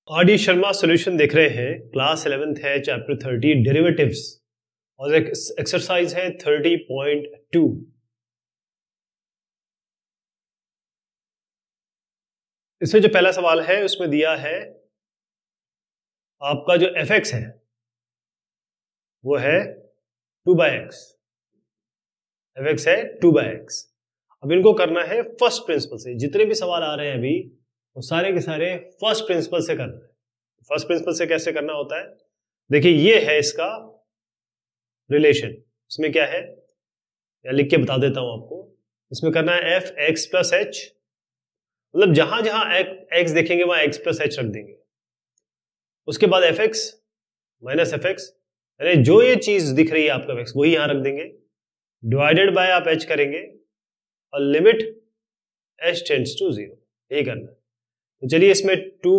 R D Sharma solution देख रहे हैं। क्लास 11th है, चैप्टर 30 डेरिवेटिव्स और एक एक्सरसाइज है 30.2। इसमें जो पहला सवाल है उसमें दिया है आपका जो एफ एक्स है वो है 2/x। एफ एक्स है 2/x। अब इनको करना है फर्स्ट प्रिंसिपल से। जितने भी सवाल आ रहे हैं अभी वो सारे के सारे फर्स्ट प्रिंसिपल से करना है। फर्स्ट प्रिंसिपल से कैसे करना होता है, देखिए ये है इसका रिलेशन। इसमें क्या है या लिख के बता देता हूं आपको। इसमें करना है एफ एक्स प्लस एच, मतलब जहां जहां एक्स देखेंगे वहां एक्स प्लस एच रख देंगे। उसके बाद F X minus F X, यानी जो ये चीज दिख रही है आपका एक्स वही यहां रख देंगे। डिवाइडेड बाय आप एच करेंगे और लिमिट एच टेंड्स टू 0, यही करना है। तो चलिए इसमें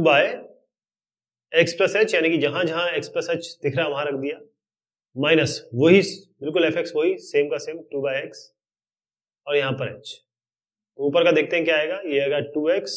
2/x प्लस एच, यानी कि जहां जहां x प्लस एच दिख रहा है वहां रख दिया, माइनस वही बिल्कुल एफ एक्स वही सेम का सेम 2/x और यहां पर h। तो ऊपर का देखते हैं क्या आएगा। ये आएगा 2x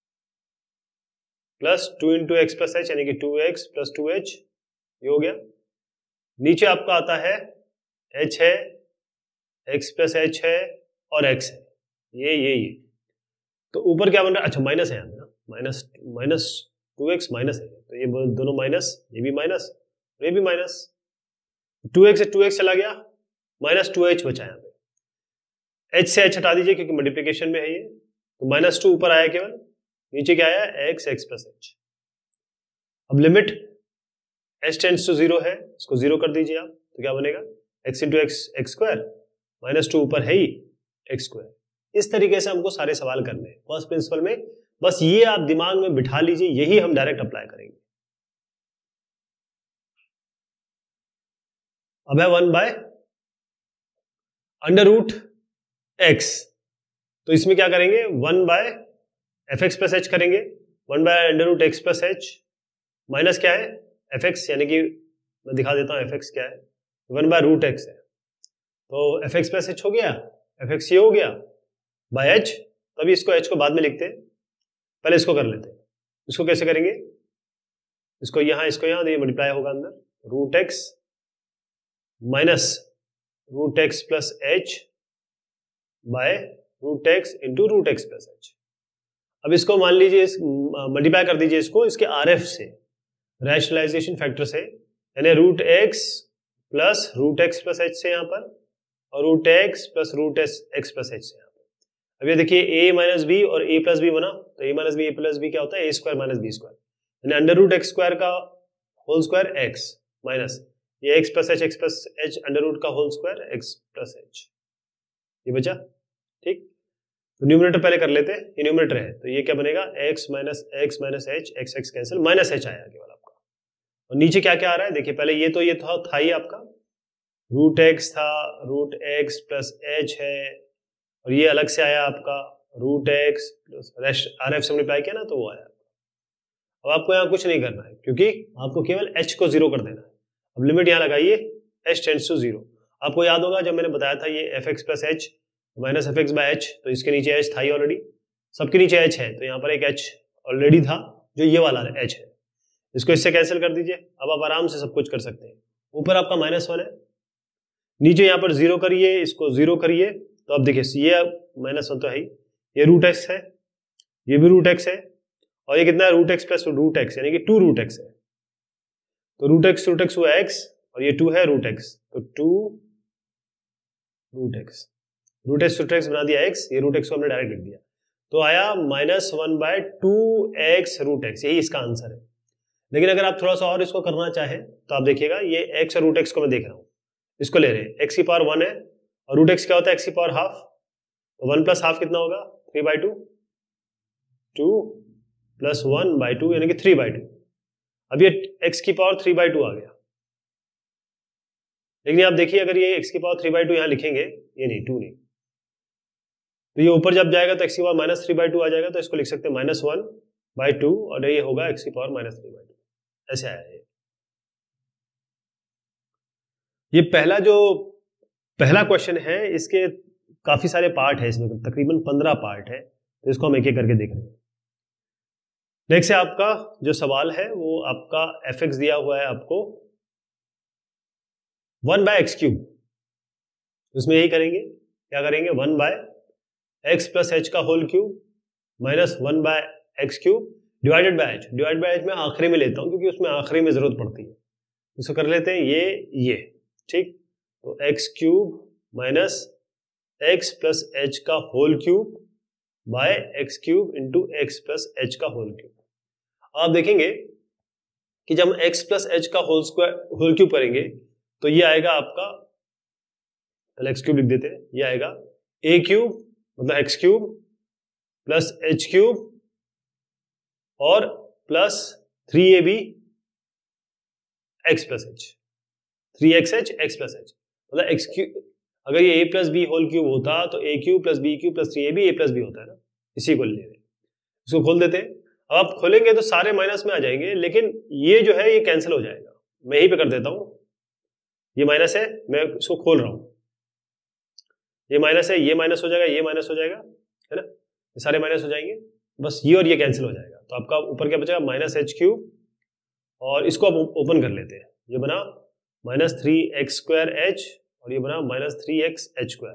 plus 2 into x plus H, यानी कि 2x प्लस 2h, ये हो गया। नीचे आपका आता है h है, x प्लस h है और x है, ये तो ऊपर क्या बन रहा है, अच्छा माइनस है यहाँ माइनस 2x माइनस है, तो ये दोनों माइनस, ये भी माइनस ये भी माइनस। 2x से 2x चला गया, माइनस 2h बचा यहाँ पे। h से h हटा दीजिए क्योंकि मल्टीप्लिकेशन में है ये, तो -2 ऊपर आया केवल, नीचे क्या आया x प्लस h। अब लिमिट h टेंड्स टू 0 है, इसको 0 कर दीजिए आप, तो क्या बनेगा x इंटू एक्स स्क्वायर, -2 ऊपर है ही एक्स स्क्वायर। इस तरीके से हमको सारे सवाल करने हैं फर्स्ट प्रिंसिपल में। बस ये आप दिमाग में बिठा लीजिए, यही हम डायरेक्ट अप्लाई करेंगे। अब है 1/√x, तो इसमें क्या करेंगे 1/fx प्लस h करेंगे, 1/√x प्लस h माइनस क्या है fx, यानी कि मैं दिखा देता हूं fx क्या है, 1/√x है, तो fx प्लस h हो गया, fx ये हो गया बाय h। तभी इसको h को बाद में लिखते हैं, पहले इसको कर लेते हैं। इसको कैसे करेंगे, इसको यहां तो ये मल्टीप्लाई होगा अंदर, √x minus √x plus h by √x into √x plus h। अब इसको मान लीजिए मल्टीप्लाई कर दीजिए इसको इसके RF से, रैशनलाइजेशन फैक्टर से, यानी √x plus √x plus h से यहाँ पर, और √x plus √x plus h से यहाँ पर। अब ये देखिए a माइनस बी और a प्लस बी बना, तो a minus B a plus B क्या होता है, a square minus B square, यानी √x स्क्वायर का होल स्क्वायर x माइनस ये x प्लस h अंडर का whole square x plus h, ये बचा। ठीक, तो न्यूमरेटर पहले कर लेते हैं, ये न्यूमरेटर है तो ये क्या बनेगा x minus h, x cancel, minus h आया केवल आपका। और नीचे क्या क्या आ रहा है देखिए, पहले ये था ही आपका √x था, √x प्लस h है, और ये अलग से आया आपका √x प्लस RF से मल्टीप्लाई किया ना, तो वो आया। अब आपको यहाँ कुछ नहीं करना है क्योंकि आपको केवल h को 0 कर देना है। अब लिमिट यहाँ लगाइए h टेंड्स टू 0। आपको याद होगा जब मैंने बताया था ये fx plus h minus F x by h, तो इसके नीचे h था ही ऑलरेडी, सबके नीचे h है, तो यहाँ पर एक h ऑलरेडी था जो ये वाला h है, इसको इससे कैंसिल कर दीजिए। अब आप आराम से सब कुछ कर सकते हैं। ऊपर आपका -1 है, नीचे यहाँ पर 0 करिए, इसको 0 करिए, तो अब देखिए ये -1 तो है ही, ये √x है, ये भी √x है, और ये कितना है √x प्लस √x, यानी कि 2√x है, तो √x हुआ x और ये 2 है √x, तो 2√x बना दिया x, ये √x को हमने डायरेक्ट लिख दिया, तो आया -1/2x √x, यही इसका आंसर है। लेकिन अगर आप थोड़ा सा और इसको करना चाहें तो आप देखिएगा ये x और √x को मैं देख रहा हूं, इसको ले रहे हैं, x की पावर 1 है और √x क्या होता है x की पावर हाफ, तो 1 प्लस हाफ कितना होगा 3/2, 2 प्लस 1/2 यानी कि 3/2। अब ये x की पावर 3/2 आ गया, लेकिन आप देखिए अगर ये x की पावर 3/2 यहां लिखेंगे, ये नहीं 2 नहीं, तो ये ऊपर जब जाएगा तो x की पावर -3/2 आ जाएगा, तो इसको लिख सकते हैं -1/2 और ये होगा x की पावर -3/2, ऐसे आया है। ये पहला क्वेश्चन है, इसके काफी सारे पार्ट है, इसमें तकरीबन 15 पार्ट है, तो इसको हम एक एक करके देख रहे हैं। नेक्स्ट है आपका जो सवाल है वो आपका एफ एक्स दिया हुआ है आपको 1/x³। उसमें यही करेंगे, क्या करेंगे 1/x+h का whole cube minus 1/x³ divided by h। Divide by h मैं आखिरी में लेता हूं क्योंकि उसमें आखिरी में जरूरत पड़ती है। इसको कर लेते हैं ये ठीक। तो x³ माइनस x+h का whole cube by x³ into x+h का होल क्यूब। आप देखेंगे कि जब हम x+h का होल क्यूब करेंगे तो ये आएगा आपका, पहले x³ लिख देते हैं, ये आएगा a³ मतलब x³ प्लस h³ और plus 3ab x+h, 3xh x+h मतलब x³ अगर ये a plus B whole cube होता तो a³ plus b³ plus 3ab a plus B होता है ना, इसी को ले रहे हैं। इसको खोल देते हैं। अब आप खोलेंगे तो सारे माइनस में आ जाएंगे, लेकिन ये जो है ये कैंसिल हो जाएगा। मैं यहीं पे कर देता हूं, ये माइनस है, मैं इसको खोल रहा हूं, ये माइनस है, ये माइनस हो जाएगा, ये माइनस हो जाएगा, है ना, ये सारे माइनस हो जाएंगे, बस ये और ये कैंसिल हो जाएगा। तो आपका ऊपर क्या बचेगा -h³ और इसको आप ओपन कर लेते हैं, ये बना -3x² और ये बना -3xh²,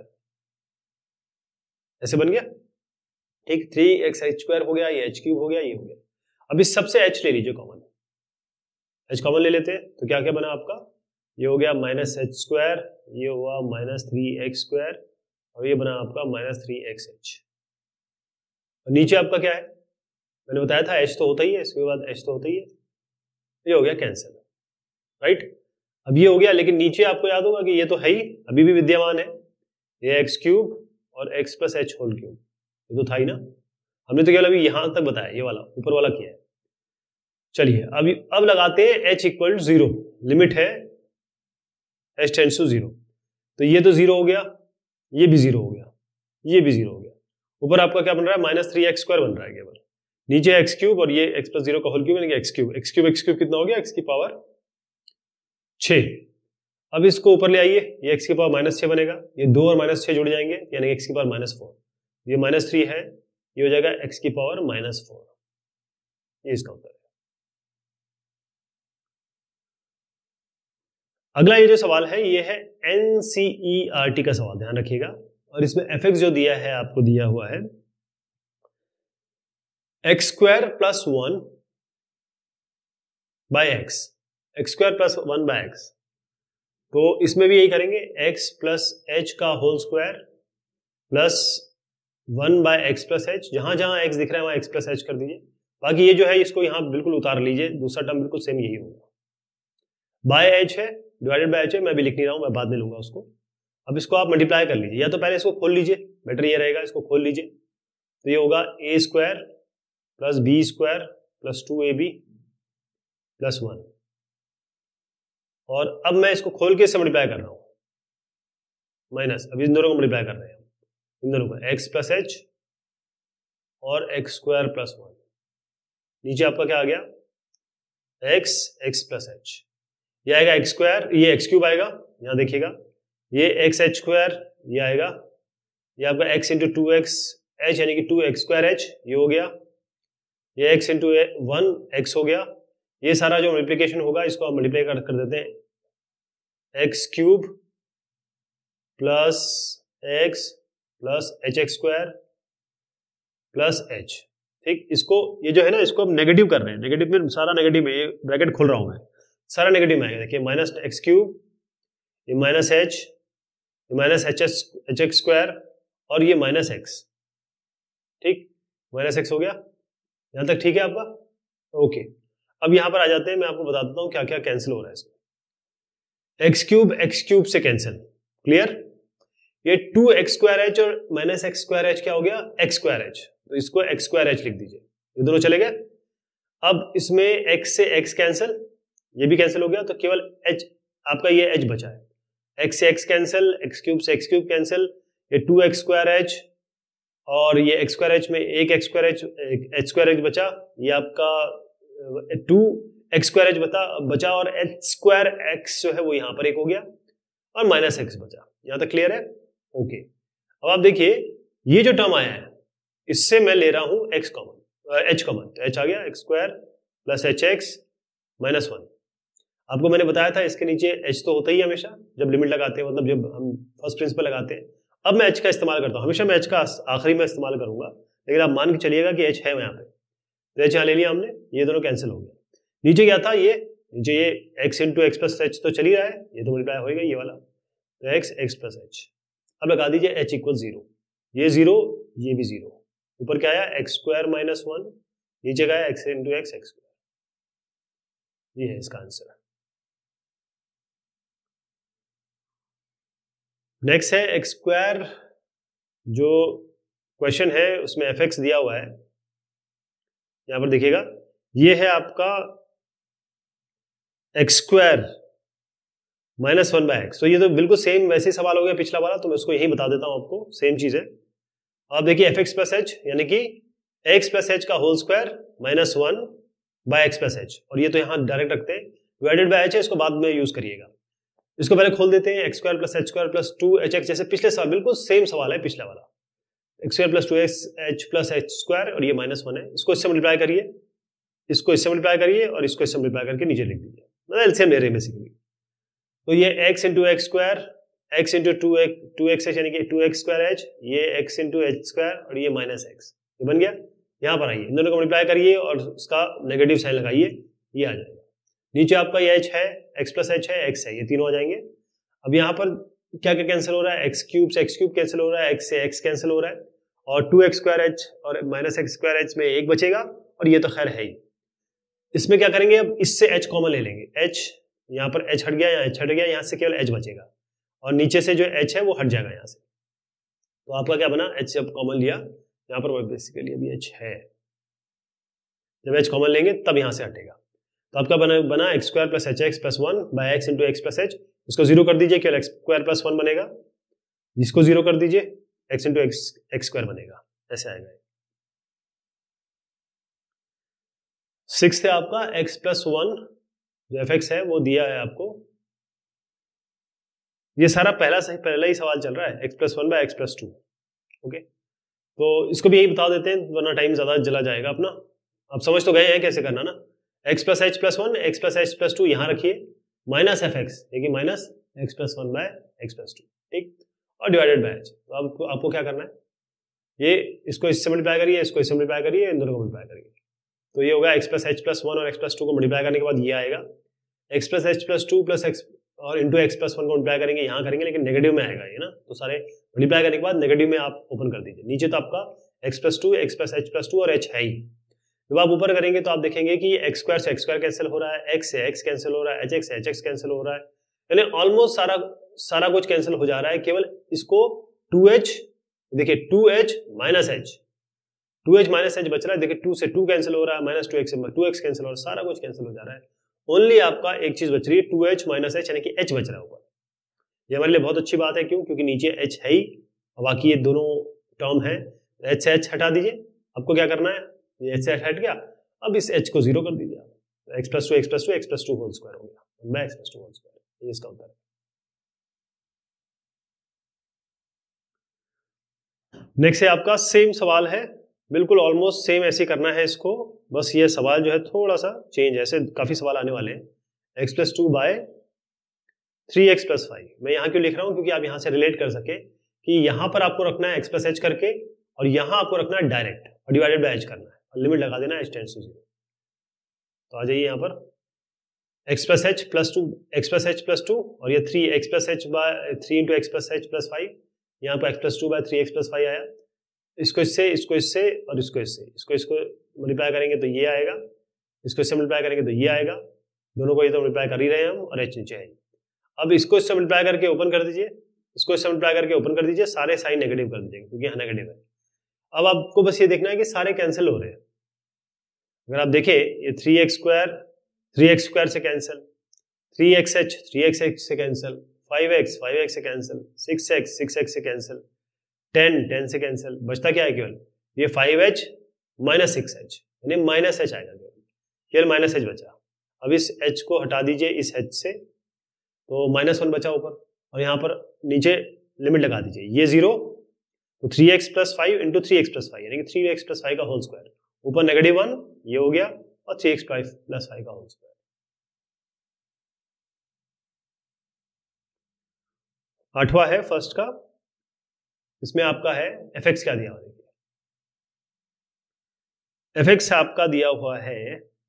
ऐसे बन गया ठीक। 3xh² हो गया, ये h³ हो गया, ये हो गया। अब इस सबसे h ले लीजिए कॉमन, h कॉमन ले लेते हैं तो क्या क्या बना आपका, ये हो गया -h², ये हुआ -3x² और ये बना आपका -3xh। और नीचे आपका क्या है, मैंने बताया था h तो होता ही है, इसके बाद h तो होता ही है, ये हो गया कैंसिल, राइट। अब ये हो गया, लेकिन नीचे आपको याद होगा कि ये तो है ही, अभी भी विद्यमान है, ये x³ और x+h होल क्यूब, ये तो था ही ना। हमने तो केवल अभी यहां तक बताया, ये वाला ऊपर वाला किया है। चलिए अब लगाते हैं h = 0, लिमिट है h टेंड्स टू 0, तो ये तो 0 हो गया, ये भी 0 हो गया, ये भी 0 हो गया। ऊपर आपका क्या बन रहा है, -3x² बन रहा है केवल, नीचे x³ और ये x+0 का होल क्यूब यानी x³ कितना हो गया, x की पावर 6। अब इसको ऊपर ले आइए, ये x की पावर -6 बनेगा, ये 2 और -6 जुड़ जाएंगे यानी x की पावर -4, ये -3 है, ये हो जाएगा x की पावर -4, ये इसका उत्तर है। अगला ये जो सवाल है ये है NCERT का सवाल, ध्यान रखिएगा। और इसमें fx जो दिया है आपको दिया हुआ है x² + 1 / x, x² + 1 / x। तो इसमें भी यही करेंगे, x + h का होल स्क्वायर प्लस 1 / x+h, जहां जहां x दिख रहा है वहां x+h कर दीजिए। बाकी ये जो है इसको यहां बिल्कुल उतार लीजिए, दूसरा टर्म बिल्कुल सेम यही होगा। बाय h है, डिवाइडेड बाय h है, मैं भी लिख नहीं रहा हूं, मैं बाद में लूंगा उसको। अब इसको आप मल्टीप्लाई कर लीजिए, या तो पहले इसको खोल लीजिए, बेटर ये रहेगा, इसको खोल लीजिए। तो ये होगा a² + b² + 2ab + 1। और अब मैं इसको खोल के इससे मल्टीप्लाई कर रहा हूं, माइनस, अब इन दोनों को मल्टीप्लाई कर रहे हैं, इन दोनों को x+h और x² + 1। नीचे आपका क्या आ गया, x+h, ये आएगा x², ये x³ आएगा, यहां देखिएगा, ये xh², ये आएगा, ये आपका x × 2xh यानी कि 2x²h, ये हो गया, ये x × 1 x हो गया। ये सारा जो मल्टीप्लिकेशन होगा इसको आप मल्टीप्लाई कर देते हैं, x³ + x + hx² + h, ठीक। इसको ये जो है ना, इसको अब नेगेटिव कर रहे हैं, नेगेटिव में सारा नेगेटिव में, ये ब्रैकेट खोल रहा हूं मैं, सारा नेगेटिव में आएगा। देखिए -x³, ये -h, ये -hx² और ये -x, ठीक, -x हो गया, यहां तक ठीक है आपका, ओके। अब यहां पर आ जाते हैं, मैं आपको बता देता हूं क्या क्या कैंसिल हो रहा है इसमें। x³ से कैंसिल, क्लियर। ये 2x²h और -x²h क्या हो गया, x²h, तो इसको x²h लिख दीजिए, ये दोनों चले गए। अब इसमें x से x कैंसिल, ये भी कैंसिल हो गया, तो केवल h आपका ये h बचा है, x से x कैंसिल, x³ से x³ कैंसिल, ये 2x²h और ये x²h में एक h² बचा, ये आपका 2x² बचा और h² जो है वो यहां पर एक हो गया और -x बचा। यहां तक क्लियर है, ओके। अब आप देखिए ये जो टर्म आया है इससे मैं ले रहा हूं x कॉमन, एच कॉमन, तो एच आ गया X square plus H X minus 1। आपको मैंने बताया था इसके नीचे एच तो होता ही हमेशा जब लिमिट लगाते हैं, मतलब जब हम फर्स्ट प्रिंसिपल लगाते हैं। अब मैं एच का इस्तेमाल करता हूँ, हमेशा मैं एच का आखिरी में इस्तेमाल करूंगा, लेकिन आप मान के चलिएगा कि एच है यहाँ पे, तो एच यहाँ ले लिया हमने, ये दोनों कैंसिल हो गया। नीचे क्या था, ये नीचे ये X into x plus H तो चल ही रहा है, ये तो मल्टीप्लाई होगा ये वाला, तो एक्स एक्स प्लस एच। अब लगा दीजिए एच इक्वल 0, ये 0 ये भी 0, ऊपर क्या आया एक्स स्क्वायर माइनस 1, नीचे क्या है X into x x square, ये है इसका आंसर। नेक्स्ट है एक्स स्क्वायर, जो क्वेश्चन है उसमें एफ एक्स दिया हुआ है, यहां पर देखिएगा ये है आपका X square minus 1 by X. तो ये तो बिल्कुल सेम वैसे ही सवाल हो गया पिछला वाला, तो मैं उसको यही बता देता हूं आपको, सेम चीज है। आप देखिए एफ एक्स प्लस एच यानी कि एक्स प्लस एच का whole square minus 1 by x plus H, और ये तो यहां डायरेक्ट रखते हैं, डिवाइडेड बाय एच है, इसको बाद में यूज करिएगा। इसको पहले खोल देते हैं, x square plus H square plus 2hx, जैसे पिछले सवाल बिल्कुल सेम सवाल है पिछला वाला, एक्स स्क्वायर प्लस 2h प्लस एच स्क्वायर, और ये माइनस 1 है, इसको इससे मल्टीप्लाई करिए, इसको इससे मल्टीप्लाई करिए, और इसको इससे मल्टीप्लाई करके नीचे लिख दीजिए, मतलब एलसीएम ले रहे हैं बेसिकली। तो ये x into X square, x into 2x यानी कि 2x स्क्वायर एच, ये x इंटू एच स्क्वायर, और ये माइनस एक्स, ये बन गया। यहाँ पर आइए, इन दोनों को मल्टीप्लाई करिए और उसका नेगेटिव साइन लगाइए, ये आ जाएगा। नीचे आपका ये h है, x प्लस एच है, x है, ये तीनों आ जाएंगे। अब यहाँ पर क्या क्या कैंसिल हो रहा है, एक्स क्यूब से एक्स क्यूब कैंसिल हो रहा है, x से x कैंसिल हो रहा है, और 2x स्क्वायर एच और माइनस एक्स स्क्वायर एच में एक बचेगा, और ये तो खैर है ही। इसमें क्या करेंगे, अब इससे h कॉमन ले लेंगे, h यहाँ पर h हट गया, यहाँ h हट गया, यहाँ से केवल h बचेगा, और नीचे से जो h है वो हट जाएगा यहाँ से। तो आपका क्या बना, h जब कॉमन लिया, यहाँ पर बेसिकली अभी h है, जब h कॉमन लेंगे तब यहाँ से हटेगा। तो आपका बना x square plus H x plus 1 by x into x plus h, इसको 0 कर दीजिए, केवल एक्स स्क्वायर प्लस 1 बनेगा, जिसको 0 कर दीजिए x into x x square बनेगा, ऐसे आएगा। 6 है आपका x प्लस 1, जो एफ एक्स है वो दिया है आपको, ये सारा पहला ही सवाल चल रहा है, x plus 1 by x plus 2। Okay, तो इसको भी यही बता देते हैं वरना टाइम ज्यादा चला जाएगा अपना। आप समझ तो गए हैं कैसे करना ना, x plus h plus 1, x plus h plus 2 यहाँ रखिए, माइनस एफ एक्स, देखिए minus x plus 1 by x plus 2, ठीक, और डिवाइडेड बाय एच। तो आपको क्या करना है, ये इसको इससे मल्टीप्लाई करिए, इसको इससे मल्टीप्लाई करिए, इन दोनों को मल्टीप्लाई करिए, तो ये होगा एक्स प्लस एच प्लस 1 और एक्स प्लस 2 को मल्टीप्लाई करने के बाद ये आएगा, x plus h plus 2 plus x और इंटू एक्स प्लस 1 को मल्टीप्लाई करेंगे, यहाँ करेंगे, लेकिन नेगेटिव में आएगा ये ना, तो सारे मल्टीप्लाई करने के बाद नेगेटिव में आप ओपन कर दीजिए। नीचे तो आपका x plus 2, x plus h plus 2 और एच है ही। जब आप ऊपर करेंगे तो आप देखेंगे कि एक्स स्क्वायर से एक्स स्क्वायर कैंसिल हो रहा है, एक्स से एक्स कैंसिल हो रहा है, एच एक्स से एच एक्स कैंसिल हो रहा है, यानी ऑलमोस्ट सारा कुछ कैंसिल हो जा रहा है, केवल इसको 2h, देखिए 2h minus h, 2h minus h बच रहा है, देखिए 2 से 2 कैंसिल हो रहा है, माइनस 2x से 2x कैंसिल हो रहा है, सारा कुछ कैंसिल हो जा रहा है, ओनली आपका एक चीज बच रही है 2h माइनस h यानी कि h बच रहा है ऊपर। ये हमारे लिए बहुत अच्छी बात है, क्यों, क्योंकि नीचे h है ही, बाकी ये दोनों टर्म है, h से h हटा दीजिए। आपको क्या करना है, ये h से h हट गया, अब इस h को 0 कर दीजिए आप, x plus 2 x plus 2 x plus 2 whole square हो गया, मैं एक्स प्लस 2 होल स्क्वायर, ये इसका उत्तर है। नेक्स्ट है आपका सेम सवाल है, बिल्कुल ऑलमोस्ट सेम ऐसे करना है इसको, बस ये सवाल जो है थोड़ा सा चेंज है, ऐसे काफी सवाल आने वाले हैं। X plus 2 bye 3x plus 5, मैं यहाँ क्यों लिख रहा हूँ, क्योंकि आप यहाँ से रिलेट कर सके कि यहाँ पर आपको रखना है x प्लस एच करके, और यहाँ आपको रखना है डायरेक्ट और डिवाइडेड बाय h करना है, और लिमिट लगा देना है h टेंड्स टू 0। तो आ जाइए यहाँ पर x plus h plus 2, x plus h plus 2, और ये 3x plus h by 3 into x plus h plus 5, यहाँ पर x plus 2 bye 3x plus 5 आया, इसको इससे और इसको इसको मल्टीप्लाई करेंगे तो ये आएगा, इसको इससे मल्टीप्लाई करेंगे तो ये आएगा, दोनों को ये तो मल्टीप्लाई कर ही रहे हैं हम, और h नीचे है। अब इसको इससे मल्टीप्लाई करके ओपन कर दीजिए, इसको इससे मल्टीप्लाई करके ओपन कर दीजिए, सारे साइन नेगेटिव कर दीजिए क्योंकि यहाँ नेगेटिव है। अब आपको बस ये देखना है कि सारे कैंसिल हो रहे हैं। अगर आप देखें ये 3x स्क्वायर से कैंसिल, 3x से कैंसिल, 5x से कैंसिल, 6x से कैंसिल, 10 से कैंसिल, बचता क्या है केवल ये 5h माइनस 6h, यानी माइनस h आएगा, केवल माइनस h बचा। अब इस h को हटा दीजिए इस h से, तो -1 बचा ऊपर, और यहाँ पर नीचे लिमिट लगा दीजिए, ये 0, तो 3x plus 5 into 3x plus 5 यानी कि 3x प्लस 5 का होल स्क्वायर, ऊपर -1 ये हो गया और 3x प्लस 5 का होल स्क्वायर। आठवां है फर्स्ट का, इसमें आपका है fx क्या दिया हुआ है, fx आपका दिया हुआ है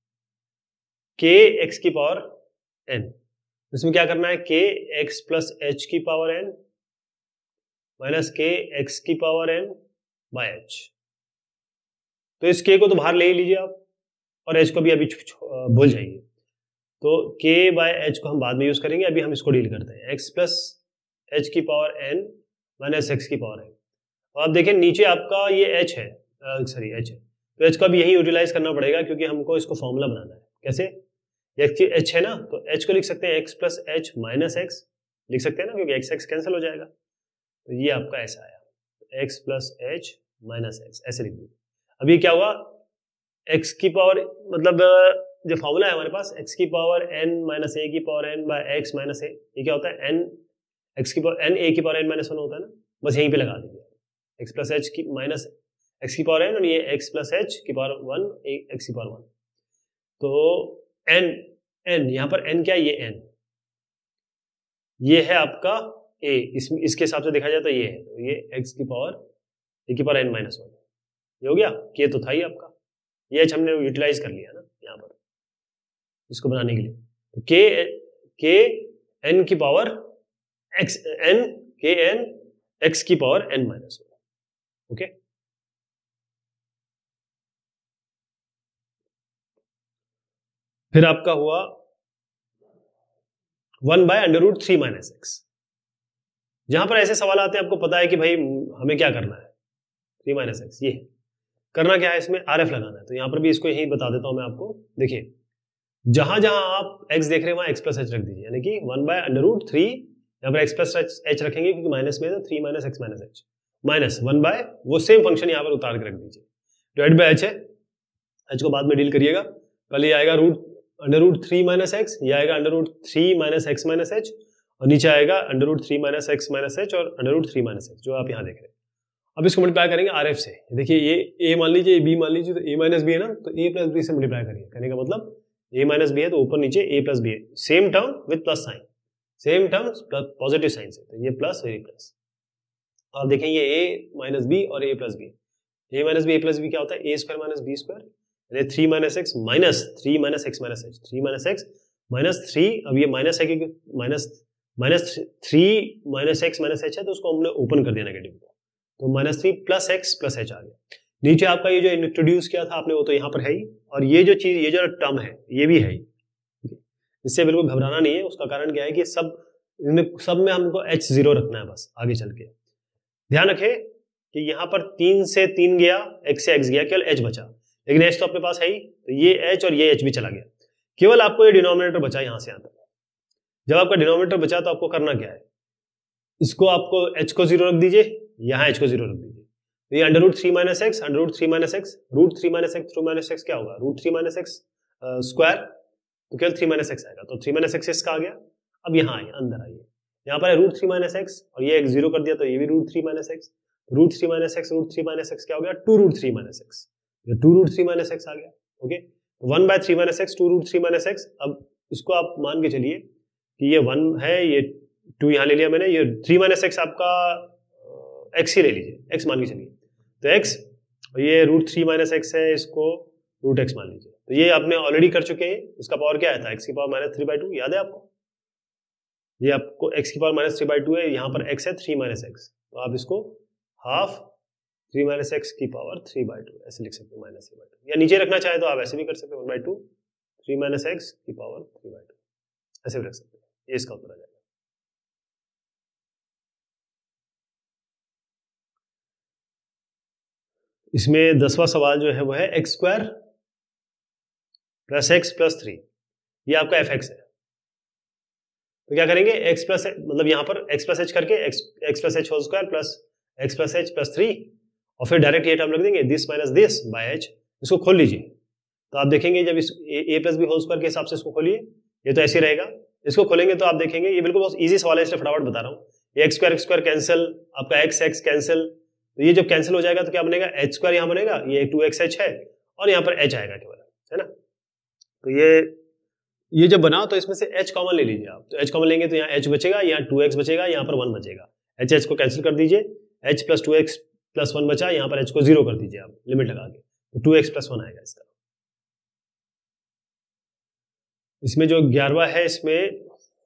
kx की पावर n। इसमें क्या करना है, kx प्लस h की पावर n माइनस kx की पावर n बाय h। तो इस k को तो बाहर ले ही लीजिए आप और h को भी अभी भूल जाइए। तो k बाय h को हम बाद में यूज करेंगे, अभी हम इसको डील करते हैं। x प्लस h की पावर n माइनस x की पावर n। और आप देखें नीचे आपका ये h है, सॉरी h है, तो h को भी यही यूटिलाइज करना पड़ेगा क्योंकि हमको इसको फॉर्मूला बनाना है। कैसे, h है ना, तो h को लिख सकते हैं x plus h minus x लिख सकते हैं ना, क्योंकि x कैंसिल हो जाएगा। तो ये आपका ऐसा आया x plus h minus x, ऐसे लिख दीजिए। अभी क्या हुआ, x की पावर मतलब जो फॉर्मूला है हमारे पास x की पावर n माइनस a की power n by x minus a, ये क्या होता है n x की पावर n a की पावर n माइनस 1 होता है ना, बस यहीं पे लगा दीजिए x प्लस h की माइनस x की पावर n और ये x प्लस h की पावर 1 x की पावर 1। तो n यहाँ पर n क्या है, ये n, ये है आपका a, इसके हिसाब से देखा जाए तो ये है, तो ये x की पावर a की पावर n माइनस 1, ये हो गया। k तो था ही आपका, ये h हमने यूटिलाइज कर लिया ना यहाँ पर इसको बनाने के लिए। तो k n की power x n k n x की पावर n माइनस 1, ओके। फिर आपका हुआ 1 by under root 3 minus x. जहां पर ऐसे सवाल आते हैं आपको पता है कि भाई हमें क्या करना है, 3 माइनस एक्स, ये करना क्या है, इसमें RF लगाना है। तो यहां पर भी इसको यही बता देता हूं मैं आपको। देखिए जहां जहां आप x देख रहे हैं वहां x प्लस h रख दीजिए, यानी कि 1 बाय अंडर रूट 3, यहाँ पर x प्लस h रखेंगे क्योंकि माइनस में 3 minus x minus h minus 1 by वो सेम फंक्शन यहाँ पर उतार के रख दीजिए। डिवाइड बाय h है, h को बाद में डील करिएगा, पहले आएगा अंडर रूट 3 माइनस एक्स, ये आएगा under root 3 minus x minus h, और नीचे आएगा under root 3 minus x minus h और अंडर रूट 3 माइनस एक्स, जो आप यहाँ देख रहे हैं। अब इसको मल्टीप्लाई करेंगे RF से। देखिए ये a मान लीजिए, ये b मान लीजिए, तो a माइनस बी है ना, तो a प्लस बी से मल्टीप्लाई करिए। कहने का मतलब a माइनस बी है तो ऊपर नीचे a प्लस बी है, same term with plus sign, same term positive sign से, तो ये प्लस और ये प्लस। आप देखें ये a माइनस बी और a plus b, a minus B a plus B क्या होता है, a square minus B square, 3 minus x minus 3 minus x minus h, 3 minus x minus 3, अब ये माइनस है क्योंकि minus 3 minus x minus h है, तो उसको हमने ओपन कर दिया नेगेटिव को, तो minus 3 plus x plus h आ गया। नीचे आपका ये जो इंट्रोड्यूस किया था आपने वो तो यहाँ पर है ही, और ये जो चीज, ये जो टर्म है ये भी है ही, इससे बिल्कुल घबराना नहीं है। उसका कारण क्या है कि सब में हमको h0 रखना है बस आगे चल के। ध्यान रखें कि यहाँ पर 3 से 3 गया, x से x गया, केवल h बचा, लेकिन h तो अपने पास है ही, तो ये h और ये h भी चला गया, केवल आपको ये डिनोमिनेटर बचा यहां से आता है। जब आपका डिनोमिनेटर बचा तो आपको करना क्या है, इसको आपको h को 0 रख दीजिए, यहाँ h को 0 रख दीजिए, तो ये under root 3 minus x, under root 3 minus x, root 3 minus x, 3 minus x क्या होगा, रूट 3 माइनस एक्स स्क्वायर, तो केवल 3 माइनस एक्स आएगा, तो 3 माइनस एक्स इसका आ गया। अब यहाँ आइए, अंदर आइए, यहाँ पर है रूट 3 माइनस एक्स और ये x 0 कर दिया, तो ये भी root 3 minus x, root 3 minus x, root 3 minus x क्या हो गया, 2 रूट 3 माइनस एक्स, ये 2 रूट 3 माइनस एक्स आ गया, okay. 1 by 3 minus x, 2 root 3 minus x. अब इसको आप मान के चलिए कि ये 1 है, ये 2 यहाँ ले लिया मैंने, ये 3 माइनस एक्स आपका x ही ले लीजिए, x मान के चलिए, तो x, और ये रूट 3 माइनस एक्स है, इसको रूट x मान लीजिए। तो ये आपने ऑलरेडी कर चुके हैं, इसका पावर क्या आया था, x की पावर माइनस 3/2, याद है आपको, ये आपको x की पावर माइनस 3/2 है, यहाँ पर x है 3 माइनस एक्स, तो आप इसको हाफ 3 माइनस एक्स की पावर 3/2 ऐसे लिख सकते हैं, माइनस 3/2, या नीचे रखना चाहे तो आप ऐसे भी कर सकते हैं, 1/2 3 माइनस एक्स की पावर 3/2 ऐसे भी रख सकते हैं, ये इसका उत्तर आ जाएगा। इसमें 10वां सवाल जो है वो है x square plus x plus 3, ये आपका एफ एक्स है। तो क्या करेंगे, एक्स प्लस मतलब यहाँ पर एक्स प्लस एच करके x plus H whole square plus x plus h plus 3, और फिर डायरेक्ट ये टर्म रख देंगे this minus this by h. इसको खोल लीजिए तो आप देखेंगे, जब इस a plus B whole square के हिसाब से इसको खोलिए, ये तो ऐसे ही रहेगा, इसको खोलेंगे तो आप देखेंगे ये बिल्कुल बहुत ईजी सवाल है, इसलिए फटाफट बता रहा हूँ। ये एक्स स्क्वायर कैंसिल, आपका एक्स एक्स कैंसिल, तो ये जब कैंसिल हो जाएगा तो क्या बनेगा, एच स्क्वायर यहाँ बनेगा, ये 2xh है, और यहाँ पर h आएगा केवल, है ना। तो ये जब बना तो इसमें से h कॉमन ले लीजिए आप, तो h कॉमन लेंगे तो यहाँ h बचेगा, यहाँ 2x बचेगा, यहाँ पर 1 बचेगा, h को कैंसिल कर दीजिए, h प्लस 2x प्लस 1 बचा, यहाँ पर h को 0 कर दीजिए आप लिमिट लगा के, तो 2x प्लस 1 आएगा इसका। इसमें जो 11वां है इसमें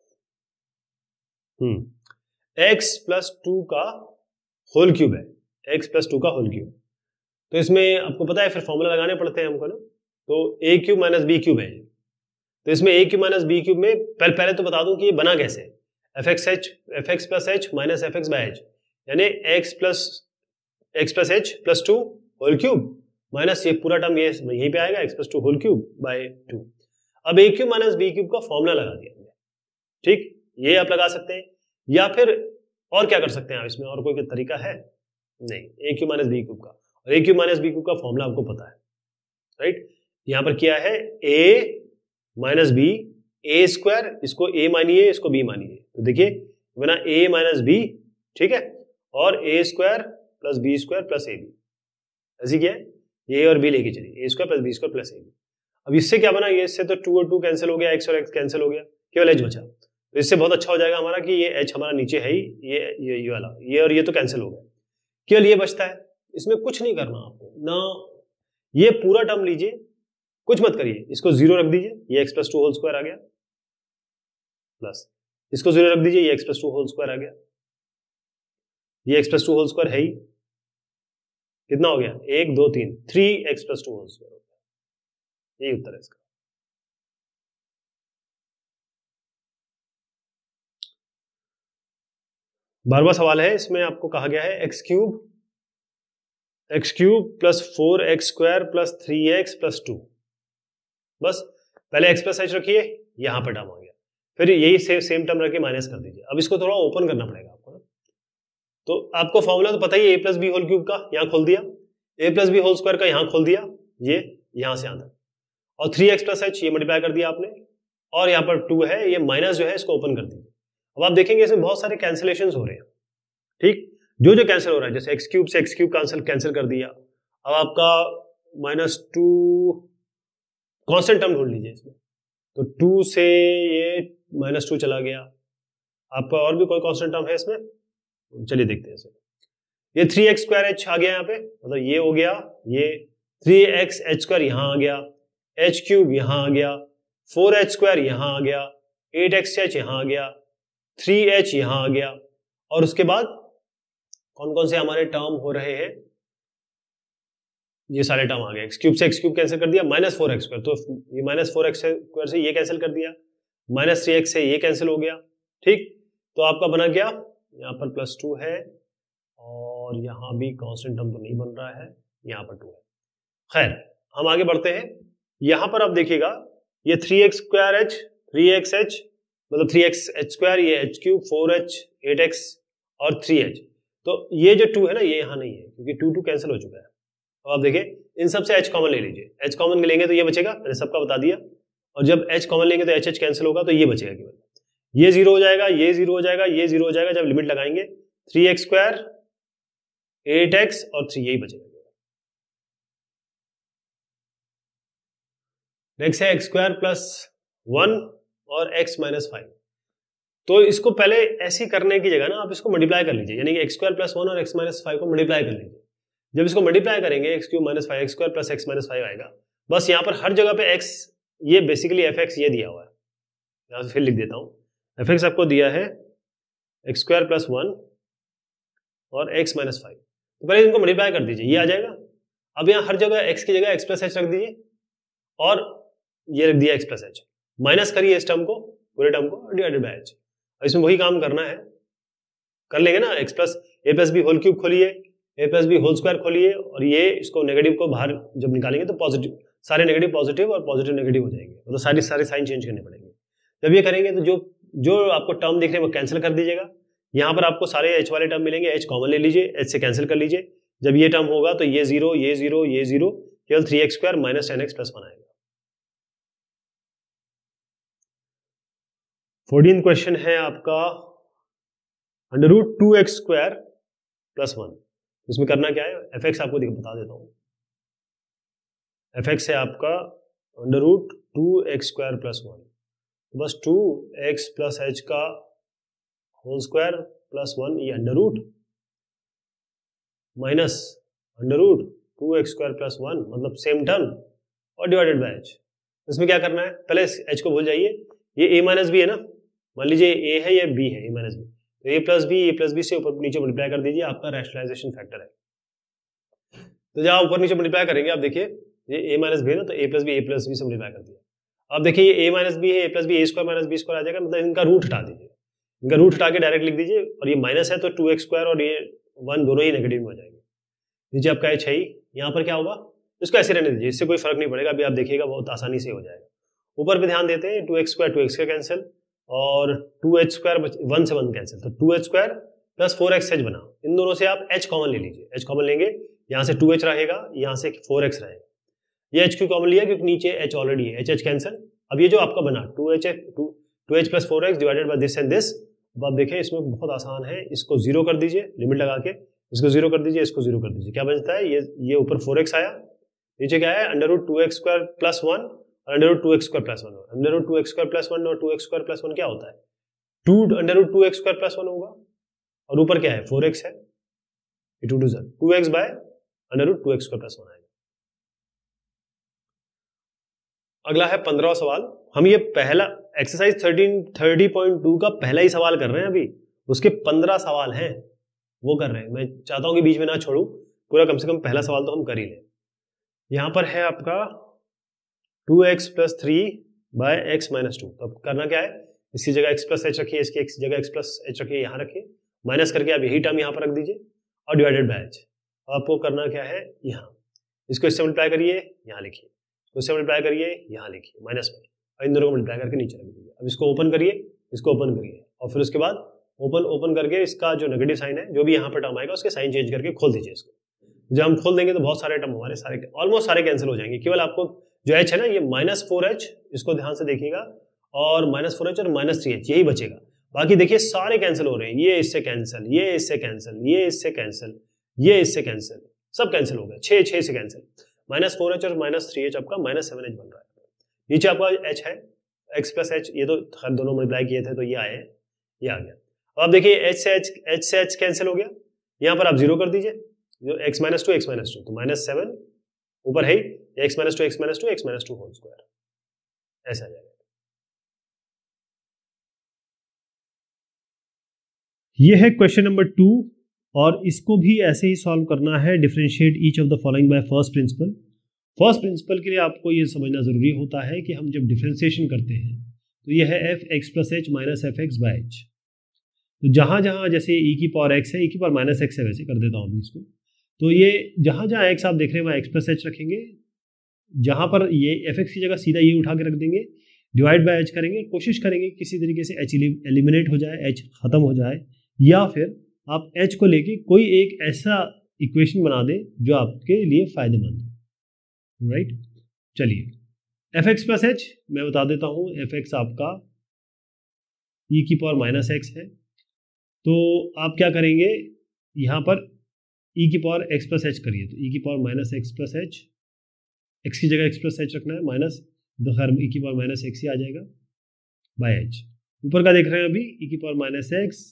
x प्लस 2 का होल क्यूब है, x प्लस 2 का होल क्यूब। तो इसमें आपको पता है फिर फॉर्मूला लगाने पड़ते हैं हमको ना, तो a cube minus b cube है। तो इसमें a cube minus b cube में पहले तो बता दूं कि ये बना कैसे, f x plus h minus F x by h, यानी x plus h plus 2 whole cube minus ये पूरा टर्म ये यहीं पे आएगा x plus 2 whole cube by 2। अब a cube minus b cube का फॉर्मूला लगा दिया हमने, ठीक, ये आप लगा सकते हैं, या फिर और क्या कर सकते हैं आप, इसमें और कोई तरीका है नहीं, a cube minus b cube का, और a cube minus b cube का फॉर्मूला आपको पता है, राइट। यहां पर क्या है, a minus b, a square, इसको a मानिए, इसको b मानिए, तो देखिए बना a माइनस बी, ठीक है, और a square plus b square plus a b, ऐसी क्या है, ये और b लेके चलिए, a square plus b square plus a b. अब इससे क्या बना, ये इससे तो 2 और 2 कैंसिल हो गया, x और x कैंसिल हो गया, केवल h बचा, तो इससे बहुत अच्छा हो जाएगा हमारा कि ये h हमारा नीचे है ही, ये वाला, ये और ये तो कैंसिल हो गया, केवल ये बचता है। इसमें कुछ नहीं करना आपको ना, ये पूरा टर्म लीजिए, कुछ मत करिए, इसको 0 रख दीजिए, ये x प्लस 2 होल स्क्वायर आ गया, प्लस इसको 0 रख दीजिए, ये x प्लस 2 होल स्क्वायर आ गया, ये x प्लस 2 होल स्क्वायर है ही, कितना हो गया, 1 2 3, 3x प्लस 2 होल स्क्वायर हो गया, यही उत्तर है इसका। बारहवां सवाल है, इसमें आपको कहा गया है x cube plus 4x square plus 3x plus 2, बस पहले x प्लस एच रखिए, यहां पर टर्म आ गया, फिर यही सेम टर्म रख के माइनस कर दीजिए। अब इसको थोड़ा ओपन करना पड़ेगा आपको ना, तो आपको फॉर्मूला तो पता ही है, a plus B whole cube का यहां खोल दिया, a plus B whole square का यहां खोल दिया, ये यहां से आता, और 3x प्लस एच ये मल्टीप्लाई कर दिया आपने, और यहाँ पर 2 है, ये माइनस जो है इसको ओपन कर दीजिए। अब आप देखेंगे इसमें बहुत सारे कैंसिलेशन हो रहे हैं, ठीक, जो कैंसिल हो रहा है, जैसे x क्यूब से x क्यूब कैंसिल कर दिया, अब आपका -2 कांस्टेंट टर्म ढूंढ लीजिए इसमें, तो 2 से ये -2 चला गया, आपका और भी कोई कांस्टेंट टर्म है इसमें, चलिए देखते हैं इसे, ये 3x स्क्वायर एच आ गया यहाँ पे, मतलब ये हो गया, ये 3x एच स्क्वायर यहाँ आ गया, h क्यूब यहाँ आ गया, 4h स्क्वायर यहाँ आ गया, 8x एच यहाँ आ गया, 3h यहाँ आ गया, और उसके बाद कौन कौन से हमारे टर्म हो रहे हैं, ये सारे टर्म आ गए, x क्यूब से x क्यूब कैंसिल कर दिया, -4x स्क्वायर, तो ये -4x स्क्वायर से ये कैंसिल कर दिया, -3x से ये कैंसिल हो गया, ठीक, तो आपका बना क्या, यहाँ पर +2 है, और यहाँ भी कांस्टेंट टर्म तो नहीं बन रहा है, यहाँ पर 2 है। खैर हम आगे बढ़ते हैं, यहाँ पर आप देखिएगा ये 3x square h, 3x h मतलब 3x h स्क्वायर, ये h क्यूब, 4h, 8x और 3h, तो ये जो 2 है ना, ये यहाँ नहीं है क्योंकि 2 कैंसिल हो चुका है। अब आप देखिए इन सब से h कॉमन ले लीजिए, h कॉमन लेंगे तो ये बचेगा, मैंने सबका बता दिया, और जब h कॉमन लेंगे तो h कैंसिल होगा, तो ये बचेगा केवल, ये 0 हो जाएगा, ये 0 हो जाएगा, ये 0 हो जाएगा, जब लिमिट लगाएंगे 3x स्क्वायर, 8x और 3 यही बचेगा। नेक्स्ट है x स्क्वायर प्लस 1 और x माइनस 5, तो इसको पहले ऐसी करने की जगह ना आप इसको मल्टीप्लाई कर लीजिए, यानी कि x स्क्वायर प्लस 1 और x माइनस 5 को मल्टीप्लाई कर लीजिए। जब इसको मल्टीप्लाई करेंगे x cube minus 5 x square plus x minus 5 आएगा, बस यहाँ पर हर जगह पे x, ये बेसिकली fx ये दिया हुआ है, यहाँ से फिर लिख देता हूँ, fx आपको दिया है x स्क्वायर प्लस 1 और x माइनस 5, तो पहले इनको मल्टीप्लाई कर दीजिए, ये आ जाएगा। अब यहाँ हर जगह x की जगह x प्लस h रख दीजिए, और ये रख दिया x प्लस h, माइनस करिए इस टर्म को, पूरे टर्म को, डिवाइडेड बाय h। इसमें वही काम करना है, कर लेंगे ना, x plus a plus B whole cube खोलिए, a plus B whole square खोलिए, और ये इसको नेगेटिव को बाहर जब निकालेंगे तो पॉजिटिव, सारे नेगेटिव पॉजिटिव और पॉजिटिव नेगेटिव हो जाएंगे, मतलब सारे साइन चेंज करने पड़ेंगे। जब ये करेंगे तो जो आपको टर्म दिख रहे हैं वो कैंसिल कर दीजिएगा, यहाँ पर आपको सारे h वाले टर्म मिलेंगे, h कॉमन ले लीजिए, h से कैंसिल कर लीजिए, जब ये टर्म होगा तो ये 0, ये 0, ये 0, केवल 3x square minus 10x plus 1 आएगा। 14 क्वेश्चन है आपका √2x स्क्वायर प्लस 1, इसमें करना क्या है, fx आपको बता देता हूं, एफ एक्स है आपका अंडर रूट 2x² + 1, तो बस 2x + h का होल स्क्वायर + 1 ये under root minus under root 2x² + 1 मतलब सेम टर्म और डिवाइडेड बाय h। इसमें क्या करना है, पहले h को भूल जाइए, ये a माइनस बी है ना, मान लीजिए a है, ये b है, a माइनस बी, तो a प्लस बी से ऊपर नीचे मल्टीप्लाई कर दीजिए, आपका रैशनलाइजेशन फैक्टर है। तो जब आप ऊपर नीचे मल्टीप्लाई करेंगे, आप देखिए ये a माइनस बी है ना, तो a प्लस बी से मल्टीप्लाई कर दिया। अब देखिए ये a माइनस बी है, a plus b, a² minus b² आ जाएगा, मतलब इनका रूट हटा दीजिए, इनका रूट हटा के डायरेक्ट लिख दीजिए, और ये माइनस है तो 2x² और ये 1 दोनों ही नेगेटिव में हो जाएंगे। नीचे आपका h है ही, यहाँ पर क्या होगा, इसको ऐसे रहने दीजिए, इससे कोई फर्क नहीं पड़ेगा, अभी आप देखिएगा बहुत आसानी से हो जाएगा। ऊपर पे ध्यान देते हैं, 2x² कैंसिल और 2h² 1 से 1 कैंसिल, तो 2h² + 4xh बना। इन दोनों से आप h कॉमन ले लीजिए, h कॉमन लेंगे, यहाँ से 2h रहेगा, यहाँ से 4x रहेगा। ये h क्यों कॉमन लिया, क्योंकि नीचे h ऑलरेडी है, h कैंसिल। अब ये जो आपका बना 2h + 4x divided by this and this, अब आप देखें इसमें बहुत आसान है, इसको 0 कर दीजिए, लिमिट लगा के इसको 0 कर दीजिए, इसको 0 कर दीजिए, क्या बचता है, ये ऊपर 4x आया, नीचे क्या है अंडर रूट 2x² + 1 और under root 2x² + 1। Under root 2x² + 1 और 2x² + 1 क्या होता है, 2 अंडर रूट 2x² + 1 होगा, और ऊपर क्या है 4x है, 2x by under root 2x² + 1 आएगा। अगला है 15वां सवाल। हम ये पहला एक्सरसाइज 30.2 का पहला ही सवाल कर रहे हैं, अभी उसके 15 सवाल हैं वो कर रहे हैं। मैं चाहता हूं कि बीच में ना छोड़ू, पूरा कम से कम पहला सवाल तो हम कर ही लें। यहां पर है आपका 2x + 3 / x - 2। तो अब करना क्या है, इसकी जगह x + h रखिए, इसकी जगह x + h रखिए, यहाँ रखिए, माइनस करके आप यही टर्म यहाँ पर रख दीजिए और डिवाइडेड बाय h। आपको करना क्या है, यहाँ इसको इससे मल्टीप्लाई करिए, यहाँ लिखिए, इससे मल्टीप्लाई करिए, यहाँ लिखिए माइनस में, और इन दोनों को मल्टीप्लाई करके नीचे रख दीजिए। अब इसको ओपन करिए, इसको ओपन करिए, और फिर उसके बाद ओपन करके इसका जो नेगेटिव साइन है, जो भी यहाँ पर टर्म आएगा उसके साइन चेंज करके खोल दीजिए इसको। जब हम खोल देंगे तो बहुत सारे टर्म हमारे सारे ऑलमोस्ट सारे कैंसिल हो जाएंगे। केवल आपको जो h है ना, ये -4h, इसको ध्यान से देखिएगा, और -4h और -3h यही बचेगा। बाकी देखिए सारे कैंसिल हो रहे हैं, ये इससे कैंसिल, ये इससे कैंसिल, ये इससे कैंसिल, ये इससे कैंसिल, सब कैंसिल हो गए, 6 से कैंसिल। -4h और -3h आपका -7h बन रहा है। नीचे आपका h है, x + h, ये तो हर दोनों मल्टीप्लाई किए थे तो ये आए, ये आ गया। अब आप देखिए h से h कैंसिल हो गया, यहाँ पर आप 0 कर दीजिए, जो x - 2 तो -7 ऊपर है, x - 2 x - 2 होल स्क्वायर, ऐसा आ जाएगा। ये है क्वेश्चन नंबर 2, और इसको भी ऐसे ही सॉल्व करना है। Differentiate each of the following by first principle. First principle के लिए आपको ये समझना जरूरी होता है कि हम जब डिफरेंशिएशन करते हैं तो ये है f(x + h - f(x/h)। तो जहां जहां जैसे e⁻x है, e⁻x है, वैसे कर देता हूं अभी इसको। तो ये जहां जहां x आप देख रहे हैं वहां x + h रखेंगे, जहां पर ये fx की जगह सीधा ये उठा के रख देंगे, डिवाइड बाय h करेंगे, कोशिश करेंगे किसी तरीके से h एलिमिनेट हो जाए, h खत्म हो जाए, या फिर आप h को लेके कोई एक ऐसा इक्वेशन बना दें जो आपके लिए फायदेमंद हो, राइट। चलिए fx + h मैं बता देता हूं, fx आपका e⁻x है, तो आप क्या करेंगे, यहाँ पर e⁻x + h करिए, तो e⁻x + h, x की जगह x + h रखना है, माइनस तो खैर e⁻x ही आ जाएगा बाय h। ऊपर का देख रहे हैं अभी e⁻x, e⁻h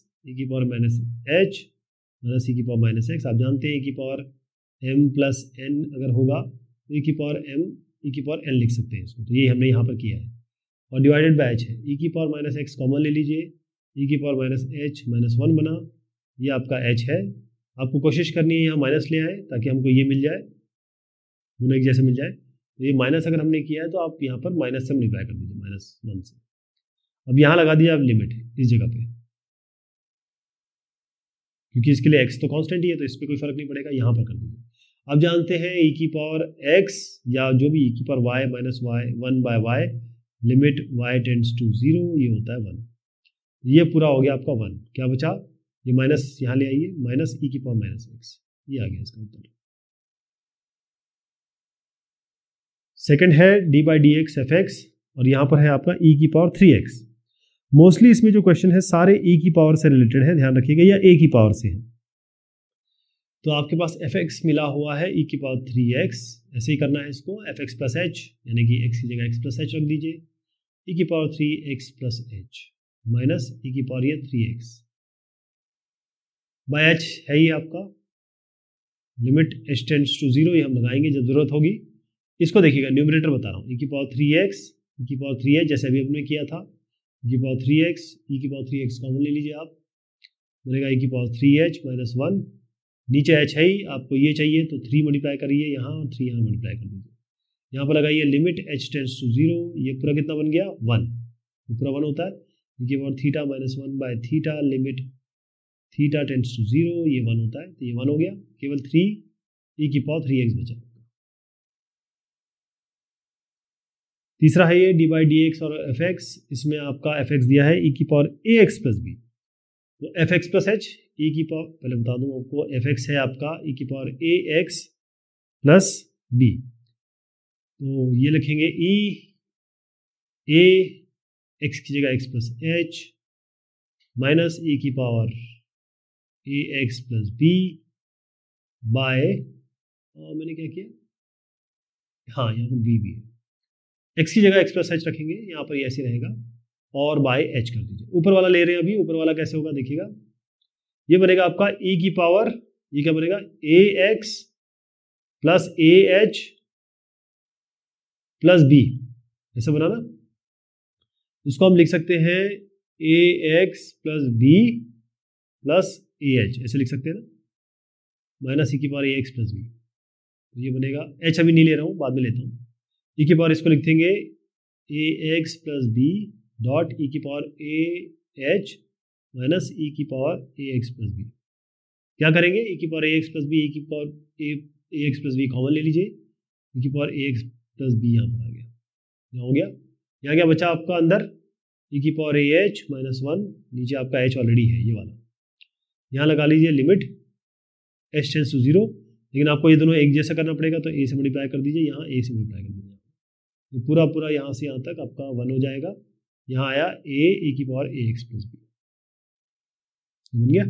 -e⁻x, आप जानते हैं e⁻m + n अगर होगा तो e⁻n लिख सकते हैं इसको, तो ये हमने यहाँ पर किया है, और डिवाइडेड बाय h है, e⁻x कॉमन ले लीजिए, e⁻h -1 बना, ये आपका h है। आपको कोशिश करनी है यहाँ माइनस ले आए ताकि हमको ये मिल जाए, दोनों एक जैसे मिल जाए। तो ये माइनस अगर हमने किया है तो आप यहाँ पर माइनस से मल्टीप्लाई कर दीजिए, -1 से। अब यहाँ लगा दिया आप लिमिट इस जगह पे, क्योंकि इसके लिए x तो कांस्टेंट ही है तो इस पर कोई फर्क नहीं पड़ेगा, यहाँ पर कर दीजिए। अब जानते हैं e⁻x या जो भी e⁻y - y 1/y limit y tends to 0, ये होता है 1। ये पूरा हो गया आपका 1। क्या बचा, ये माइनस यहाँ ले आइए, -e⁻x, ये आ गया इसका उत्तर। सेकंड है d/dx fx, और यहाँ पर है आपका e⁻3x। मोस्टली इसमें जो क्वेश्चन है सारे e की पावर से रिलेटेड है, ध्यान रखिएगा, या a की पावर से है। तो आपके पास fx मिला हुआ है e की पावर 3x, ऐसे ही करना है इसको, fx प्लस h, यानी कि x की जगह x प्लस h रख दीजिए, e की पावर 3x plus h minus e की पावर ये 3x बाय h है ही आपका, लिमिट h टेंड्स टू 0 ये हम लगाएंगे जब जरूरत होगी। इसको देखिएगा, न्यूमरेटर बता रहा हूँ, e की पावर 3x, e की पावर 3h जैसे अभी हमने किया था, e की पावर 3x, e की पावर 3x कॉमन ले लीजिए आप, बनेगा e की पावर 3h माइनस 1, नीचे h है ही, आपको ये चाहिए तो 3 मल्टीप्लाई करिए यहाँ और 3 यहाँ मल्टीप्लाई कर दीजिए, यहाँ पर लगाइए लिमिट h टेंड्स टू 0, ये पूरा कितना बन गया 1, ये पूरा 1 होता है, e की पावर theta minus 1 by theta, limit theta tends to 0, ये 1 होता है, तो ये 1 हो गया, केवल 3 e की पावर 3x बचा। तीसरा है ये डी बाई डी एक्स और fx, इसमें आपका fx दिया है e की पावर ax प्लस b, तो fx प्लस h e की पावर, पहले बता दूं आपको, fx है आपका e की पावर ax प्लस b, तो ये लिखेंगे e a x की जगह x plus h minus e की power ax plus b by, मैंने क्या किया, हाँ यहाँ पर b भी है, x की जगह x प्लस h रखेंगे, यहाँ पर ये ऐसे रहेगा, और बाय h कर दीजिए, ऊपर वाला ले रहे हैं अभी, ऊपर वाला कैसे होगा देखिएगा, ये बनेगा आपका e की पावर, ये क्या बनेगा ax plus ah plus b, ऐसा बना ना, इसको हम लिख सकते हैं ax plus b plus ah, ऐसे लिख सकते हैं ना, माइनस e की पावर ax प्लस b, तो ये बनेगा, h अभी नहीं ले रहा हूँ, बाद में लेता हूँ, e की पावर इसको लिख देंगे ax plus b dot e की पावर ah माइनस e की पावर ax प्लस b, क्या करेंगे, e की power ax plus b, e की power ax plus b common ले लीजिए, e की पावर ax प्लस b यहाँ पर आ गया, यहाँ हो गया, यहाँ क्या बचा आपका अंदर, e की पावर ah माइनस 1, नीचे आपका h ऑलरेडी है ये वाला, यहाँ लगा लीजिए लिमिट h टेंड्स टू 0, लेकिन आपको ये दोनों एक जैसा करना पड़ेगा, तो a से मल्टीप्लाई कर दीजिए, यहाँ a से मल्टीप्लाई कर दीजिए, तो पूरा पूरा यहाँ से यहाँ तक आपका 1 हो जाएगा, यहाँ आया a e की पावर ax प्लस b, बन गया।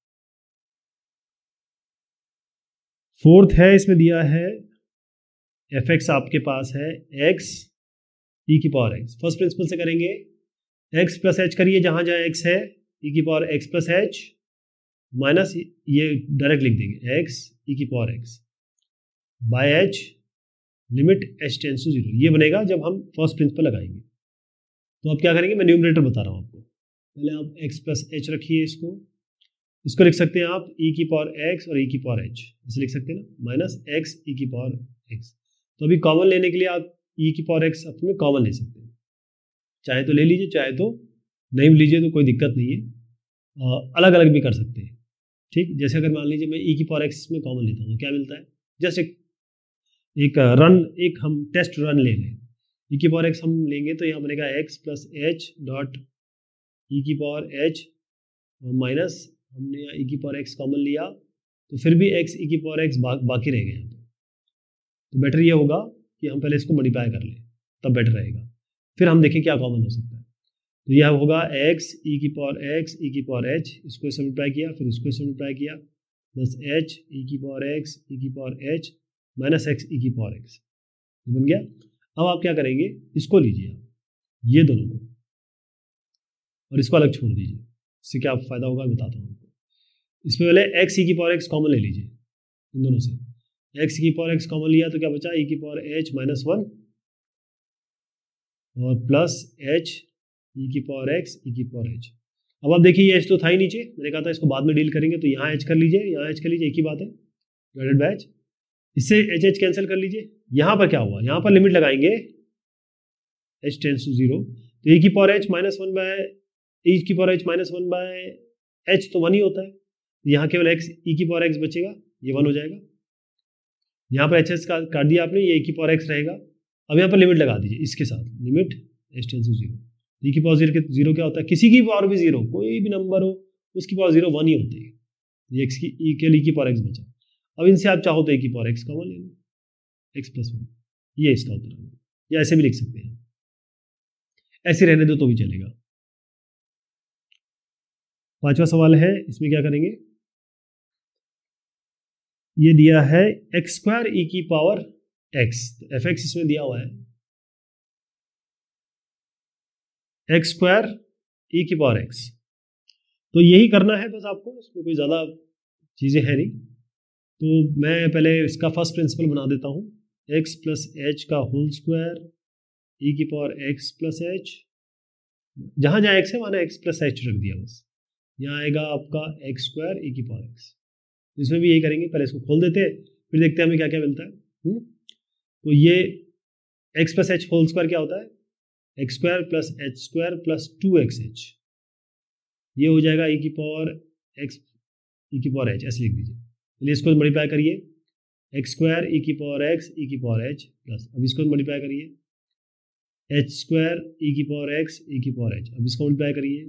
फोर्थ है, इसमें दिया है fx आपके पास है x e की पावर x, फर्स्ट प्रिंसिपल से करेंगे, x प्लस h करिए, जहाँ जहाँ x है e की power x plus h minus, ये डायरेक्ट लिख देंगे x e की power x by h, limit h tends to 0, ये बनेगा जब हम फर्स्ट प्रिंसिपल लगाएंगे। तो आप क्या करेंगे, मैं न्यूमरेटर बता रहा हूँ आपको, पहले आप x प्लस h रखिए, इसको लिख सकते हैं आप e की पावर x और e की पावर h, ऐसे लिख सकते हैं ना, माइनस x e की पावर x, तो अभी कॉमन लेने के लिए आप e की पावर x अपने कॉमन ले सकते हैं, चाहे तो ले लीजिए, चाहे तो नहीं लीजिए, तो कोई दिक्कत नहीं है, अलग अलग भी कर सकते हैं, ठीक। जैसे अगर मान लीजिए मैं e की पावर x में कॉमन लेता हूँ, क्या मिलता है, जस्ट एक रन, एक हम टेस्ट रन ले लें, e की पावर x हम लेंगे तो यहाँ बनेगा x plus h dot e की पावर h माइनस, हमने यहाँ e की पावर x कॉमन लिया, तो फिर भी x e की पावर x बाकी रह गए यहाँ पर, तो बेटर ये होगा कि हम पहले इसको मल्टीप्लाई कर लें, तब बेटर रहेगा, फिर हम देखें क्या कॉमन हो सकता है, तो यह होगा x e की पावर x e की पावर h, इसको इससे मल्टीप्लाई किया, फिर इसको इससे मल्टीप्लाई किया, प्लस h e की पावर x e की power h minus x e की पावर x, बन गया। अब आप क्या करेंगे, इसको लीजिए आप, ये दोनों को, और इसको अलग छोड़ दीजिए, इससे क्या फायदा होगा बताता हूँ आपको। इसमें पहले x e की पावर x कॉमन ले लीजिए, इन दोनों से x की पावर x कॉमन लिया तो क्या बचा, e की पावर h माइनस 1 और प्लस h e की पावर x e की पावर h। अब आप देखिए ये h तो था ही नीचे, मैंने कहा था इसको बाद में डील करेंगे, तो यहाँ h कर लीजिए, यहाँ h कर लीजिए, एक ही बात है, डिवाइडेड बाय h, इससे h कैंसिल कर लीजिए। यहाँ पर क्या हुआ, यहाँ पर लिमिट लगाएंगे h टेंड्स टू 0, तो e की power h minus 1 by e की power h minus 1 by h तो 1 ही होता है, यहाँ केवल x e की पावर x बचेगा, ये 1 हो जाएगा, यहाँ पर एच काट दिया आपने, ये e की पावर x रहेगा। अब यहाँ पर लिमिट लगा दीजिए इसके साथ, limit h tends to 0, e की पावर 0 क्या होता है, किसी की पावर भी 0, कोई भी नंबर हो उसकी पावर 0 1 ही होती है, ये x की e की पावर x बचा। अब इनसे आप चाहो तो e की पावर x कॉमन ले लो, x प्लस 1, ये इसका उत्तर है, या ऐसे भी लिख सकते हैं, ऐसे रहने दो तो भी चलेगा। पांचवा सवाल है, इसमें क्या करेंगे, ये दिया है एक्स स्क्वायर ई की पावर एक्स, एफ एक्स इसमें दिया हुआ है एक्स स्क्वायर ई की पावर एक्स। तो यही करना है बस आपको, इसमें कोई ज़्यादा चीज़ें हैं नहीं। तो मैं पहले इसका फर्स्ट प्रिंसिपल बना देता हूँ, एक्स प्लस एच का होल स्क्वायर ई की पावर एक्स प्लस एच, जहाँ जहाँ एक्स है वहाँ एक्स प्लस एच रख दिया बस। यहाँ आएगा आपका एक्स स्क्वायर ई की पावर एक्स। इसमें भी यही करेंगे, पहले इसको खोल देते हैं फिर देखते हैं हमें क्या क्या मिलता है। तो ये x plus H whole square क्या होता है, x square plus H square plus 2xh, ये हो जाएगा ई की पावर एक्स ई की पावर एच, ऐसे लिख दीजिए। चलिए इसको मल्टीप्लाई करिए, एक्स स्क्वायर ई की पावर एक्स ई की पावर एच प्लस, अब इसको मल्टीप्लाई करिए एच स्क्वायर ई की पावर एक्स ई की पावर एच, अब इसको मल्टीप्लाई करिए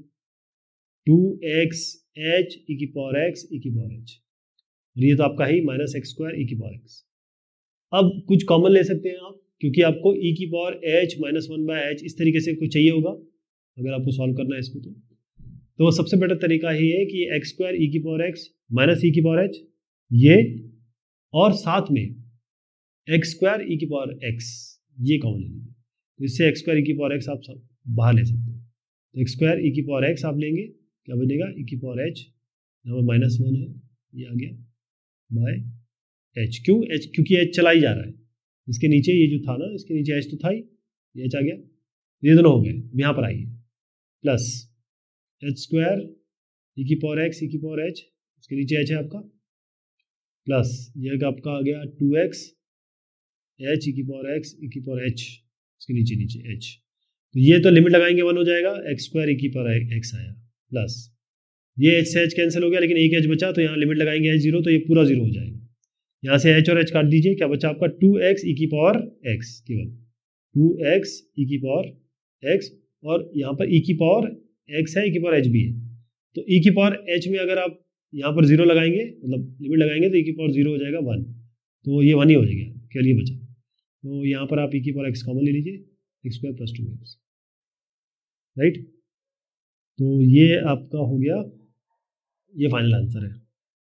2xh ई की पावर एक्स ई की पावर एच, और ये तो आपका ही माइनस एक्स स्क्वायर ई की पावर एक्स। अब कुछ कॉमन ले सकते हैं आप, क्योंकि आपको ई की पावर एच माइनस 1/h इस तरीके से कुछ चाहिए होगा अगर आपको सॉल्व करना है इसको। तो सबसे बेटर तरीका ही है कि एक्स स्क्वायर ई की पावर एक्स माइनस ई की पावर एच ये, और साथ में एक्स स्क्वायर ई की पावर एक्स ये कॉमन ले लीजिए। तो इससे एक्स स्क्वायर ई की पावर एक्स आप सब बाहर ले सकते हैं। तो एक्स स्क्वायर ई की पावर एक्स आप लेंगे, क्या बनेगा ई की पावर एच, यहाँ पर -1 है, ये आ गया बाय एच। क्यों एच, क्योंकि एच चला ही जा रहा है, इसके नीचे ये जो था ना, इसके नीचे एच तो था ही, ये एच आ गया, ये दोनों हो गए। यहाँ पर आइए प्लस एच स्क्वायर ई की पावर एक्स ई की पावर एच, उसके नीचे एच है आपका, प्लस ये आपका आ गया 2x एच ई की पावर एक्स ई की पावर एच, उसके नीचे नीचे एच। तो ये तो लिमिट लगाएंगे 1 हो जाएगा, एक्स स्क्वायर ई की पावर एक्स आया, प्लस ये एच से एच कैंसिल हो गया लेकिन एक एच बचा, तो यहाँ लिमिट लगाएंगे एच 0, तो ये पूरा 0 हो जाएगा। यहाँ से एच और एच काट दीजिए, क्या बचा आपका 2x ई की पावर एक्स, केवल 2x ई की पावर एक्स, और यहाँ पर ई की पावर एक्स है, ई की पावर एच भी है। तो ई की पावर एच में अगर आप यहाँ पर 0 लगाएंगे, मतलब लिमिट लगाएंगे, तो ई की पावर 0 हो जाएगा 1, तो ये 1 ही हो जाएगा, केवल ये बचा। तो यहाँ पर आप ई की पावर एक्स कॉमन ले लीजिए, x square plus 2x, right. तो ये आपका हो गया, ये फाइनल आंसर है।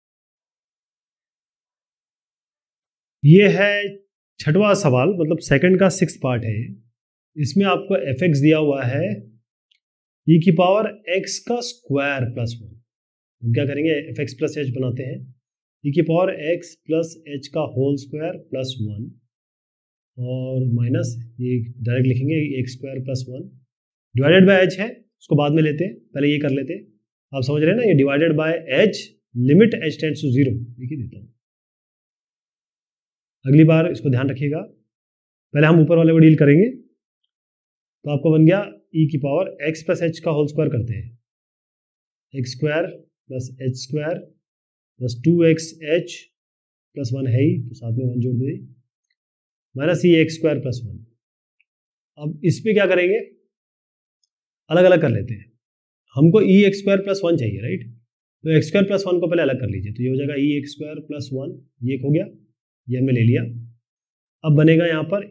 ये है 6वां सवाल, मतलब सेकंड का 6th पार्ट है। इसमें आपको एफ एक्स दिया हुआ है ई की पावर एक्स का स्क्वायर प्लस 1। हम क्या करेंगे, एफ एक्स प्लस एच बनाते हैं, ई की पावर एक्स प्लस एच का होल स्क्वायर प्लस 1, और माइनस ये डायरेक्ट लिखेंगे x square plus 1 divided by h है, उसको बाद में लेते हैं, पहले ये कर लेते हैं। आप समझ रहे हैं ना, ये divided by h, limit h tends to 0 लिख ही देता हूँ। अगली बार इसको ध्यान रखिएगा, पहले हम ऊपर वाले को डील करेंगे। तो आपको बन गया ई की पावर एक्स प्लस एच का होल स्क्वायर करते हैं, x square plus H square plus 2xh plus 1 है ही, तो साथ में 1 जोड़ दे, minus e x square plus 1। अब इस पे क्या करेंगे, अलग अलग कर लेते हैं। हमको ई एक्स स्क्वायर प्लस 1 चाहिए, राइट। तो एक्स स्क्वायर प्लस 1 को पहले अलग कर लीजिए, तो ये हो जाएगा ई एक्स स्क्वायर प्लस 1, ये एक हो गया, ये हमने ले लिया। अब बनेगा यहाँ पर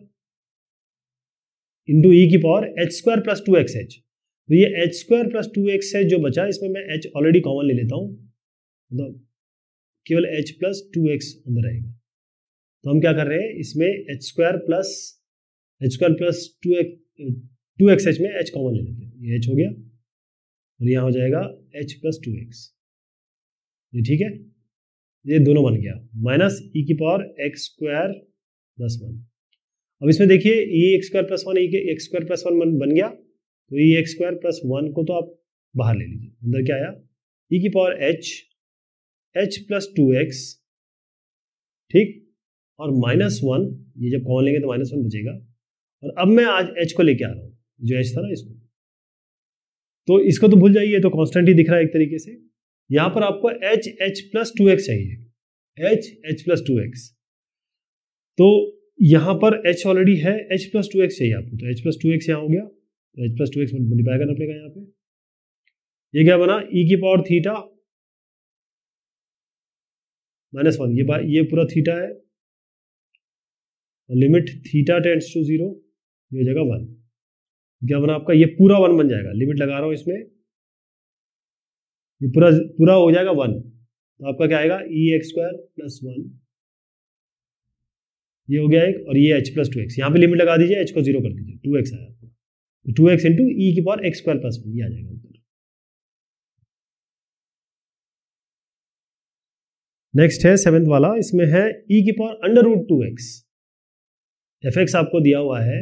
इंटू ई की power H square plus 2xh। तो ये एच स्क्वायर प्लस 2xh जो बचा, इसमें मैं एच ऑलरेडी कॉमन ले लेता हूँ, मतलब केवल एच प्लस 2x अंदर आएगा। तो हम क्या कर रहे हैं, इसमें एच स्क्वायर प्लस 2xh में एच कॉमन ले लेते हैं, ये एच हो गया, और यहाँ हो जाएगा एच प्लस 2x, ये ठीक है, ये दोनों बन गया, माइनस ई की पावर एक्स स्क्वायर प्लस 1। अब इसमें देखिए e x square plus 1 e के एक्स स्क्वायर प्लस 1 बन गया, तो ई एक्स स्क्वायर प्लस 1 को तो आप बाहर ले लीजिए, अंदर क्या आया, ई की पावर एच प्लस 2x, ठीक, और -1, ये जब कॉमन लेंगे तो -1 बचेगा। और अब मैं आज एच को लेके आ रहा हूँ, जो एच था ना इसको, तो इसको तो भूल जाइए, तो कांस्टेंट ही दिख रहा है एक तरीके से। यहाँ पर आपको एच प्लस 2x चाहिए, एच प्लस 2x, तो यहाँ पर h ऑलरेडी है, h प्लस 2x चाहिए आपको, तो h प्लस 2x यहाँ हो गया, तो h प्लस 2x मल्टीप्लाई करना पड़ेगा यहाँ पे। ये क्या बना, e की पावर थीटा -1, ये पूरा थीटा है, और लिमिट थीटा टेंड्स टू 0, ये हो जाएगा 1। क्या बना आपका, ये पूरा 1 बन जाएगा, लिमिट लगा रहा हूँ इसमें, ये पूरा हो जाएगा 1। तो आपका क्या आएगा, ई एक्स स्क्वायर प्लस 1 ये हो गया एक, और ये h प्लस 2x, यहाँ पे लिमिट लगा दीजिए, h को 0 कर दीजिए, 2x आया आपको, तो 2x इंटू ई की पावर x स्क्वायर प्लस 1, ये आ जाएगा उत्तर। नेक्स्ट है 7th वाला, इसमें है ई की power under root 2x, fx आपको दिया हुआ है,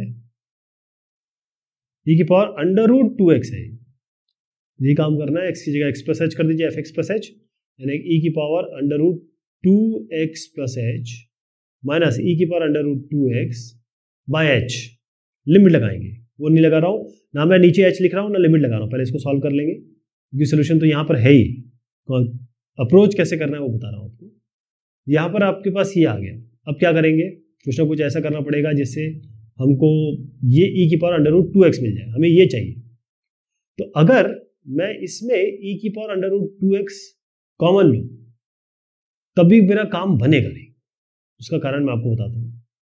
ई की पावर अंडर रूट 2x है, ये काम करना है, x की जगह x प्लस एच कर दीजिए, fx प्लस एच, यानी ई की power under root 2x plus h minus e की power under root 2x by h, limit लगाएंगे, वो नहीं लगा रहा हूँ ना, मैं नीचे h लिख रहा हूँ ना लिमिट लगा रहा हूँ, पहले इसको सॉल्व कर लेंगे क्योंकि सोल्यूशन तो यहाँ पर है ही, अप्रोच कैसे करना है वो बता रहा हूँ आपको। यहाँ पर आपके पास ये आ गया, अब क्या करेंगे, कुछ ना कुछ ऐसा करना पड़ेगा जिससे हमको ये ई की पावर अंडर रूट 2x मिल जाए, हमें ये चाहिए। तो अगर मैं इसमें ई की power under root 2x common लूँ तभी मेरा काम बनेगा नहीं, उसका कारण मैं आपको बताता हूँ।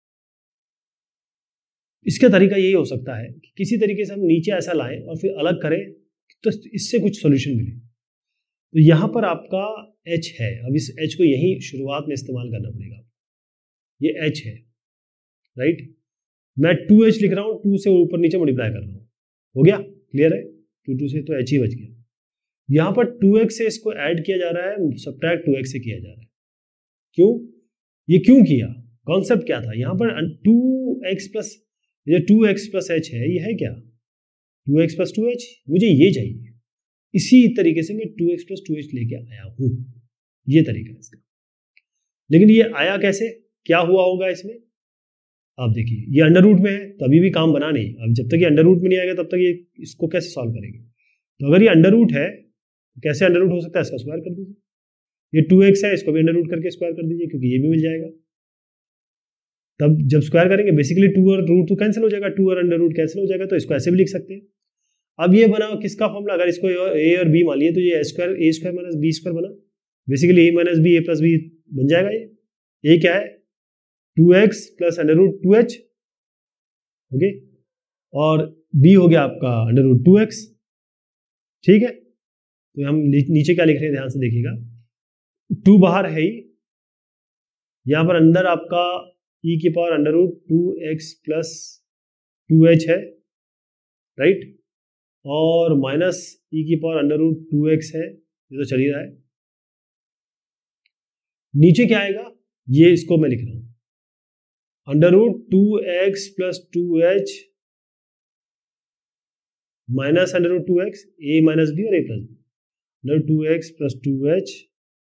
इसका तरीका यही हो सकता है कि किसी तरीके से हम नीचे ऐसा लाएं और फिर अलग करें तो इससे कुछ सॉल्यूशन मिले। तो यहाँ पर आपका h है, अब इस h को यही शुरुआत में इस्तेमाल करना पड़ेगा, ये h है, राइट, मैं 2h लिख रहा हूँ, 2 से ऊपर नीचे मल्टीप्लाई कर रहा हूँ, हो गया, क्लियर है, 2 से तो h ही बच गया। यहाँ पर 2x से इसको ऐड किया जा रहा है, सब्ट्रैक्ट 2x से किया जा रहा है, क्यों, ये क्यों किया, कॉन्सेप्ट क्या था, यहाँ पर 2x प्लस, ये 2x प्लस h है, ये है क्या 2x प्लस 2h, मुझे ये चाहिए, इसी तरीके से मैं 2x प्लस 2h लेके आया हूँ, ये तरीका है इसका। लेकिन ये आया कैसे, क्या हुआ होगा इसमें, आप देखिए ये अंडर रूट में है तो अभी भी काम बना नहीं, अब जब तक ये अंडर रूट में नहीं आएगा तब तक ये इसको कैसे सॉल्व करेंगे। तो अगर ये अंडर रूट है तो कैसे अंडर रूट हो सकता है, इसका स्क्वायर कर दीजिए, ये 2x है इसको भी अंडर रूट करके स्क्वायर कर दीजिए क्योंकि ये भी मिल जाएगा। तब जब स्क्वायर करेंगे बेसिकली 2 और रूट तो कैंसिल हो जाएगा, 2 और अंडर रूट कैंसिल हो जाएगा, तो इसको ऐसे भी लिख सकते हैं। अब ये बना किसका फॉर्मूला, अगर इसको ए और बी मान लिए तो ये a square minus B square बना, basically a minus b a plus b बन जाएगा। ये क्या है 2x plus under root 2h, okay, और b हो गया आपका अंडर रूट 2x, ठीक है। तो हम नीचे क्या लिख रहे हैं ध्यान से देखिएगा, 2 बाहर है ही, यहाँ पर अंदर आपका e की power under root 2x plus 2h है, राइट, और माइनस e की पावर अंडर रूट 2x है, ये तो चल ही रहा है। नीचे क्या आएगा, ये इसको मैं लिख रहा हूं under root 2x plus 2h minus under root 2x, a minus B और a plus b, under 2x plus 2h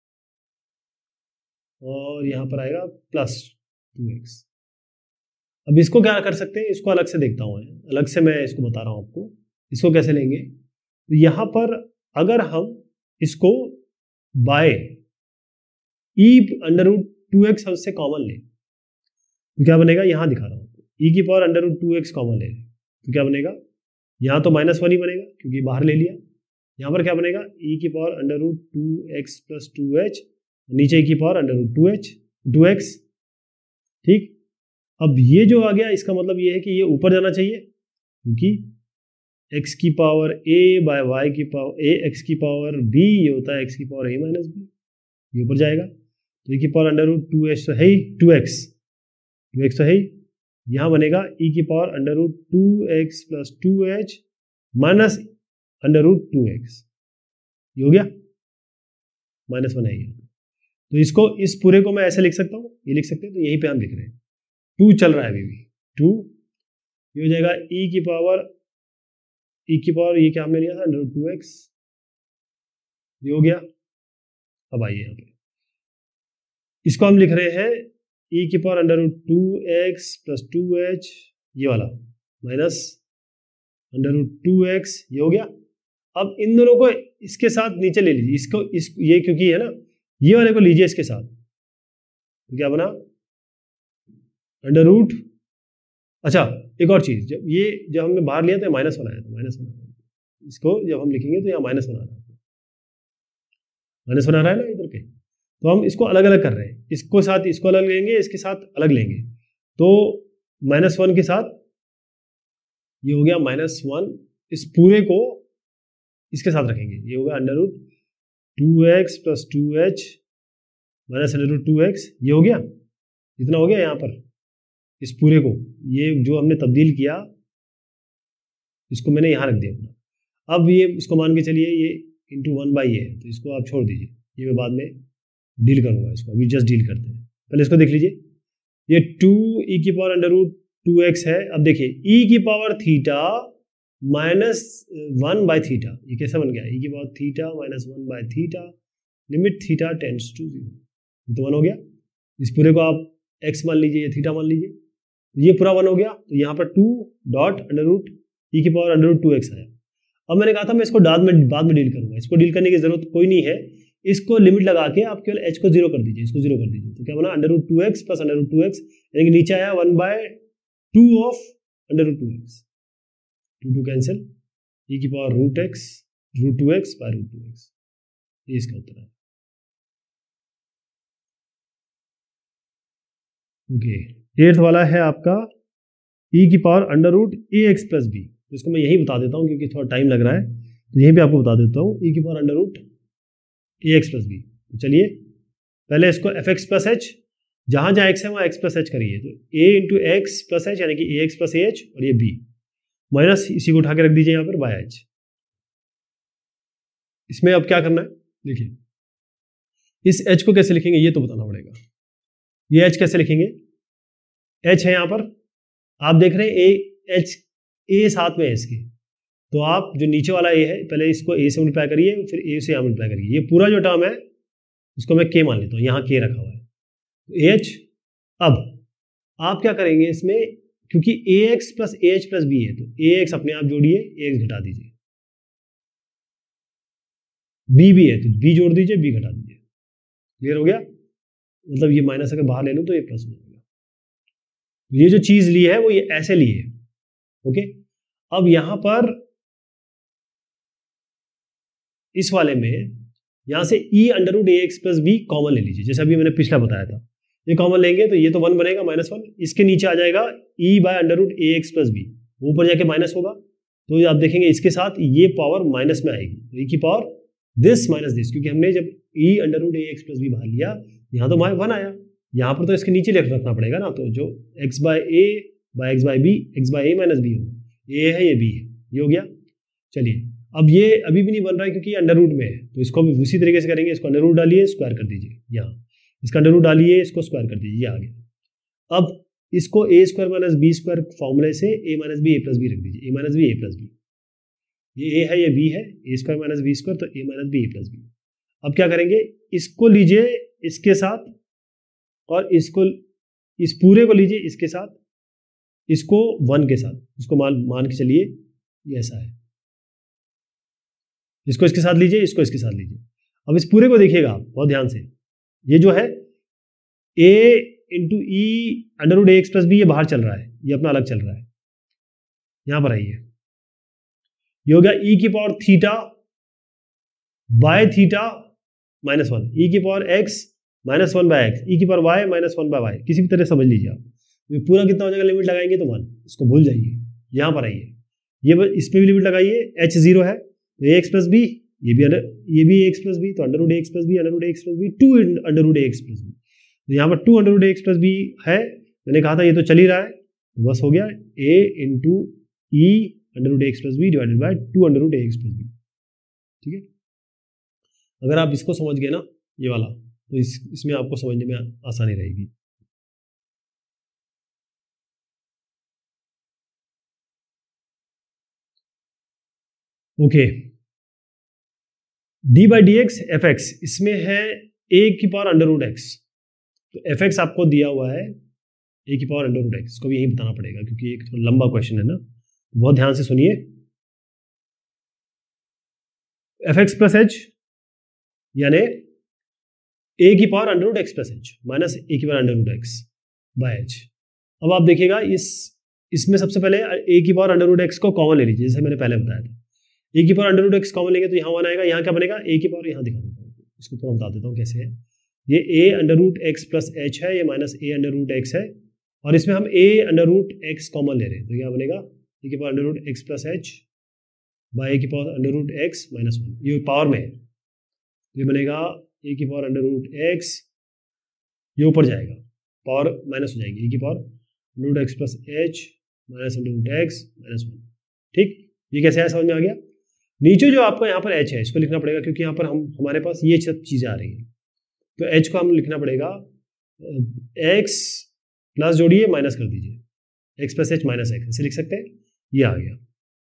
और यहां पर आएगा प्लस 2x। अब इसको क्या कर सकते हैं, इसको अलग से देखता हूं, अलग से मैं इसको बता रहा हूं आपको, इसको कैसे लेंगे। तो यहां पर अगर हम इसको bye e under root 2x उससे कॉमन लें तो क्या बनेगा, यहां दिखा रहा हूं, e की power under root 2x common ले तो क्या बनेगा, यहां तो -1 ही बनेगा क्योंकि बाहर ले लिया, यहां पर क्या बनेगा e की power under root 2x plus 2h, नीचे e की पावर अंडर रूट 2x, ठीक। अब ये जो आ गया इसका मतलब ये है कि ये ऊपर जाना चाहिए क्योंकि x की पावर a बाय y की पावर a, x की पावर b, ये होता है x की पावर a माइनस b, ये ऊपर जाएगा, तो e की पावर अंडर रूट 2h तो है ही, 2x तो है ही, यहाँ बनेगा e की power under root 2x plus 2h minus under root 2x, ये हो गया, -1 है ये। तो इसको, इस पूरे को मैं ऐसे लिख सकता हूँ, ये लिख सकते हैं, तो यहीं पे हम लिख रहे हैं 2 चल रहा है अभी भी, 2, ये हो जाएगा e की पावर ये क्या हमने लिया था अंडर रूट 2x, ये हो गया। अब आइए यहाँ पे इसको हम लिख रहे हैं e की power under root 2x plus 2h, ये वाला माइनस अंडर रूट 2x, ये हो गया। अब इन दोनों को इसके साथ नीचे ले लीजिए, इसको ये क्योंकि है ना, ये वाले को लीजिए इसके साथ, तो क्या बना अंडर रूट, अच्छा एक और चीज, जब हमने बाहर लिया तो -1 आया था, -1 आया, इसको जब हम लिखेंगे तो यहाँ -1 आ रहा है, -1 आ रहा है ना इधर पे, तो हम इसको अलग अलग कर रहे हैं, इसको साथ इसको अलग लेंगे, इसके साथ अलग लेंगे, तो -1 के साथ ये हो गया -1, इस पूरे को इसके साथ रखेंगे, ये होगा under root 2x plus 2h minus under root 2x, ये हो गया, इतना हो गया यहाँ पर, इस पूरे को, ये जो हमने तब्दील किया इसको मैंने यहाँ रख दिया पूरा। अब ये इसको मान के चलिए ये इंटू 1/a है, तो इसको आप छोड़ दीजिए, ये मैं बाद में डील करूँगा, इसको अभी जस्ट डील करते हैं। पहले इसको देख लीजिए, ये 2e⁻√2x है। अब देखिए e⁻θ माइनस 1/θ, ये कैसे बन गया, e⁻θ minus 1/θ limit θ tends to 0, तो 1 हो गया। इस पूरे को आप x मान लीजिए या थीटा मान लीजिए, ये पूरा 1 हो गया। तो यहाँ पर 2.e⁻√2x आया। अब मैंने कहा था मैं इसको बाद में डील करूंगा, इसको डील करने की जरूरत कोई नहीं है, इसको लिमिट लगा के आप केवल h को 0 कर दीजिए, इसको 0 कर दीजिए, तो क्या बना √2x प्लस √2x, यानी कि नीचे आया 1/2 ऑफ √2x, 2 कैंसिल, e⁻√x√2x, ये इसका उत्तर है। ओके, 8th वाला है आपका e⁻√ax प्लस b, तो इसको मैं यही बता देता हूँ क्योंकि थोड़ा टाइम लग रहा है, तो यहीं पे आपको बता देता हूँ e⁻√ax प्लस b। तो चलिए पहले इसको fx प्लस h, जहाँ जहाँ x है वहाँ x प्लस h करिए, तो a into x plus H यानी कि ax प्लस ah, और ये b माइनस इसी को उठा के रख दीजिए यहाँ पर yh। इसमें अब क्या करना है, देखिए इस h को कैसे लिखेंगे ये तो बताना पड़ेगा। ये h कैसे लिखेंगे, h है यहाँ पर, आप देख रहे हैं h a साथ में है इसके, तो आप जो नीचे वाला a है पहले इसको a से मल्टीप्लाई करिए, फिर a से यहाँ मल्टीप्लाई करिए, ये पूरा जो टर्म है इसको मैं k मान लेता हूँ, यहाँ k रखा हुआ है, तो ah। अब आप क्या करेंगे इसमें, क्योंकि ax plus ah plus b है, तो ax अपने आप जोड़िए, ax घटा दीजिए, b भी है तो b जोड़ दीजिए, b घटा दीजिए, क्लियर हो गया। मतलब ये माइनस अगर बाहर ले लूँ तो ये प्लस हो जाएगा। ये जो चीज ली है वो ये ऐसे ली है, ओके। अब यहां पर इस वाले में यहां से e⁻√ax प्लस b कॉमन ले लीजिए, जैसे अभी मैंने पिछला बताया था, ये कॉमन लेंगे तो ये तो 1 बनेगा -1, इसके नीचे आ जाएगा e/√ax प्लस b, ऊपर जाके माइनस होगा, तो आप देखेंगे इसके साथ ये पावर माइनस में आएगी, तो e की पावर दिस माइनस दिस, क्योंकि हमने जब e⁻√ax प्लस b बाहर लिया, यहाँ तो 1 आया, यहाँ पर तो इसके नीचे रखना पड़ेगा ना, तो जो x/a/b x/a माइनस b होगा, a है ये b है, ये हो गया। चलिए अब ये अभी भी नहीं बन रहा है क्योंकि अंडर रूट में है, तो इसको भी उसी तरीके से करेंगे, इसको अंडर रूट डालिए, स्क्वायर कर दीजिए, यहाँ इसका अंडर रूट डालिए, इसको स्क्वायर कर दीजिए, ये आ गया। अब इसको a square minus B square फॉर्मूले से a minus b a plus b रख दीजिए, a minus b a plus b, ये a है ये b है, a square minus B square, तो a minus b a plus b. अब क्या करेंगे, इसको लीजिए इसके साथ, और इसको इस पूरे को लीजिए इसके साथ, इसको 1 के साथ, इसको मान के चलिए ये ऐसा है, इसको इसके साथ लीजिए, इसको इसके साथ लीजिए। अब इस पूरे को देखिएगा आप बहुत ध्यान से, ये जो है a into e⁻√ax plus b ये बाहर चल रहा है, ये अपना अलग चल रहा है, यहां पर आइए, ये हो गया e⁻θ by theta minus 1, e⁻x minus 1/x, e⁻y minus 1/y, किसी भी तरह समझ लीजिए आप, ये पूरा कितना हो जाएगा, लिमिट लगाएंगे तो 1, इसको भूल जाइए। यहाँ पर आइए, ये इस पे भी लिमिट लगाइए, h 0 है तो ax प्लस b, ये भी ax प्लस b, तो √ax plus b √ax plus b 2√ax plus b, तो यहाँ पर 2√ax प्लस b है, मैंने कहा था ये तो चल ही रहा है, तो बस हो गया a into e⁻√ax plus b divided by 2√ax plus b, ठीक है। अगर आप इसको समझ गए ना ये वाला, तो इसमें आपको समझने में आसानी रहेगी। ओके, d/dx fx, इसमें है a⁻√x, तो fx आपको दिया हुआ है a⁻√x, इसको भी यही बताना पड़ेगा क्योंकि एक थोड़ा लंबा क्वेश्चन है ना, बहुत ध्यान से सुनिए। fx प्लस h यानी a⁻√x plus h minus a⁻√x by h। अब आप देखिएगा इसमें सबसे पहले a⁻√x को कॉमन ले लीजिए, जैसे मैंने पहले बताया था, a⁻√x कॉमन लेंगे तो यहाँ 1 आएगा, यहाँ क्या बनेगा a⁻, यहाँ दिखा देता हूँ, इसको थोड़ा बता देता हूँ कैसे है, ये a√x प्लस h है, ये माइनस a√x है, और इसमें हम a√x कॉमन ले रहे हैं, तो क्या बनेगा a⁻√x plus h bye a⁻√x minus 1, ये पावर में है, ये बनेगा a⁻√x, ये ऊपर जाएगा, पावर माइनस हो जाएगी, root x plus h minus under root x minus 1। ठीक, ये कैसे है, समझ में आ गया। नीचे जो आपका यहाँ पर एच है इसको लिखना पड़ेगा, क्योंकि यहाँ पर हमारे पास ये सब चीज़ें आ रही हैं, तो एच को हम लिखना पड़ेगा एक्स प्लस जोड़िए माइनस कर दीजिए, x plus h minus x, ऐसे लिख सकते हैं। ये आ गया।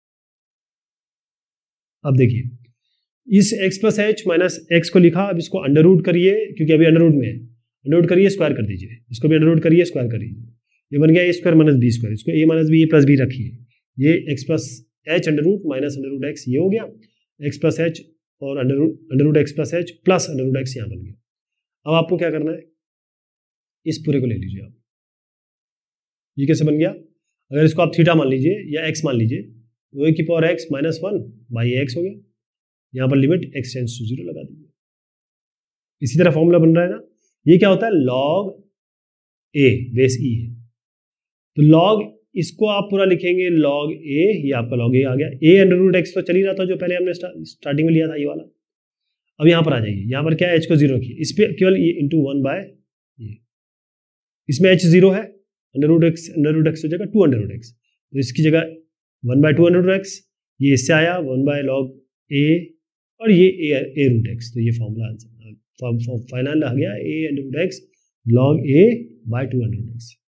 अब देखिए इस x plus h minus x को लिखा, अब इसको अंडर रूट करिए, क्योंकि अभी अंडर रूट में है, अंडर रूट करिए, स्क्वायर कर दीजिए, इसको भी अंडर रूट करिए, स्क्वायर करिए, ये बन गया a square minus B square, इसको a minus b a plus b रखिए, ये x plus h under root minus under root x, ये हो गया x प्लस एच और under root x plus h plus under root x यहाँ बन गया। अब आपको क्या करना है, इस पूरे को ले लीजिए आप, ये कैसे बन गया, अगर इसको आप थीटा मान लीजिए या x मान लीजिए, तो ए की power x minus 1 by x हो गया, यहाँ पर लिमिट x टेंड्स टू 0 लगा दीजिए। इसी तरह फॉर्मूला बन रहा है ना, ये क्या होता है, लॉग a बेस e है, तो लॉग इसको आप पूरा लिखेंगे लॉग a, ये आपका लॉग a आ गया, a अंडर रूट एक्स तो चल ही रहा था जो पहले हमने स्टार्टिंग में लिया था, ये वाला। अब यहाँ पर आ जाइए, यहाँ पर क्या है, h को 0 रखिए, इस पर केवल ये इंटू 1 बाय ये, इसमें h 0 है, अंडर रूट एक्स हो जाएगा 2 अंडर रूट एक्स, तो इसकी जगह 1 बाय 2 अंडर रूट एक्स, ये इससे आया 1 बाय लॉग a और ये a रूट एक्स, तो ये फॉर्मूला आंसर फाइनल आ गया a under root x log a by 2 under root x.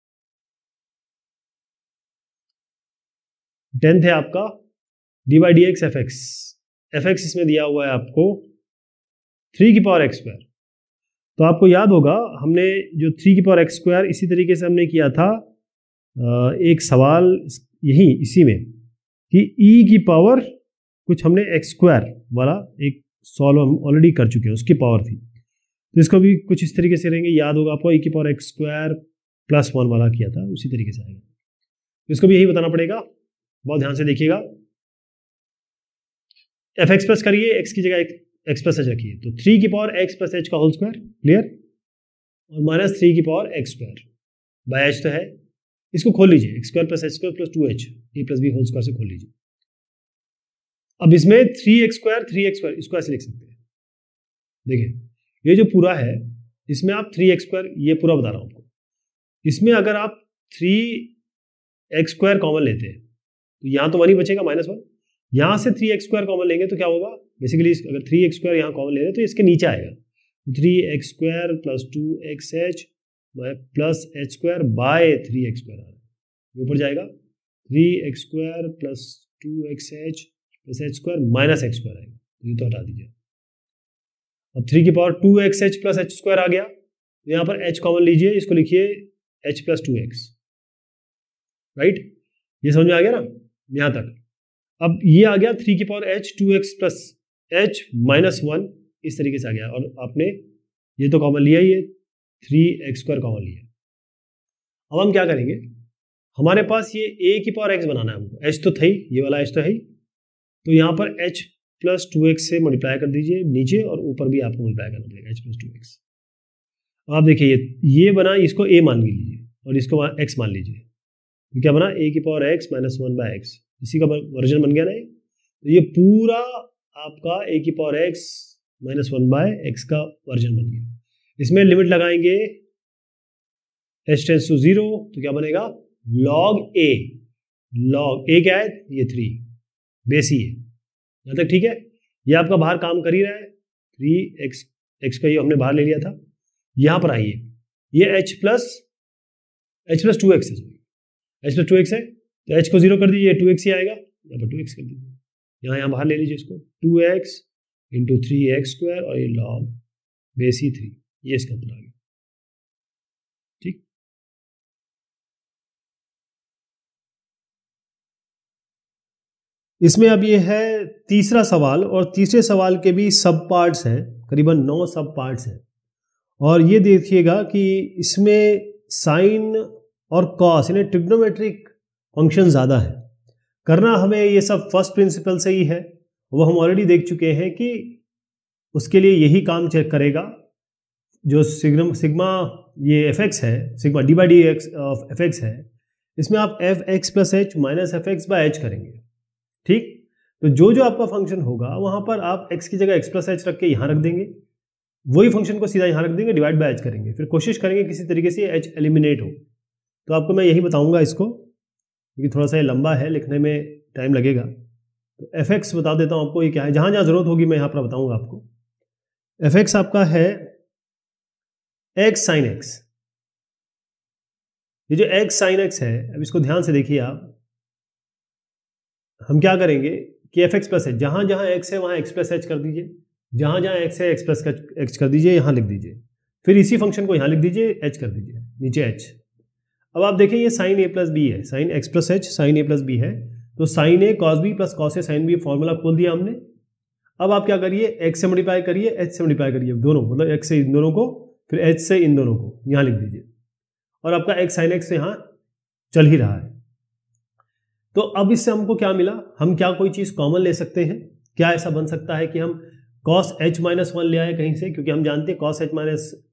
10th है आपका d by d x f x इसमें दिया हुआ है आपको 3 की पावर एक्स स्क्वायर, तो आपको याद होगा हमने जो 3 की पावर एक्स स्क्वायर इसी तरीके से हमने किया था, एक सवाल यही इसी में कि e की पावर कुछ हमने एक्स स्क्वायर वाला एक सॉल्व हम ऑलरेडी कर चुके हैं, उसकी पावर थी, तो इसको भी कुछ इस तरीके से रहेंगे, याद होगा आपको e की पावर एक्स स्क्वायर प्लस 1 वाला किया था, उसी तरीके से आएगा, तो इसको भी यही बताना पड़ेगा, बहुत ध्यान से देखिएगा। एफ एक्स प्लस करिए, एक्स की जगह एक्स प्लस एच रखिए, तो 3 की पावर एक्स प्लस एच का होल स्क्वायर, क्लियर, और माइनस 3 की power x square by h तो है, इसको खोल लीजिए, x square plus H square plus 2h a plus B whole square से खोल लीजिए। अब इसमें 3x स्क्वायर इसको ऐसे लिख सकते हैं, देखिए ये जो पूरा है इसमें आप 3x स्क्वायर, ये पूरा बता रहा हूं आपको, इसमें अगर आप 3x स्क्वायर कॉमन लेते हैं तो यहाँ तो 1 ही बचेगा -1, यहाँ से 3x स्क्वायर कॉमन लेंगे तो क्या होगा, बेसिकली अगर 3x स्क्वायर यहाँ कॉमन ले रहे हैं तो इसके नीचे आएगा 3x square plus 2xh plus H square by 3x square आ रहा है, ऊपर जाएगा 3x square plus 2xh plus H square minus x square आएगा, तो ये तो हटा दीजिए। अब 3 की power 2xh plus H square आ गया, तो यहाँ पर h कॉमन लीजिए, इसको लिखिए h प्लस 2x, राइट, ये समझ में आ गया ना यहाँ तक। अब ये आ गया 3 की power h 2x plus h minus 1, इस तरीके से आ गया, और आपने ये तो कॉमन लिया, ये 3x स्क्वायर कॉमन लिया। अब हम क्या करेंगे, हमारे पास ये a की पावर x बनाना है हमको, h तो था ही, ये वाला h तो है ही, तो यहाँ पर h प्लस 2x से मल्टीप्लाई कर दीजिए नीचे, और ऊपर भी आपको मल्टीप्लाई करना पड़ेगा h प्लस 2x। आप देखिए ये बना, इसको a मान लीजिए और इसको x मान लीजिए, तो क्या बना, a की power x minus 1 by x, इसी का वर्जन बन गया ना, तो ये पूरा आपका a की power x minus 1 by x का वर्जन बन गया। इसमें लिमिट लगाएंगे h टेंड्स टू 0, तो क्या बनेगा, लॉग a क्या है, ये 3 बेस ही है, यहाँ तक ठीक है, ये आपका बाहर काम कर ही रहा है, 3x का ये हमने बाहर ले लिया था। यहाँ पर आइए, ये h प्लस 2x है, h प्लस 2x है, तो h को 0 कर दीजिए, 2x ही आएगा, यहाँ पर 2x कर दीजिए, यहाँ बाहर ले लीजिए इसको, 2x इंटू 3x स्क्वायर और ये लॉग बेस ही 3, ये इसका उत्तर आ गया, ठीक। इसमें अब ये है तीसरा सवाल, और तीसरे सवाल के भी सब पार्ट्स हैं, करीबन 9 सब पार्ट्स हैं, और ये देखिएगा कि इसमें साइन और कॉस यानी ट्रिग्नोमेट्रिक फंक्शन ज़्यादा है। करना हमें ये सब फर्स्ट प्रिंसिपल से ही है, वो हम ऑलरेडी देख चुके हैं कि उसके लिए यही काम चेक करेगा, जो सिग्मा ये एफ एक्स है, sigma d by d x of f x है, इसमें आप f x plus h minus F x by h करेंगे, ठीक। तो जो आपका फंक्शन होगा वहां पर आप x की जगह x प्लस एच रख के यहाँ रख देंगे, वही फंक्शन को सीधा यहाँ रख देंगे, डिवाइड बाय एच करेंगे, फिर कोशिश करेंगे किसी तरीके से एच एलिमिनेट हो, तो आपको मैं यही बताऊंगा इसको, क्योंकि थोड़ा सा ये लंबा है, लिखने में टाइम लगेगा। तो एफ एक्स बता देता हूँ आपको ये क्या है, जहाँ जहाँ जरूरत होगी मैं यहाँ पर बताऊंगा आपको। एफ एक्स आपका है एक्स साइन एक्स। ये जो एक्स साइन एक्स है, अब इसको ध्यान से देखिए आप, हम क्या करेंगे कि एफ एक्स प्लस एच, जहाँ जहाँ एक्स है वहाँ एक्स प्लस एच कर दीजिए, जहाँ जहाँ एक्स है एक्स प्लस एच कर दीजिए, यहाँ लिख दीजिए, फिर इसी फंक्शन को यहाँ लिख दीजिए, एच कर दीजिए, नीचे एच। अब आप देखें ये साइन ए प्लस बी है, sine x plus h sine a plus b है, तो sine a cos b plus cos a sine b formula खोल दिया हमने। अब आप क्या करिए, एक्स से मल्टीप्लाई करिए, एच से मल्टीप्लाई करिए, दोनों, मतलब एक्स से इन दोनों को, फिर एच से इन दोनों को, यहाँ लिख दीजिए, और आपका एक्स साइन एक्स यहाँ चल ही रहा है। तो अब इससे हमको क्या मिला, हम क्या कोई चीज़ कॉमन ले सकते हैं? क्या ऐसा बन सकता है कि हम cos h माइनस वन ले आए कहीं से? क्योंकि हम जानते हैं cos h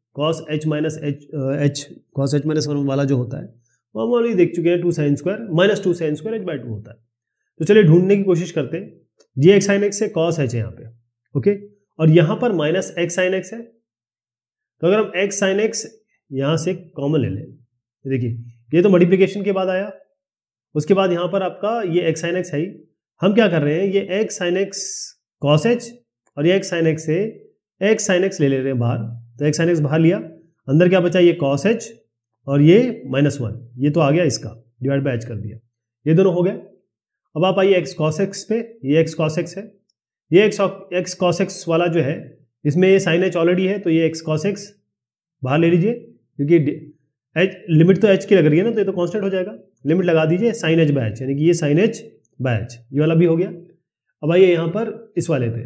माइनस वन वाला जो होता है वो हम ऑलरेडी देख चुके हैं, 2 sin square minus 2 sin square h/2 होता है। तो चलिए ढूंढने की कोशिश करते हैं। ये x sin x से cos h है यहाँ पे, ओके, और यहाँ पर माइनस x sin x है। तो अगर हम x sin x यहाँ से कॉमन ले लें, देखिए ये तो मल्टीप्लिकेशन के बाद आया, उसके बाद यहाँ पर आपका ये x sin x है ही। हम क्या कर रहे हैं, ये x sin x cos h और ये x sin x से x sin x ले रहे हैं बाहर, तो x sin x बाहर लिया, अंदर क्या बचा, ये cos h और ये -1, ये तो आ गया, इसका डिवाइड बाय h कर दिया, ये दोनों हो गए। अब आप आइए x cos x पे, ये x cos x है, ये x cos x वाला जो है इसमें ये sin h ऑलरेडी है, तो ये x cos x बाहर ले लीजिए, क्योंकि लिमिट तो h की लग रही है ना, तो ये तो कांस्टेंट हो जाएगा, लिमिट लगा दीजिए sin h बाय h, यानी कि ये sin h बाय h, ये वाला भी हो गया। अब आइए यहाँ पर इस वाले पे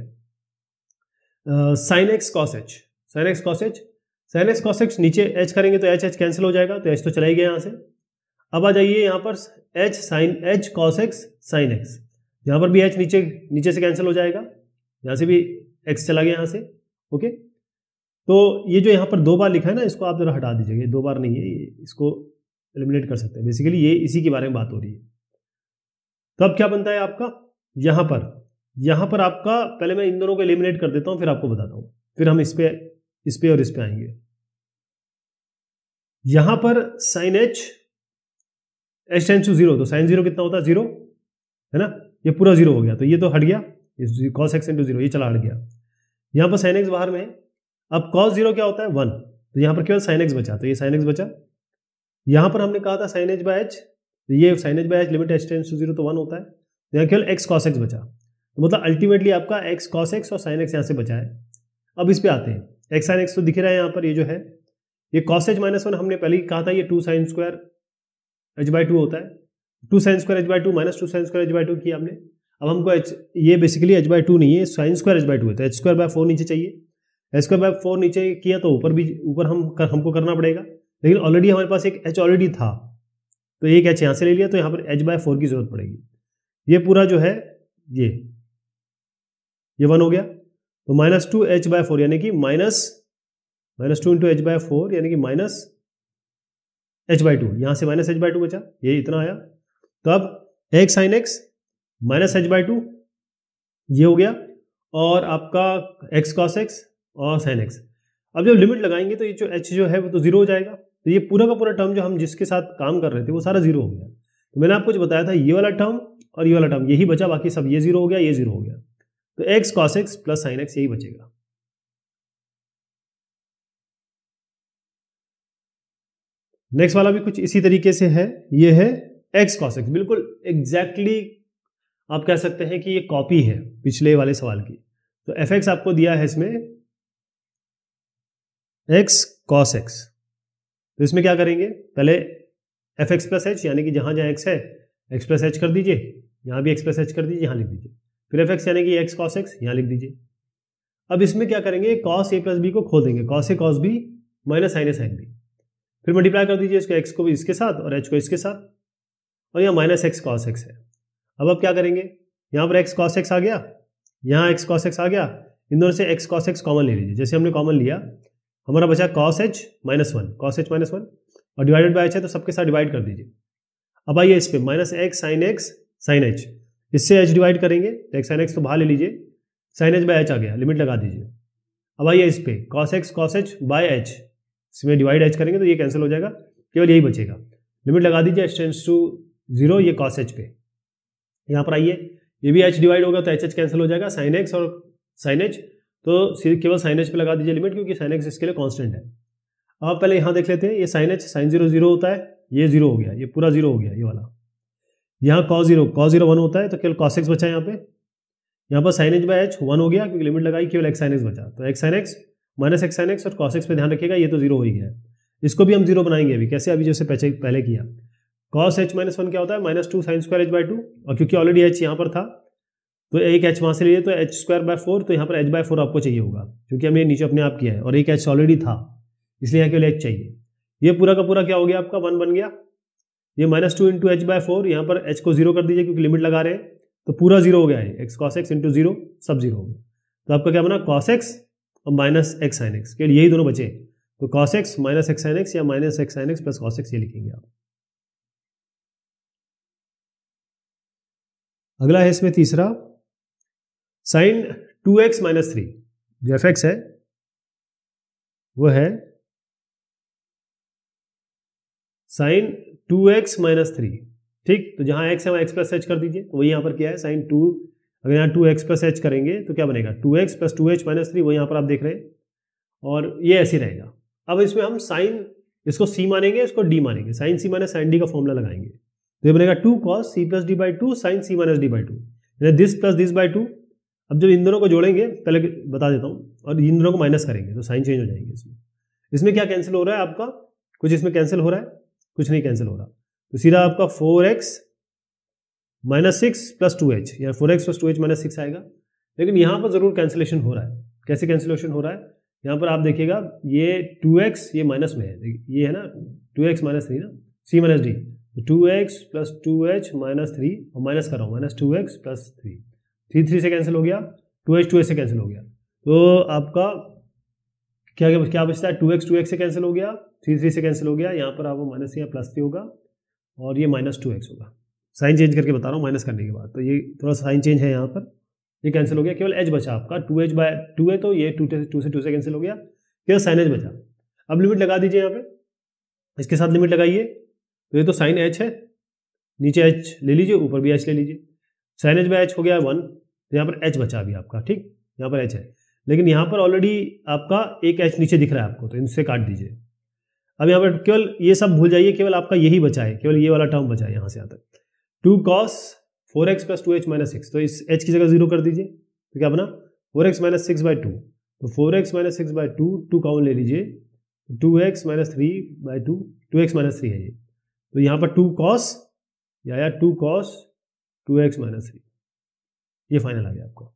sin x cos h, sin x cos h, sin x cos x नीचे h करेंगे तो h कैंसिल हो जाएगा, तो h तो चला ही गया यहाँ से। अब आ जाइए यहाँ पर h cos x sin x, यहाँ पर भी h नीचे से कैंसिल हो जाएगा, यहाँ से भी x चला गया यहाँ से, ओके। तो ये जो यहाँ पर 2 बार लिखा है ना, इसको आप जरा हटा दीजिएगा, ये 2 बार नहीं है, इसको एलिमिनेट कर सकते हैं, बेसिकली ये इसी के बारे में बात हो रही है। तो अब क्या बनता है आपका, यहाँ पर आपका, पहले मैं इन दोनों को एलिमिनेट कर देता हूँ, फिर आपको बताता हूँ, फिर हम इस पे और इस पे आएंगे। यहाँ पर sin h टेंड्स टू 0, तो sin 0 कितना होता है, 0 है ना, ये पूरा 0 हो गया, तो ये तो हट गया, cos x इंटू 0 ये चला हट गया। यहाँ पर sin x बाहर में है, अब cos 0 क्या होता है, 1, तो यहाँ पर केवल sin x बचा, तो ये sin x बचा। यहाँ पर हमने कहा था sin h बाय h, तो ये sin h by h limit h tends to 0 तो 1 होता है, तो यहाँ केवल x cos x बचा, तो मतलब अल्टीमेटली आपका x cos x और sin x यहाँ से बचा है। अब इस पे आते हैं, x sin x तो दिख रहा है यहाँ पर, ये जो है ये cos h माइनस 1 हमने पहले ही कहा था, ये 2 sin स्क्वायर h/2 होता है, 2 sin square h/2 minus 2 sin square h/2 किया हमने। अब हमको ये बेसिकली h/2 नहीं है, sin स्क्वायर h/2 है, तो h²/4 नीचे चाहिए, h²/4 नीचे किया तो ऊपर हमको करना पड़ेगा, लेकिन ऑलरेडी हमारे पास एक h ऑलरेडी था, तो एक h यहाँ से ले लिया, तो यहाँ पर h/4 की जरूरत पड़ेगी। ये पूरा जो है ये 1 हो गया, तो -2 h/4 यानी कि -2 इंटू h/4 यानी कि माइनस h/2, यहाँ से माइनस h/2 बचा, ये इतना आया। तो अब x sin x minus h/2 ये हो गया, और आपका x cos x और sin x। अब जब लिमिट लगाएंगे तो ये जो h जो है वो तो 0 हो जाएगा, तो ये पूरा का पूरा टर्म जो हम जिसके साथ काम कर रहे थे वो सारा 0 हो गया। तो मैंने आपको जो बताया था, ये वाला टर्म और ये वाला टर्म यही बचा, बाकी सब ये 0 हो गया, ये 0 हो गया, तो x cos x plus sin x यही बचेगा। नेक्स्ट वाला भी कुछ इसी तरीके से है, ये है x cos x, बिल्कुल एग्जैक्टली आप कह सकते हैं कि ये कॉपी है पिछले वाले सवाल की। तो f(x) आपको दिया है इसमें x cos x, तो इसमें क्या करेंगे, पहले f(x) प्लस h, यानी कि जहां जहां x है x प्लस h कर दीजिए, यहां भी x प्लस h कर दीजिए, यहां लिख दीजिए, फिर f(x) यानी कि x cos x यहां लिख दीजिए। अब इसमें क्या करेंगे, cos a प्लस b को खोल देंगे, cos a cos b minus sin a sin b, फिर मल्टीप्लाई कर दीजिए इसको, x को भी इसके साथ और h को इसके साथ, और यहाँ माइनस x cos x है। अब आप क्या करेंगे, यहाँ पर x cos x आ गया, यहाँ x cos x आ गया, इन दोनों से x cos x कॉमन ले लीजिए, जैसे हमने कॉमन लिया, हमारा बचा cos h माइनस 1 और डिवाइडेड बाय h है, तो सबके साथ डिवाइड कर दीजिए। अब आइए इस पे माइनस x sin h, इससे h डिवाइड करेंगे, तो x sin x तो बाहर ले लीजिए, sin h बाय h आ गया, लिमिट लगा दीजिए। अब आइए इस पे cos x cos h by h, इसमें डिवाइड h करेंगे तो ये कैंसिल हो जाएगा, केवल यही बचेगा, लिमिट लगा दीजिए h टेंड्स टू 0 ये cos h पे। यहाँ पर आइए, ये भी h डिवाइड होगा तो h कैंसिल हो जाएगा, sin x और sin h, तो केवल sin h पे लगा दीजिए लिमिट, क्योंकि sin x इसके लिए कांस्टेंट है। अब पहले यहाँ देख लेते हैं, ये sin h sin 0 0 होता है, ये 0 हो गया, ये पूरा 0 हो गया ये वाला। यहाँ cos 0 1 होता है, तो केवल cos x बचा यहाँ पे। यहाँ पर sin h बाय h 1 हो गया, क्योंकि लिमिट लगाई, केवल x sin x बचा, तो x sin x minus x sin x और cos x पे ध्यान रखिएगा, ये तो 0 हो ही गया है। इसको भी हम 0 बनाएंगे अभी, कैसे? अभी जैसे पहले किया। cos h माइनस 1 क्या होता है? -2 sin स्क्वायर h बाय 2, और क्योंकि ऑलरेडी h यहाँ पर था तो एक h वहाँ से लिए तो h स्क्वायर बाय 4, तो यहाँ पर h बाय 4 आपको चाहिए होगा, क्योंकि हमने नीचे अपने आप किया है और एक h ऑलरेडी था, इसलिए यहाँ केवल h चाहिए। ये पूरा का पूरा क्या हो गया आपका? 1 बन गया। ये -2 इंटू h बाय 4, यहाँ पर h को 0 कर दीजिए, क्योंकि लिमिट लगा रहे हैं, तो पूरा 0 हो गया है, x cos x इंटू 0 सब 0 हो गया। तो आपका क्या बना? cos x और माइनस x sin x, केवल यही दोनों बचे, तो cos x minus x sin x या minus x sin x plus cos x ये लिखेंगे आप। अगला है इसमें तीसरा, sin 2x माइनस 3, जो fx है वो है sin 2x माइनस 3, ठीक। तो जहां x है वहां x प्लस h कर दीजिए, तो वही यहाँ पर क्या है sin 2, अगर यहाँ 2x प्लस h करेंगे तो क्या बनेगा? 2x प्लस 2h माइनस 3, वही यहाँ पर आप देख रहे हैं, और ये ऐसे रहेगा। अब इसमें हम sin, इसको c मानेंगे, इसको d मानेंगे, sin c minus sin d का फॉर्मूला लगाएंगे, तो ये बनेगा 2 cos c plus d by 2 sin c minus d by 2, यानी दिस प्लस दिस बाई 2। अब जब इन दोनों को जोड़ेंगे, पहले बता देता हूँ, और इन दोनों को माइनस करेंगे तो साइन चेंज हो जाएंगे। इसमें क्या कैंसिल हो रहा है आपका? कुछ इसमें कैंसिल हो रहा है, कुछ नहीं कैंसिल हो रहा, तो सीधा आपका 4x माइनस 6 प्लस 2h, या 4x प्लस 2h माइनस 6 आएगा। लेकिन यहाँ पर जरूर कैंसिलेशन हो रहा है। कैसे कैंसिलेशन हो रहा है? यहाँ पर आप देखिएगा, ये 2x ये माइनस में है, ये है ना 2x माइनस 3 ना, c माइनस d, तो 2x प्लस 2h माइनस 3, और माइनस कर रहा हूँ, माइनस 2x प्लस 3 3 से कैंसिल हो गया, 2h 2h से कैंसिल हो गया, तो आपका क्या बचता है? 2x से कैंसिल हो गया, 3 से कैंसिल हो गया, यहाँ पर आपको माइनस या प्लस 3 होगा, और ये माइनस 2x होगा। साइन चेंज करके बता रहा हूँ माइनस करने के बाद, तो ये थोड़ा सा साइन चेंज है यहाँ पर, ये कैंसिल हो गया, केवल h बचा आपका 2h बाय 2 है, तो ये 2 से कैंसिल हो गया, केवल साइन h बचा। अब लिमिट लगा दीजिए यहाँ पे, इसके साथ लिमिट लगाइए, तो ये तो साइन h है, नीचे h ले लीजिए, ऊपर भी h ले लीजिए, साइन h बाय h हो गया 1, तो यहाँ पर h बचा अभी आपका, ठीक, यहाँ पर h है, लेकिन यहाँ पर ऑलरेडी आपका एक h नीचे दिख रहा है आपको, तो इनसे काट दीजिए। अब यहाँ पर केवल ये सब भूल जाइए, केवल आपका यही बचा है, केवल ये वाला टर्म बचा है यहाँ से यहाँ तक, 2 cos 4x plus 2h minus 6, तो इस h की जगह 0 कर दीजिए, तो क्या बना? 4x माइनस 6 बाई 2, तो 4x माइनस 6 बाई 2 कॉमन ले लीजिए, 2x minus 3 by 2x minus 3 है ये, तो यहाँ पर 2 cos या 2 cos 2x माइनस 3, ये फाइनल आ गया आपको।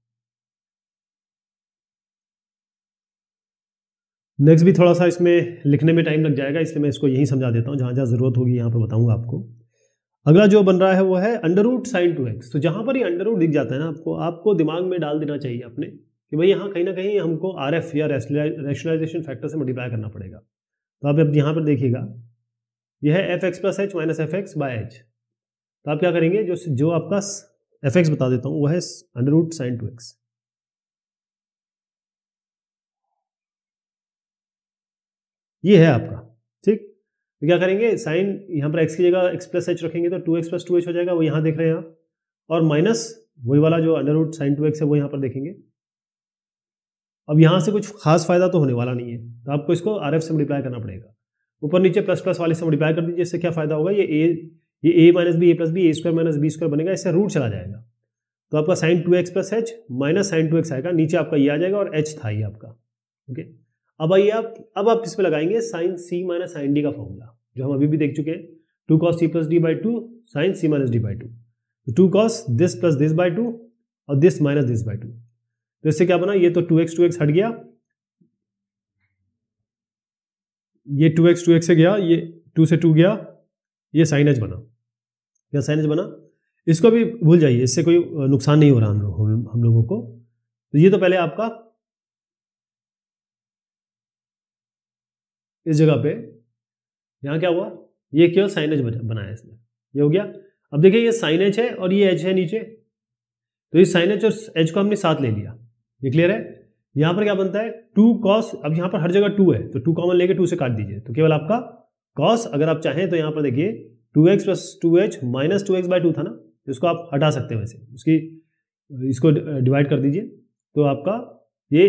नेक्स्ट भी थोड़ा सा इसमें लिखने में टाइम लग जाएगा, इसलिए मैं इसको यही समझा देता हूँ, जहाँ जहाँ जरूरत होगी यहाँ पर बताऊंगा आपको। अगला जो बन रहा है वो है अंडर रूट साइन 2x। तो जहाँ पर ये अंडर रूट दिख जाता है ना, आपको दिमाग में डाल देना चाहिए अपने कि भाई यहाँ कहीं ना कहीं हमको RF या रैशनलाइजेशन फैक्टर से मल्टीप्लाई करना पड़ेगा। तो आप अब यहाँ पर देखिएगा, यह है fx plus h minus fx by h, तो आप क्या करेंगे, जो आपका fx बता देता हूँ, वह है अंडर रूट साइन 2x। ये है आपका, ठीक। तो क्या करेंगे, साइन यहाँ पर x की जगह x प्लस h रखेंगे, तो 2x प्लस 2h हो जाएगा, वो यहाँ देख रहे हैं आप, और माइनस वही वाला जो अंडर रूट साइन 2x है वो यहाँ पर देखेंगे। अब यहाँ से कुछ खास फायदा तो होने वाला नहीं है, तो आपको इसको RF से मल्टीप्लाई करना पड़ेगा, ऊपर नीचे प्लस प्लस वाले से मल्टीप्लाई कर दीजिए। इससे क्या फायदा होगा, ये a minus b, a plus b, a square minus B square बनेगा, इससे रूट चला जाएगा, तो आपका sine 2x plus h minus sine 2x आएगा, नीचे आपका ये आ जाएगा, और h था ये आपका, ओके। अब आइए अब आप इसमें लगाएंगे sine c minus sine d का फॉर्मूला, जो हम अभी भी देख चुके हैं, 2 cos c plus d by 2 sine c minus d by 2, तो 2 cos this plus this by 2 और दिस माइनस दिस बाई 2, तो इससे क्या बना, ये तो 2x हट गया, ये 2x से गया, ये 2 से 2 गया, ये साइन h बना, क्या साइन h बना, इसको भी भूल जाइए, इससे कोई नुकसान नहीं हो रहा हम लोगों को। तो ये तो पहले आपका इस जगह पे, यहाँ क्या हुआ, ये केवल साइन h बनाया इसने, ये हो गया। अब देखिए ये साइन h है और ये h है नीचे, तो इस साइन h और h को हमने साथ ले लिया, ये क्लियर है। यहाँ पर क्या बनता है, 2 cos, अब यहाँ पर हर जगह 2 है, तो 2 कॉमन लेके 2 से काट दीजिए, तो केवल आपका cos, अगर आप चाहें तो यहाँ पर देखिए 2x plus 2h minus 2x/2 था ना, इसको आप हटा सकते हैं वैसे, इसको डिवाइड कर दीजिए, तो आपका ये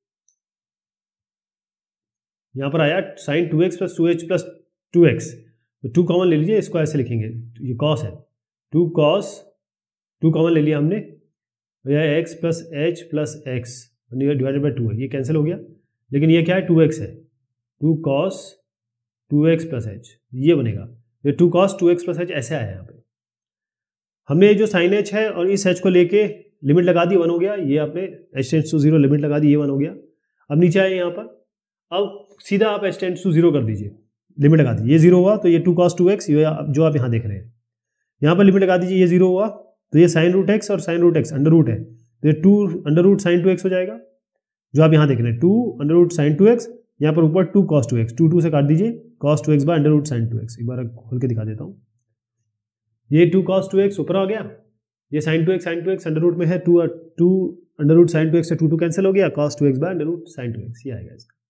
यहाँ पर आया sign 2x plus 2h plus 2x, तो 2 कॉमन ले लीजिए, इसको ऐसे लिखेंगे, ये कॉस है, 2 कॉमन ले लिया हमने, यह x plus h plus x divided by 2 है, ये कैंसिल हो गया, लेकिन ये क्या है 2x है, 2 cos 2x प्लस h ये बनेगा, ये 2 cos 2x प्लस h ऐसे आया यहाँ पे। हमने जो साइन h है और इस h को लेके लिमिट लगा दी, 1 हो गया, ये आपने h टेंड्स टू 0 लिमिट लगा दी, ये 1 हो गया। अब नीचे आए यहाँ पर, अब सीधा आप h टेंड्स टू 0 कर दीजिए, लिमिट लगा दीजिए, ये 0 हुआ तो ये 2 cos 2x जो आप यहाँ देख रहे हैं, यहाँ पर लिमिट लगा दीजिए, ये 0 हुआ तो ये साइन रूट x और sine root x under root है, तो ये 2 अंडर रूट साइन 2x हो जाएगा, जो आप यहाँ देख रहे हैं 2 अंडर रूट साइन 2x, यहाँ पर ऊपर 2 cos 2x, 2 से काट दीजिए, cos 2x by under root sine 2x, एक बार खोल के दिखा देता हूँ, ये 2 cos 2x ऊपर आ गया, ये साइन 2x अंडर रूट में है, 2 अंडर रूट साइन 2x से 2 कैंसिल हो गया, cos 2x by under root sine 2x ये आएगा इसका।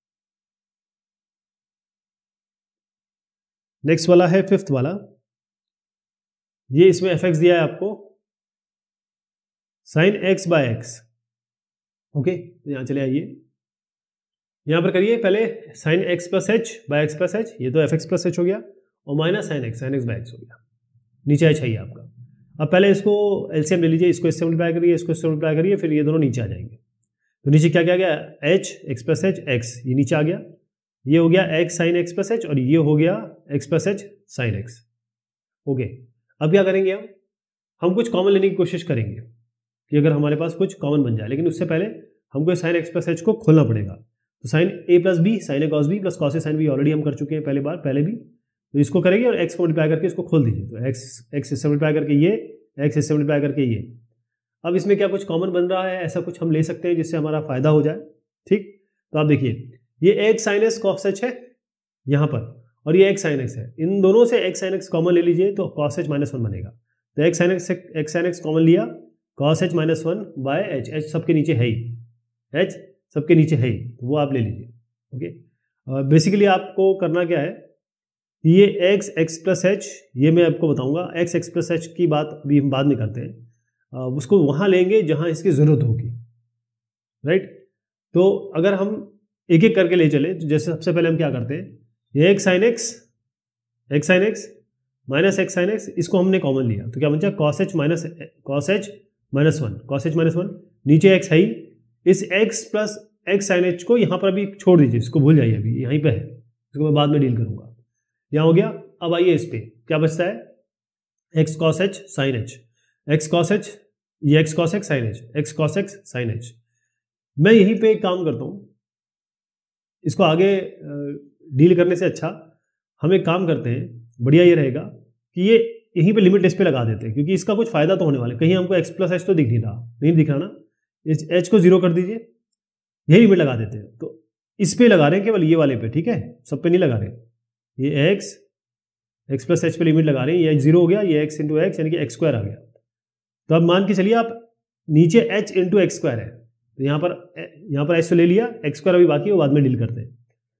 नेक्स्ट वाला है फिफ्थ वाला, ये इसमें fx दिया है आपको sine x by x, okay, तो यहाँ चले आइए, यहाँ पर करिए पहले sine x plus h by x plus h, ये तो fx प्लस h हो गया, और minus sine x by x हो गया, नीचे h है आपका। अब पहले इसको एलसीएम ले लीजिए, इसको इससे मल्टीप्लाई करिए, इसको इससे मल्टीप्लाई करिए, फिर ये दोनों नीचे आ जाएंगे, तो नीचे क्या क्या गया, h x plus h x, ये नीचे आ गया, ये हो गया x sine x plus h, और ये हो गया x plus h sine x, okay. अब क्या करेंगे, हम कुछ कॉमन लेने की कोशिश करेंगे कि अगर हमारे पास कुछ कॉमन बन जाए, लेकिन उससे पहले हमको साइन x प्लस h को खोलना पड़ेगा, तो sine a plus b sine a cos b plus cos a sine b already हम कर चुके हैं पहले भी, तो इसको करेंगे और x को मल्टीप्लाई करके इसको खोल दीजिए, तो x इससे मल्टीप्लाई करके ये, x इससे मल्टीप्लाई करके ये। अब इसमें क्या कुछ कॉमन बन रहा है, ऐसा कुछ हम ले सकते हैं जिससे हमारा फायदा हो जाए, ठीक। तो आप देखिए ये x sine s cos h है यहाँ पर, और ये x साइन एक्स है, इन दोनों से x साइन एक्स कॉमन ले लीजिए तो कॉस एच माइनस 1 बनेगा, तो x साइन एक्स कॉमन लिया, cos h minus 1 by h, h सबके नीचे है ही, एच सबके नीचे है ही, तो वो आप ले लीजिए, ओके। बेसिकली आपको करना क्या है, ये x प्लस एच, ये मैं आपको बताऊंगा, x प्लस एच की बात अभी हम बाद में करते हैं, उसको वहाँ लेंगे जहाँ इसकी ज़रूरत होगी, राइट। तो अगर हम एक एक करके ले चले, तो जैसे सबसे पहले हम क्या करते हैं, ये x sine x minus x sine x, इसको हमने कॉमन लिया, तो क्या बन जाए कॉस एच माइनस वन, नीचे x है ही, इस x plus x sine h को यहाँ पर अभी छोड़ दीजिए, इसको भूल जाइए, अभी यहीं पे है, इसको मैं बाद में डील करूँगा, यहाँ हो गया। अब आइए इस पे क्या बचता है, x cos h sine h, x cos h, ये x cos x sine h, x cos x sine h. मैं यहीं पे एक काम करता हूँ, इसको आगे डील करने से अच्छा हम एक काम करते हैं, बढ़िया ये रहेगा कि ये यहीं पे लिमिट इस पे लगा देते हैं, क्योंकि इसका कुछ फायदा तो होने वाला है, कहीं हमको x प्लस एच तो दिख रहा ना, इस h को 0 कर दीजिए, यही लिमिट लगा देते हैं, तो इस पे लगा रहे हैं केवल ये वाले पे, ठीक है, सब पे नहीं लगा रहे, ये x प्लस एच पे लिमिट लगा रहे हैं, ये 0 हो गया, ये x इंटू एक्स यानी कि x स्क्वायर आ गया, तो अब मान के चलिए आप नीचे h इंटू एक्स स्क्वायर है, तो यहाँ पर h तो ले लिया, x स्क्वायर अभी बाकी है, वो बाद में डील करते हैं।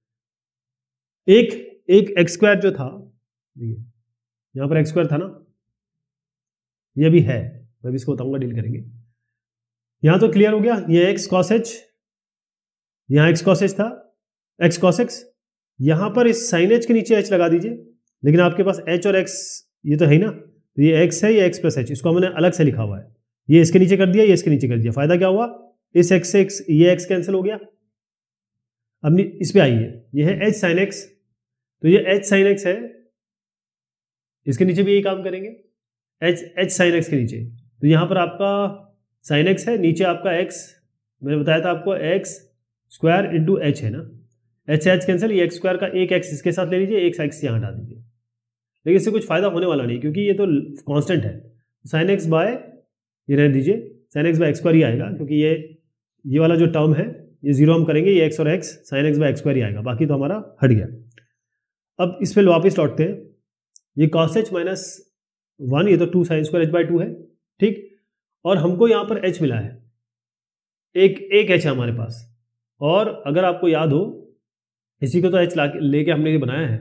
एक एक्स स्क्वायर जो था, यहाँ पर एक्स स्क्वायर था ना, ये भी है, मैं भी इसको बताऊंगा, डील करेंगे। यहाँ तो क्लियर हो गया, ये एक्स कॉस एच, यहाँ एक्स कॉस एच था, एक्स कॉस एक्स, यहाँ पर इस साइन एच के नीचे एच लगा दीजिए, लेकिन आपके पास एच और एक्स ये तो है ही ना, तो ये एक्स है, ये एक्स प्लस एच, इसको हमने अलग से लिखा हुआ है, ये इसके नीचे कर दिया, ये इसके नीचे कर दिया, फायदा क्या हुआ, इस एक्स से एक्स, ये एक्स कैंसिल हो गया। अब इस पे आइए, ये है एच साइन एक्स, तो ये एच साइन एक्स है, इसके नीचे भी यही काम करेंगे, एच साइन एक्स के नीचे, तो यहाँ पर आपका साइन एक्स है, नीचे आपका एक्स, मैंने बताया था आपको एक्स स्क्वायर इंटू एच है ना, एच से एच कैंसिल, ये एक्स स्क्वायर का एक एक्स इसके साथ ले लीजिए, एक एक्स यहाँ हटा दीजिए, लेकिन इससे कुछ फायदा होने वाला नहीं, क्योंकि ये तो कांस्टेंट है, साइन एक्स बाय ये रहने दीजिए, sine x by x square ही आएगा, क्योंकि ये वाला जो टर्म है ये 0 हम करेंगे, ये एक्स और x sine x by x square ही आएगा, बाकी तो हमारा हट गया। अब इस पर वापस लौटते हैं, ये कॉस एच माइनस 1, ये तो 2 साइन स्क्वायर एच बाय 2 है, ठीक, और हमको यहाँ पर एच मिला है, एक एच है हमारे पास, और अगर आपको याद हो, इसी को तो एच लेके हमने ये बनाया है,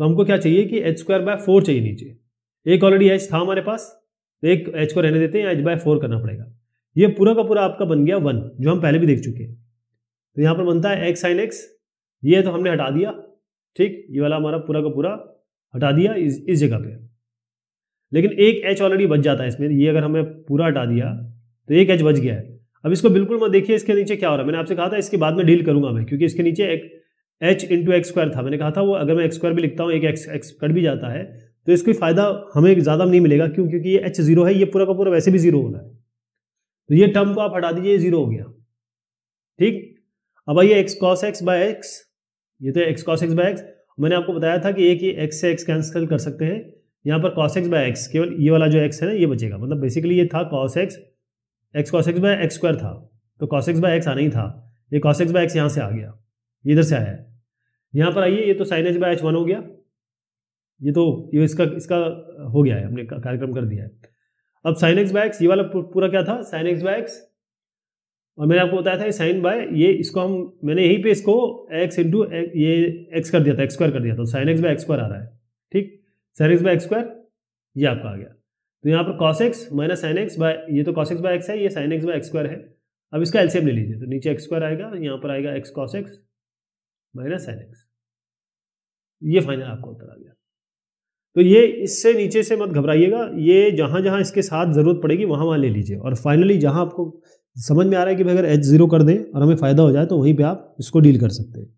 तो हमको क्या चाहिए कि h²/4 चाहिए नीचे। एक ऑलरेडी h था हमारे पास, तो एक h को रहने देते हैं, h/4 करना पड़ेगा। ये पूरा का पूरा आपका बन गया 1, जो हम पहले भी देख चुके हैं। तो यहाँ पर बनता है x sin x, ये तो हमने हटा दिया, ठीक, ये वाला हमारा पूरा का पूरा हटा दिया इस जगह पे। लेकिन एक h ऑलरेडी बच जाता है इसमें, ये अगर हमें पूरा हटा दिया तो एक h बच गया है। अब इसको बिल्कुल मत देखिए इसके नीचे क्या हो रहा है, मैंने आपसे कहा था इसके बाद में डील करूंगा मैं, क्योंकि इसके नीचे एक h इंटू x² था, मैंने कहा था वो अगर मैं x² भी लिखता हूँ, एक x कट भी जाता है तो इसका फायदा हमें ज़्यादा नहीं मिलेगा, क्यों, क्योंकि ये h 0 है, ये पूरा का पूरा वैसे भी 0 होना है। तो ये टर्म को आप हटा दीजिए, 0 हो गया, ठीक। अब आइए x cos x/x, ये तो x cos x/x, मैंने आपको बताया था कि एक ही x से x कैंसिल कर सकते हैं, यहाँ पर cos x/x केवल ये वाला जो x है ना ये बचेगा, मतलब बेसिकली ये था cos x cos x/x² था, तो cos x/x आना ही था, ये cos x/x यहाँ से आ गया, ये इधर से आया है। यहाँ पर आइए, ये तो sin h/h 1 हो गया, ये इसका हो गया है, हमने कार्यक्रम कर दिया है। अब sin x/x, ये वाला पूरा क्या था, sin x/x, और मैंने आपको बताया था ये साइन बाय ये, इसको मैंने यहीं पे इसको x इंटू ये x कर दिया था, x² कर दिया था, sin x/x² आ रहा है, ठीक, sin x/x², ये आपका आ गया। तो यहाँ पर cos x minus sin x by, ये तो cos x/x है, ये sin x/x² है। अब इसका एलसीएम ले लीजिए, तो नीचे x² आएगा, यहाँ पर आएगा x cos x minus sin x, ये फाइनल आपका उत्तर आ गया। तो ये इससे नीचे से मत घबराइएगा, ये जहां जहां इसके साथ जरूरत पड़ेगी वहां वहां ले लीजिए, और फाइनली जहां आपको समझ में आ रहा है कि भाई अगर h 0 कर दें और हमें फायदा हो जाए तो वहीं पे आप इसको डील कर सकते हैं।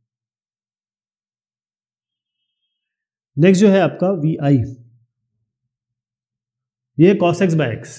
नेक्स्ट जो है आपका vi, ये cos x/x,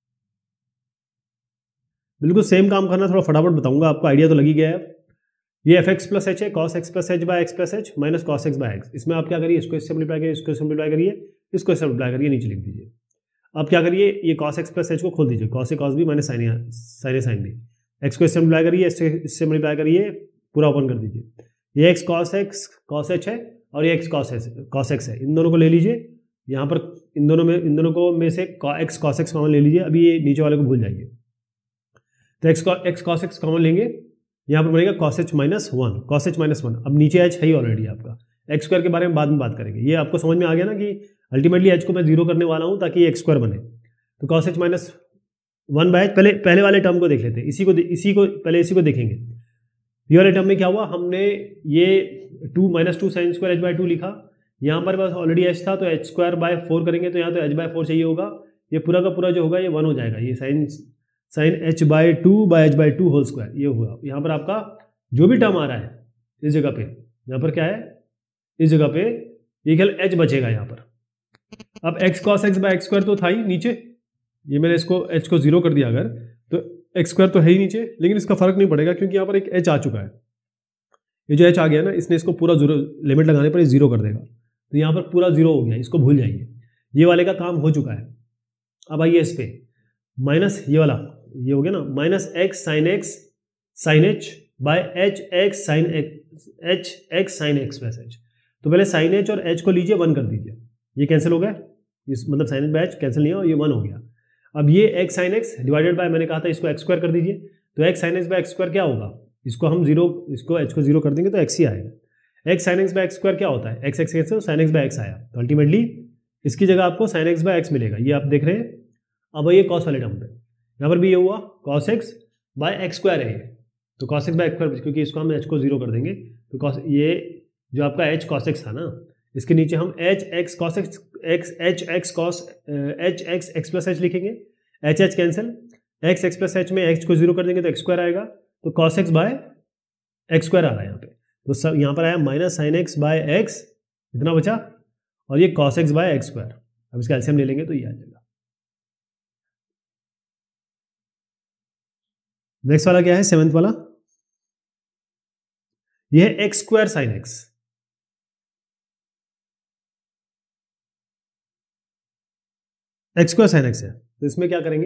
बिल्कुल सेम काम करना, थोड़ा फटाफट बताऊंगा, आपको आइडिया तो लग ही गया है। ये fx प्लस h है, cos x plus h by x plus h minus cos x/x, इसमें आप क्या करिए, इसको इससे मल्टीप्लाई करिए, इसको इससे मल्टीप्लाई करिए, इसको इससे मल्टीप्लाई करिए, नीचे लिख दीजिए। अब क्या करिए, ये cos x प्लस h को खोल दीजिए, cos a cos b minus sin a sin b, x को इससे मल्टीप्लाई करिए, इससे मल्टीप्लाई करिए, पूरा ओपन कर दीजिए। ये x cos h है और ये x cos x है, इन दोनों को ले लीजिए, यहाँ पर इन दोनों को में से x cos x कॉमन ले लीजिए, अभी ये नीचे वाले को भूल जाइए। तो x cos x कॉमन लेंगे, यहाँ पर बनेगा cos h minus 1, cos h minus 1। अब नीचे h है ही ऑलरेडी आपका, x² के बारे में बाद में बात करेंगे। ये आपको समझ में आ गया ना कि अल्टीमेटली h को मैं 0 करने वाला हूँ ताकि ये x² बने। तो cos h माइनस 1/h, पहले वाले टर्म को देख लेते हैं, इसी को देखेंगे। ये वाले टर्म में क्या हुआ, हमने ये 2 sin square h/2 लिखा, यहाँ पर बस ऑलरेडी h था तो h²/4 करेंगे, तो यहाँ तो h/4 चाहिए होगा, ये पूरा का पूरा जो होगा ये 1 हो जाएगा, ये sin h/2 होल स्क्वायर, ये होगा। यहाँ पर आपका जो भी टर्म आ रहा है इस जगह पे, यहाँ पर क्या है, इस जगह पे ये केवल h बचेगा यहाँ पर। अब x cos x/x² तो था ही नीचे, ये मैंने इसको h को 0 कर दिया अगर, तो x² तो है ही नीचे, लेकिन इसका फर्क नहीं पड़ेगा क्योंकि यहाँ पर एक h आ चुका है। ये जो h आ गया ना, इसने इसको पूरा 0 लिमिट लगाने पर 0 कर देगा, तो यहाँ पर पूरा 0 हो गया, इसको भूल जाइए, ये वाले का काम हो चुका है। अब आइए इस पे माइनस ये वाला, ये हो गया ना, minus x sin h by h sin x plus h। तो पहले sin h और h को लीजिए, 1 कर दीजिए, ये कैंसिल हो गया, इस मतलब sin h by h cancel नहीं हुआ, ये 1 हो गया। अब ये x sin x divided by, मैंने कहा था इसको x² कर दीजिए, तो x sin x bye x² क्या होगा, इसको हम 0, इसको h को 0 कर देंगे तो x ही आएगा। x sin x bye x² क्या होता है, x cancel, sin x by x आया, तो अल्टीमेटली इसकी जगह आपको sin x बाय x मिलेगा, ये आप देख रहे हैं। अब ये cos वाले टर्म पे, यहाँ पर भी ये हुआ cos x बाय x² है ये, तो cos x बाय x², क्योंकि इसको हम h को 0 कर देंगे, तो cos, ये जो आपका h cos x था ना, इसके नीचे हम h x cos x plus h लिखेंगे, h cancel, x plus h में x को 0 कर देंगे तो x² आएगा, तो cos x बाय x² आ रहा है यहाँ पे, तो सब यहाँ पर आया minus sin x by x, इतना बचा, और ये cos x बाय x²। अब इसका एलसीएम ले लेंगे तो ये आ जाएगा। नेक्स्ट वाला क्या है, 7th वाला, यह है x² sin x। x² sin x है, तो इसमें क्या करेंगे,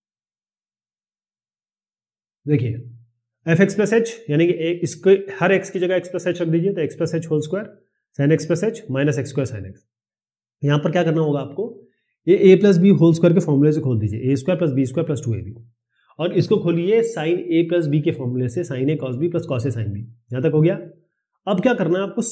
देखिए fx प्लस h, यानी कि इसको हर x की जगह x प्लस h रख दीजिए, तो x plus h whole square sin x plus h minus x² sin x। यहाँ पर क्या करना होगा आपको, ये a plus B whole square के फॉर्मूले से खोल दीजिए, a² plus b² plus 2ab, और इसको खोलिए sin a प्लस बी के फॉर्मूले से, sin a cos b plus cos a sin b, यहाँ तक हो गया। अब क्या करना है आपको,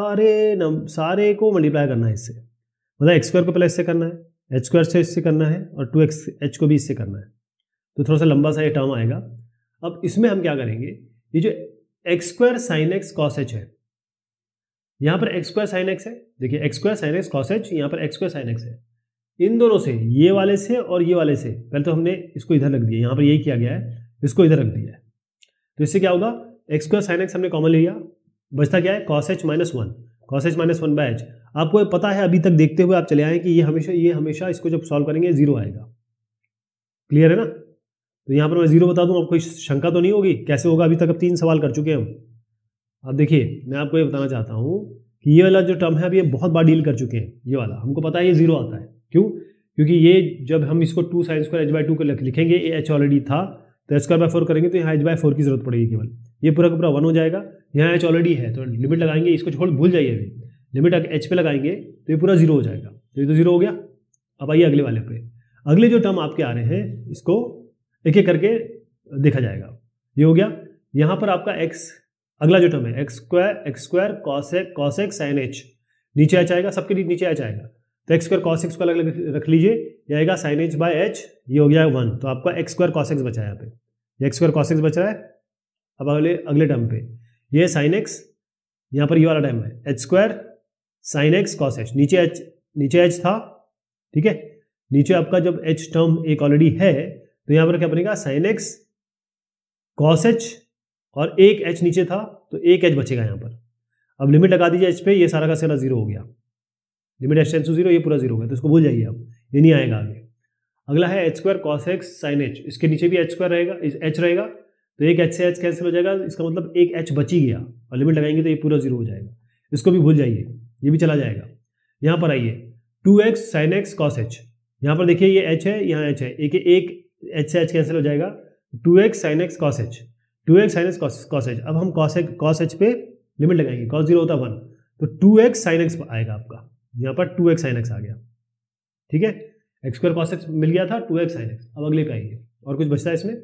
सारे को मल्टीप्लाई करना है इससे, मतलब एक्स स्क्वायर को पहले इससे करना है, एच स्क्वायर से इससे करना है, और 2x को भी इससे करना है, तो थोड़ा सा लंबा सा ये टर्म आएगा। अब इसमें हम क्या करेंगे, ये जो x square sine x cos h है, यहाँ पर एक्स स्क्वायर साइन एक्स है, देखिए x square sine x cos h, यहाँ पर एक्स स्क्वायर साइन एक्स है, इन दोनों से, ये वाले से और ये वाले से, पहले तो हमने इसको इधर रख दिया, यहाँ पर यही किया गया है, इसको इधर रख दिया है, तो इससे क्या होगा, एक्स स्क्वायर साइन एक्स हमने कॉमन ले लिया, बचता क्या है cos h minus one, cos h minus one by h. आपको पता है अभी तक देखते हुए आप चले आए कि ये हमेशा इसको जब सॉल्व करेंगे जीरो आएगा, क्लियर है ना। तो यहाँ पर मैं जीरो बता दूं, आपको कोई शंका तो नहीं होगी कैसे होगा, अभी तक अब 3 सवाल कर चुके हैं हम। अब देखिए मैं आपको ये बताना चाहता हूँ कि ये वाला जो टर्म है अभी ये बहुत बार डील कर चुके हैं, ये वाला हमको पता है ये जीरो आता है, क्यों, क्योंकि ये जब हम इसको 2 साइन स्क्वायर एच बाई 2 को लिखेंगे, ये एच ऑलरेडी था, तो एच स्क्वायर बाय 4 करेंगे तो यहाँ एच बाय 4 की जरूरत पड़ेगी केवल, ये पूरा का पूरा 1 हो जाएगा, यहाँ एच ऑलरेडी है तो लिमिट लगाएंगे, इसको छोड़ भूल जाइए, अभी लिमिट एच पे लगाएंगे तो ये पूरा जीरो हो जाएगा, तो ये तो जीरो हो गया। अब आइए अगले वाले पे, अगले जो टर्म आपके आ रहे हैं इसको एक एक करके देखा जाएगा। ये हो गया, यहाँ पर आपका एक्स, अगला जो टर्म है x square cos x sine h, नीचे एच आएगा, सबके नीचे एच आएगा, तो एक्स स्क्वायर कॉस एक्स को अलग अलग रख लीजिए, ये आएगा साइन एच बाय एच, ये हो गया 1, तो आपका एक्स स्क्वायर कॉस एक्स बचा है यहाँ पे, एक्स स्क्वायर कॉस एक्स बच रहा है। अब अगले टर्म पे ये साइन एक्स, यहाँ पर ये वाला टर्म है h square sine x cos h, नीचे एच था, ठीक है, नीचे आपका जब एच टर्म एक ऑलरेडी है तो यहाँ पर क्या बनेगा साइन एक्स कॉस एच, और एक एच नीचे था तो एक एच बचेगा यहाँ पर। अब लिमिट लगा दीजिए एच पे, ये सारा का सारा जीरो हो गया, limit h tends to zero, ये पूरा जीरो हो गया, तो इसको भूल जाइए, अब ये नहीं आएगा आगे। अगला है h square cos x sine h, इसके नीचे भी एच स्क्वायर रहेगा, एच रहेगा, तो एक एच से एच कैंसिल हो जाएगा, इसका मतलब एक एच बची गया, और लिमिट लगाएंगे तो ये पूरा जीरो हो जाएगा, इसको भी भूल जाइए, ये भी चला जाएगा। यहाँ पर आइए 2x sine x cos h, यहाँ पर देखिए ये h है, यहाँ h है, एक h से h कैंसिल हो जाएगा, 2x sine x cos h, 2x sine x cos h. अब हम कॉस एच पे लिमिट लगाएंगे, कॉस जीरो होता है 1, तो 2x साइन एक्स आएगा आपका, यहाँ पर 2x साइन एक्स आ गया, ठीक है, एक्स स्क्वायर कॉस एक्स मिल गया था, 2x साइन एक्स। अब अगले पे आइए, और कुछ बचता है इसमें,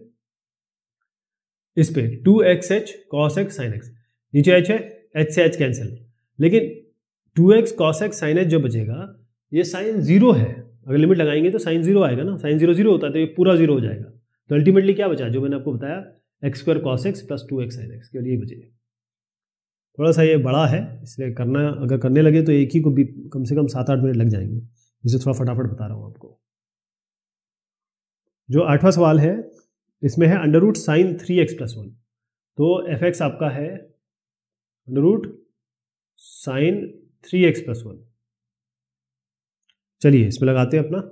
इस पे 2xh cos x sine x, नीचे h है, h से h कैंसिल, लेकिन 2x cos x sine H जो बचेगा ये साइन जीरो है, अगर लिमिट लगाएंगे तो साइन जीरो आएगा ना, साइन जीरो जीरो होता है तो ये पूरा जीरो हो जाएगा, तो अल्टीमेटली क्या बचा, जो मैंने आपको बताया x square cos x plus 2x sine x, केवल ये बचेगा। थोड़ा सा ये बड़ा है, इसलिए अगर करने लगे तो एक ही को भी कम से कम 7-8 मिनट लग जाएंगे, जिसे थोड़ा फटाफट बता रहा हूँ आपको। जो 8वां सवाल है इसमें है under root sine 3x plus 1, तो एफ एक्स आपका है under root sine 3x plus 1। चलिए इसमें लगाते हैं अपना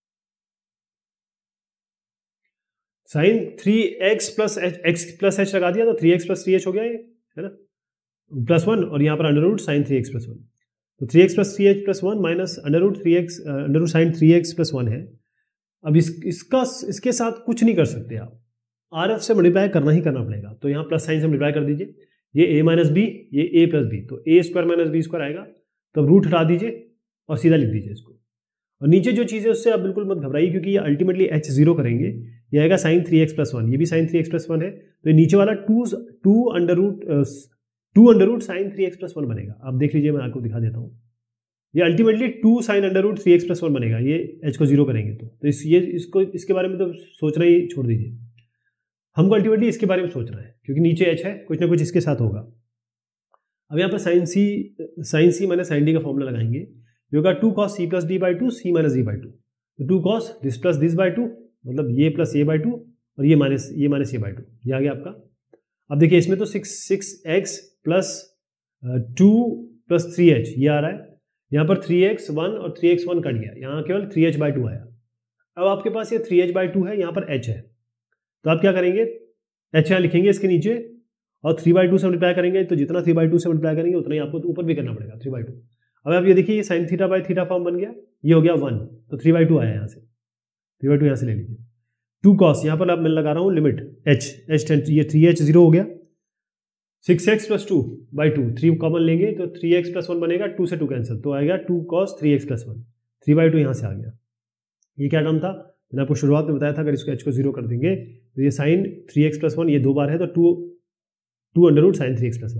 साइन 3x प्लस एच लगा दिया, तो 3x प्लस 3h हो गया ये, है ना, प्लस 1, और यहाँ पर under root sine 3x plus 1, तो 3x plus 3h plus 1 minus under root sine 3x plus 1 है। अब इसके साथ कुछ नहीं कर सकते आप, RF से मल्टीप्लाई करना ही करना पड़ेगा, तो यहाँ प्लस साइन से मल्टीप्लाई कर दीजिए, ये a माइनस बी, ये a प्लस बी, तो a square minus B square आएगा, तो रूट हटा दीजिए और सीधा लिख दीजिए इसको, और नीचे जो चीज़ है उससे आप बिल्कुल मत घबराइए, क्योंकि ये अल्टीमेटली h जीरो करेंगे, ये आएगा साइन 3x प्लस 1, ये भी साइन 3x प्लस 1 है, तो नीचे वाला 2 under root sine 3x plus 1 बनेगा। आप देख लीजिए, मैं आपको दिखा देता हूँ, ये ultimately 2 sine under root 3x plus 1 बनेगा, ये h को जीरो करेंगे तो इसके बारे में तो सोचना ही छोड़ दीजिए, हमको अल्टीमेटली इसके बारे में सोचना है, क्योंकि नीचे h है, कुछ ना कुछ इसके साथ होगा। अब यहाँ पर sine c minus sine d का फॉर्मूला लगाएंगे, जो होगा 2 cos c plus d by 2 c minus d by 2, तो 2 cos this plus this by 2, मतलब ये प्लस ये बाई 2 और ये माइनस ये बाई 2, ये आ गया आपका। अब देखिए इसमें तो 6x प्लस 2 प्लस 3h ये आ रहा है, यहाँ पर 3x1 और 3x1 कट गया, यहाँ केवल 3h बाई 2 आया। अब आपके पास ये 3h बाई 2 है, यहाँ पर h है, तो आप क्या करेंगे, h यहाँ लिखेंगे इसके नीचे, और 3/2 से मल्टीप्लाई करेंगे, तो जितना 3/2 से मल्टीप्लाई करेंगे उतना ही आपको ऊपर भी करना पड़ेगा 3/2। अब आप ये देखिए, ये sine theta by theta form बन गया, ये हो गया 1, तो 3/2 आया यहाँ से, 3/2 यहाँ से ले लीजिए। 2 cos, यहाँ पर आप मैं लगा रहा हूँ लिमिट h ये 3h जीरो हो गया, 6x प्लस 2 बाई 2, 3 कॉमन लेंगे तो 3x प्लस 1 बनेगा, 2 से 2 कैंसिल, तो आएगा 2 cos 3x प्लस 1, 3/2 यहाँ से आ गया। ये क्या टर्म था, मैंने आपको शुरुआत में बताया था, अगर इसको h को जीरो कर देंगे तो ये साइन 3x प्लस 1 ये 2 बार है, तो 2 under root sine 3x plus 1,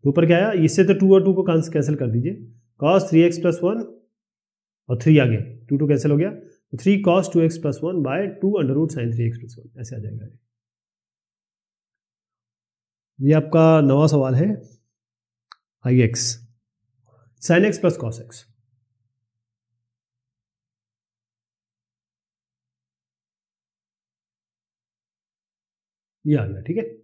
तो ऊपर क्या आया, इससे तो 2 और 2 को कैंसिल कर दीजिए, cos 3x + 1 और 3 आ गया, 2 2 कैंसिल हो गया, 3 cos 2x + 1 bye 2 √ sin 3x + 1 ऐसे आ जाएगा। ये आपका 9वां सवाल है, ix sin x + cos x। ये आ गया, ठीक है।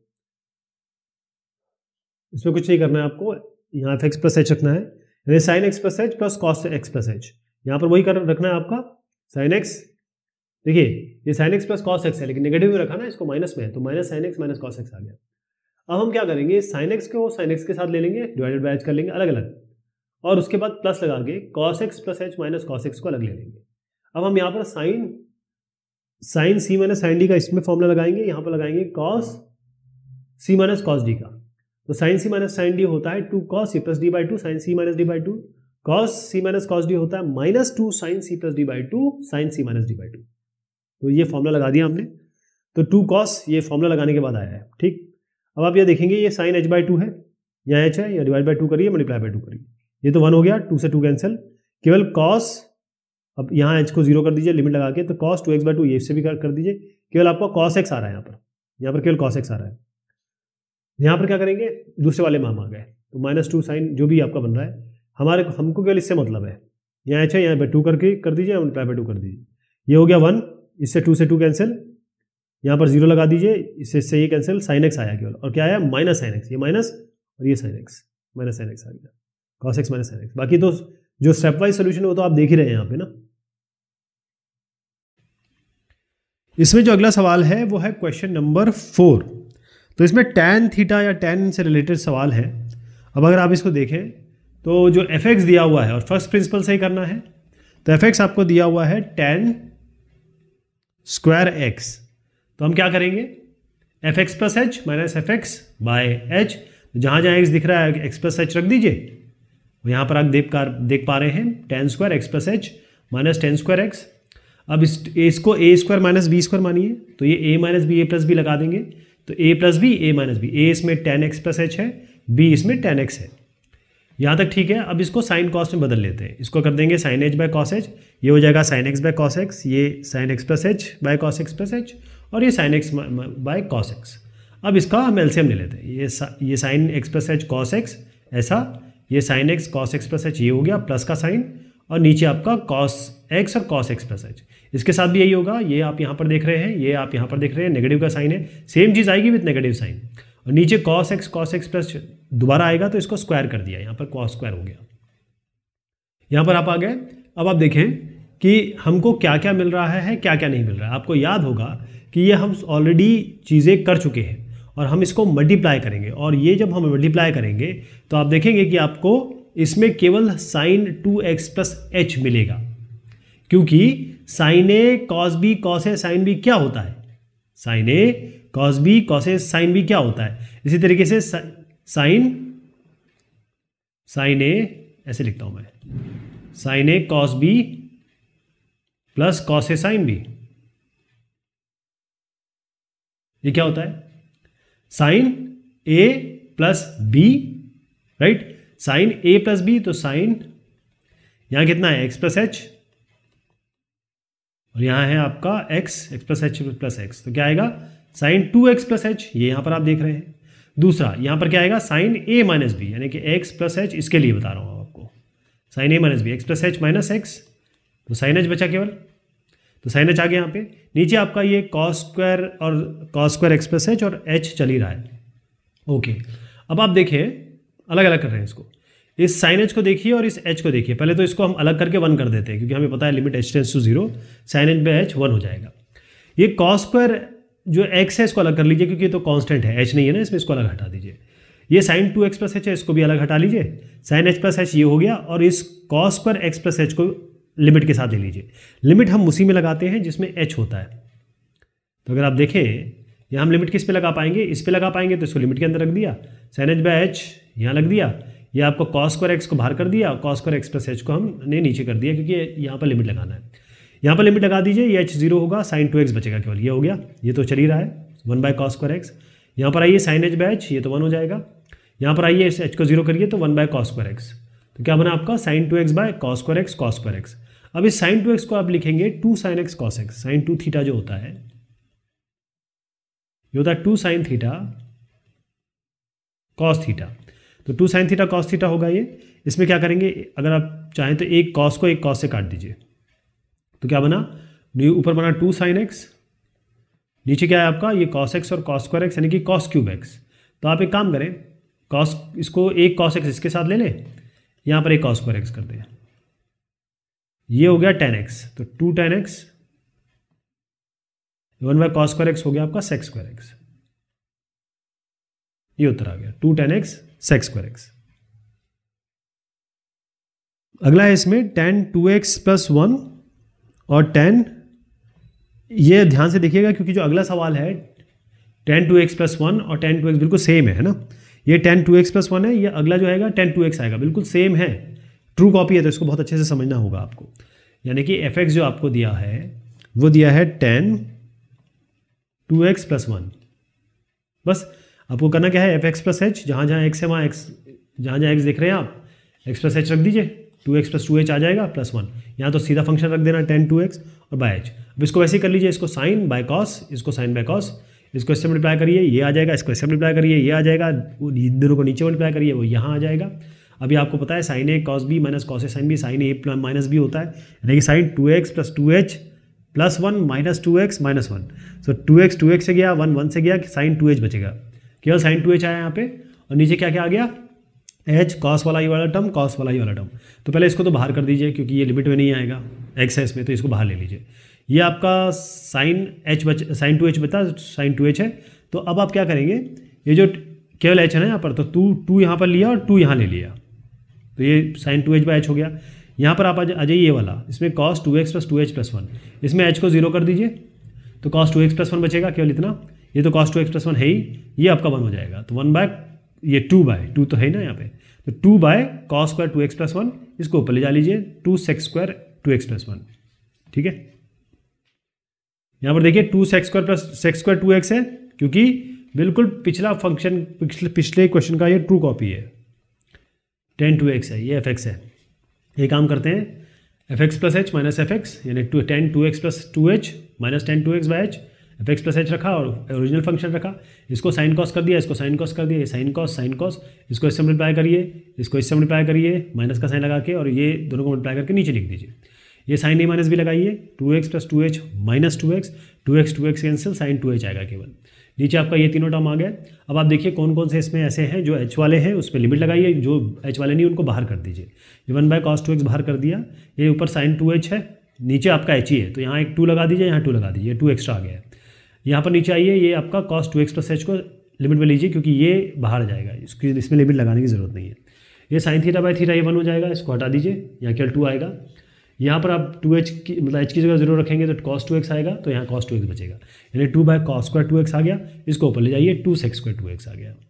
इसमें कुछ नहीं करना है आपको, यहाँ fx + h रखना है, यानी sin x + h + cos x + h। यहाँ पर वही रखना है आपका sin x, देखिए ये sin x + cos x है, लेकिन नेगेटिव में रखा ना, इसको माइनस में है, तो -sin x - cos x आ गया। अब हम क्या करेंगे, sin x को sin x के साथ ले लेंगे, डिवाइडेड बाय h कर लेंगे अलग अलग, और उसके बाद प्लस लगा के cos x + h - cos x को अलग ले लेंगे। अब हम यहाँ पर sin c - sin d का इसमें फॉर्मूला लगाएंगे, यहाँ पर लगाएंगे cos c - cos d का, तो sin c - sin d होता है 2 cos c + d/2 sin c - d/2, cos c - cos d होता है -2 sin c + d/2 sin c - d/2। तो ये फॉर्मूला लगा दिया हमने, तो 2 cos ये फॉर्मूला लगाने के बाद आया है, ठीक। अब आप ये देखेंगे, ये sin h/2 है, यहाँ h है, या डिवाइड बाय 2 करिए, मल्टीप्लाई बाय 2 करिए, ये तो 1 हो गया, 2 से 2 कैंसिल, केवल cos, अब यहाँ h को 0 कर दीजिए लिमिट लगा के, तो cos 2x/2 ये इससे भी कर दीजिए, केवल आपको cos x आ रहा है, यहाँ पर केवल cos x आ रहा है। यहाँ पर क्या करेंगे, दूसरे वाले में हम आ गए, तो -2 sin जो भी आपका बन रहा है, हमको केवल इससे मतलब है, यहाँ h है, यहाँ पर 2 करके कर दीजिए, मल्टीप्लाई बाय 2 कर दीजिए, ये हो गया 1, इससे 2 से 2 कैंसिल, यहाँ पर 0 लगा दीजिए, इससे ये कैंसिल, sin x आया केवल, और क्या आया -sin x, ये माइनस और ये sin x -sin x आ गया, cos x - sin x। बाकी तो जो स्टेप वाइज सोल्यूशन है वो तो आप देख ही रहे हैं यहाँ पे ना। इसमें जो अगला सवाल है वो है क्वेश्चन नंबर 4। तो इसमें tan थीटा या tan से रिलेटेड सवाल है। अब अगर आप इसको देखें तो जो fx दिया हुआ है, और फर्स्ट प्रिंसिपल से ही करना है, तो fx आपको दिया हुआ है tan स्क्वायर x, तो हम क्या करेंगे, fx + h - fx/h, जहाँ जहाँ x दिख रहा है x + h रख दीजिए, यहाँ पर आप देख पा रहे हैं tan square x + h - tan square x। अब इसको a² - b² मानिए, तो ये a - b a + b लगा देंगे, तो a + b a - b, a इसमें tan x + h है, b इसमें tan x है, यहाँ तक ठीक है। अब इसको साइन कॉस में बदल लेते हैं, इसको कर देंगे sin h/cos h, ये हो जाएगा sin x/cos x, ये sin x + h/cos x + h, और ये sin x/cos x। अब इसका हम एलसीएम ले लेते हैं, ये sin x + h cos x ऐसा, ये sin x cos x + h, ये हो गया प्लस का साइन, और नीचे आपका cos x और cos x + h, इसके साथ भी यही होगा, ये आप यहाँ पर देख रहे हैं, ये आप यहाँ पर देख रहे हैं, नेगेटिव का साइन है, सेम चीज़ आएगी विद नेगेटिव साइन, और नीचे cos x + दोबारा आएगा, तो इसको स्क्वायर कर दिया, यहाँ पर cos स्क्वायर हो गया, यहाँ पर आप आ गए। अब आप देखें कि हमको क्या क्या मिल रहा है, क्या क्या नहीं मिल रहा है। आपको याद होगा कि ये हम ऑलरेडी चीज़ें कर चुके हैं, और हम इसको मल्टीप्लाई करेंगे, और ये जब हम मल्टीप्लाई करेंगे तो आप देखेंगे कि आपको इसमें केवल sin 2x + h मिलेगा, क्योंकि sin a cos b cos a sin b क्या होता है, sin a cos b cos a sin b क्या होता है। इसी तरीके से sin a ऐसे लिखता हूं मैं, sin a cos b + cos a sin b, ये क्या होता है, sin a + b, right, sin a + b, तो sin यहाँ कितना है x + h, और यहाँ है आपका x + h + x, तो क्या आएगा sin 2x + h, ये यहाँ पर आप देख रहे हैं। दूसरा यहाँ पर क्या आएगा sin a - b, यानी कि x + h, इसके लिए बता रहा हूँ आपको, sin a - b, x + h - x, तो sin h बचा केवल, तो sin h आ गया यहाँ पे। नीचे आपका ये cos स्क्वायर और cos स्क्वायर x + h और h चल ही रहा है, ओके। अब आप देखिए अलग अलग कर रहे हैं इसको, इस sin h को देखिए और इस h को देखिए। पहले तो इसको हम अलग करके 1 कर देते हैं, क्योंकि हमें पता है लिमिट h → 0 sin h/h 1 हो जाएगा। ये cos स्क्वायर जो x है इसको अलग कर लीजिए, क्योंकि ये तो कांस्टेंट है, h नहीं है ना इसमें, इसको अलग हटा दीजिए। ये sin 2x + h है, इसको भी अलग हटा लीजिए, sin h + h ये हो गया, और इस cos स्क्वायर x + h को लिमिट के साथ ले लीजिए। लिमिट हम उसी में लगाते हैं जिसमें h होता है, तो अगर आप देखें यहाँ हम लिमिट किस पे लगा पाएंगे, इस पे लगा पाएंगे, तो इसको लिमिट के अंदर रख दिया, sin h/h यहाँ लग दिया, ये आपको cos स्क्वायर x को बाहर कर दिया, cos स्क्वायर x + h को हमने नीचे कर दिया, क्योंकि यहाँ पर लिमिट लगाना है। यहाँ पर लिमिट लगा दीजिए, ये h 0 होगा, sin 2x बचेगा केवल, ये हो गया, ये तो चल ही रहा है 1/cos स्क्वायर x। यहाँ पर आइए sin h/h, ये तो 1 हो जाएगा, यहाँ पर आइए इस h को 0 करिए तो 1/cos²x, तो क्या बना आपका sin 2x/cos²x cos²x। अब इस sin 2x को आप लिखेंगे 2 sin x cos x, sin 2 theta जो होता है ये होता है 2 sin थीटा cos थीटा, तो 2 sin थीटा cos थीटा होगा ये। इसमें क्या करेंगे, अगर आप चाहें तो एक cos को एक cos से काट दीजिए, तो क्या बना, ऊपर बना 2 sin x, नीचे क्या है आपका ये cos x और cos²x यानी कि cos³x। तो आप एक काम करें, cos इसको एक cos x इसके साथ ले लें, यहाँ पर एक cos²x कर दें, ये हो गया tan x, तो 2 tan x 1/cos²x हो गया आपका sec²x, ये उत्तर आ गया 2 tan x sec²x। अगला है इसमें tan 2x + 1 और tan, ये ध्यान से देखिएगा क्योंकि जो अगला सवाल है tan 2x + 1 और tan 2x बिल्कुल सेम है ना, ये tan 2x + 1 है, ये अगला जो आएगा tan 2x आएगा, बिल्कुल सेम है, ट्रू कॉपी है, तो इसको बहुत अच्छे से समझना होगा आपको। यानी कि fx जो आपको दिया है वो दिया है tan 2x + 1, बस आपको करना क्या है, fx + h, जहाँ जहाँ x है वहाँ x, जहाँ जहाँ x देख रहे हैं आप x + h रख दीजिए, 2x + 2h आ जाएगा +1, यहाँ तो सीधा फंक्शन रख देना tan 2x और बाय h। अब इसको वैसे ही कर लीजिए, इसको sin बाय cos, इसको sin बाय cos, इसको इससे मल्टीप्लाई करिए ये आ जाएगा, इसको इससे मल्टीप्लाई करिए ये आ जाएगा, इन दोनों को नीचे मल्टीप्लाई करिए वो यहाँ आ जाएगा। अभी आपको पता है sin a cos b - cos a sin b sin a - b होता है, यानी कि sin 2x + 2h + 1 - 2x - 1, सो 2x से गया, 1 से गया, sin 2h बचेगा, केवल sin 2h आया यहाँ पे, और नीचे क्या क्या आ गया, h cos वाला ये वाला टर्म, cos वाला ये वाला टर्म। तो पहले इसको तो बाहर कर दीजिए क्योंकि ये लिमिट में नहीं आएगा, x है इसमें, तो इसको बाहर ले लीजिए। ये आपका sin 2h बता, sin 2h है। तो अब आप क्या करेंगे, ये जो केवल h है ना यहाँ पर, तो 2 यहाँ पर लिया और 2 यहाँ ले लिया, तो ये sin 2h/h हो गया। यहाँ पर आप आ जाइए ये वाला, इसमें cos 2x + 2h + 1, इसमें h को 0 कर दीजिए तो cos 2x + 1 बचेगा, केवल इतना, ये तो cos 2x + 1 है ही, ये आपका 1 हो जाएगा, तो 2/2 तो है ना यहाँ पे, तो 2/cos² 2x + 1, इसको ऊपर ले जा लीजिए 2 sec² 2x + 1, ठीक है। यहाँ पर देखिए 2 sec² 2x है, क्योंकि बिल्कुल पिछला फंक्शन, पिछले क्वेश्चन का ये ट्रू कॉपी है, tan 2x है, ये fx है। ये काम करते हैं fx + h - fx, यानी tan 2x + 2h - tan 2x/h, fx + h रखा और ओरिजिनल फंक्शन रखा, इसको sin cos कर दिया, इसको sin cos कर दिया, ये sin cos, इसको इससे मल्टीप्लाई करिए, इसको इससे मल्टीप्लाई करिए, माइनस का साइन लगा के, और ये दोनों को मल्टीप्लाई करके नीचे लिख दीजिए। ये sin a - b लगाइए, 2x + 2h - 2x cancel, sin 2h आएगा केवल, नीचे आपका ये तीनों टर्म आ गए। अब आप देखिए कौन कौन से इसमें ऐसे हैं जो h वाले हैं, उस पर लिमिट लगाइए, जो h वाले नहीं उनको बाहर कर दीजिए। ये 1/cos 2x बाहर कर दिया, ये ऊपर sin 2h है, नीचे आपका h ही है, तो यहाँ एक 2 लगा दीजिए, यहाँ 2 लगा दीजिए, 2 एक्स्ट्रा आ गया है। यहाँ पर नीचे आइए, ये आपका cos 2x + h को लिमिट में लीजिए, क्योंकि ये बाहर जाएगा, इसमें लिमिट लगाने की जरूरत नहीं है। ये sin θ/θ ये 1 हो जाएगा, इसको हटा दीजिए, यहाँ केवल 2 आएगा। यहाँ पर आप 2h की मतलब h की जगह 0 रखेंगे तो cos 2x आएगा, तो यहाँ cos 2x बचेगा, यानी 2/cos² 2x आ गया, इसको ऊपर ले जाइए 2 sec² 2x आ गया।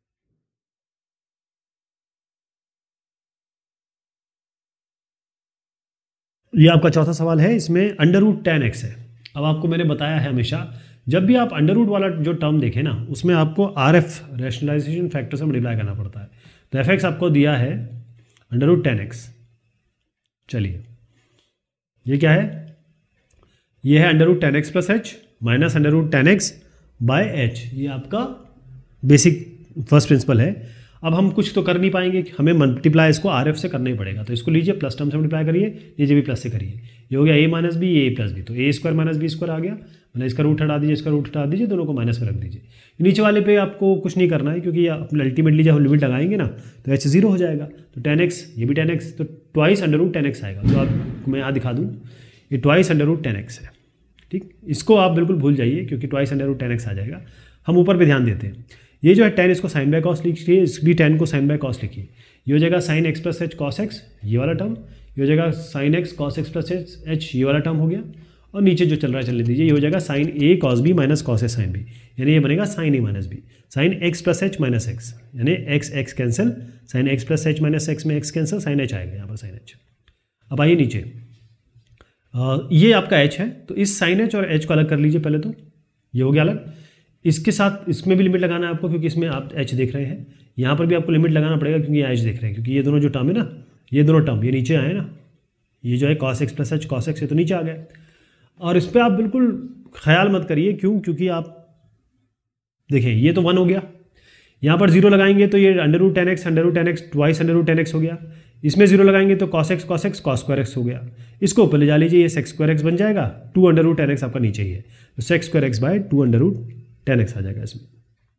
ये आपका चौथा सवाल है, इसमें √tan x है। अब आपको मैंने बताया है हमेशा, जब भी आप अंडर रूट वाला जो टर्म देखें ना, उसमें आपको RF रैशनलाइजेशन फैक्टर से मल्टीप्लाई करना पड़ता है। तो fx आपको दिया है √tan x, चलिए ये क्या है, ये है √tan x + h - √tan x/h, ये आपका बेसिक फर्स्ट प्रिंसिपल है। अब हम कुछ तो कर नहीं पाएंगे, हमें मल्टीप्लाई इसको RF से करना ही पड़ेगा, तो इसको लीजिए प्लस टर्म से मल्टीप्लाई करिए, नीचे भी प्लस से करिए, ये हो गया a - b, ये a + b, तो a² - b² आ गया, मतलब इसका रूट हटा दीजिए, इसका रूट हटा दीजिए, दोनों को माइनस में रख दीजिए। नीचे वाले पे आपको कुछ नहीं करना है, क्योंकि अल्टीमेटली जब हम लिमिट लगाएंगे ना तो h 0 हो जाएगा, तो tan x, ये भी tan x, तो ट्वाइस √tan x आएगा। तो आपको मैं यहाँ दिखा दूँ, ये ट्वाइस √tan x है, ठीक, इसको आप बिल्कुल भूल जाइए क्योंकि ट्वाइस √tan x आ जाएगा। हम ऊपर पे ध्यान देते हैं, ये जो है tan इसको sin बाय cos लिखिए, इस भी tan को sin बाय cos लिखिए, ये हो जाएगा sin x + h cos x, ये वाला टर्म, ये हो जाएगा sin x cos x + h, ये वाला टर्म हो गया, और नीचे जो चल रहा है चलने दीजिए, ये हो जाएगा sin a cos b - cos a sin b, यानी ये बनेगा sin a - b, sin x + h - x, यानी x cancel, sin x + h - x में x कैंसिल, sin h आएगा यहाँ पर sin h। अब आइए नीचे, ये आपका h है, तो इस sin h और h को अलग कर लीजिए पहले, तो ये हो गया अलग। इसके साथ इसमें भी लिमिट लगाना है आपको, क्योंकि इसमें आप एच देख रहे हैं, यहाँ पर भी आपको लिमिट लगाना पड़ेगा क्योंकि एच देख रहे हैं, क्योंकि ये दोनों जो टर्म है ना, ये दोनों टर्म ये नीचे आए ना, ये जो है cos x plus h cos x, ये तो नीचे आ गए। और इस पर आप बिल्कुल ख्याल मत करिए, क्यों, क्योंकि आप देखें ये तो 1 हो गया, यहाँ पर 0 लगाएंगे तो ये √10x ट्वाइस √10x हो गया, इसमें 0 लगाएंगे तो cos x cos square x हो गया, इसको ऊपर ले जा लीजिए, ये sec स्क्वायर x बन जाएगा, 2 √10x आपका नीचे ही है, तो sec square x by 2 √10x आ जाएगा इसमें।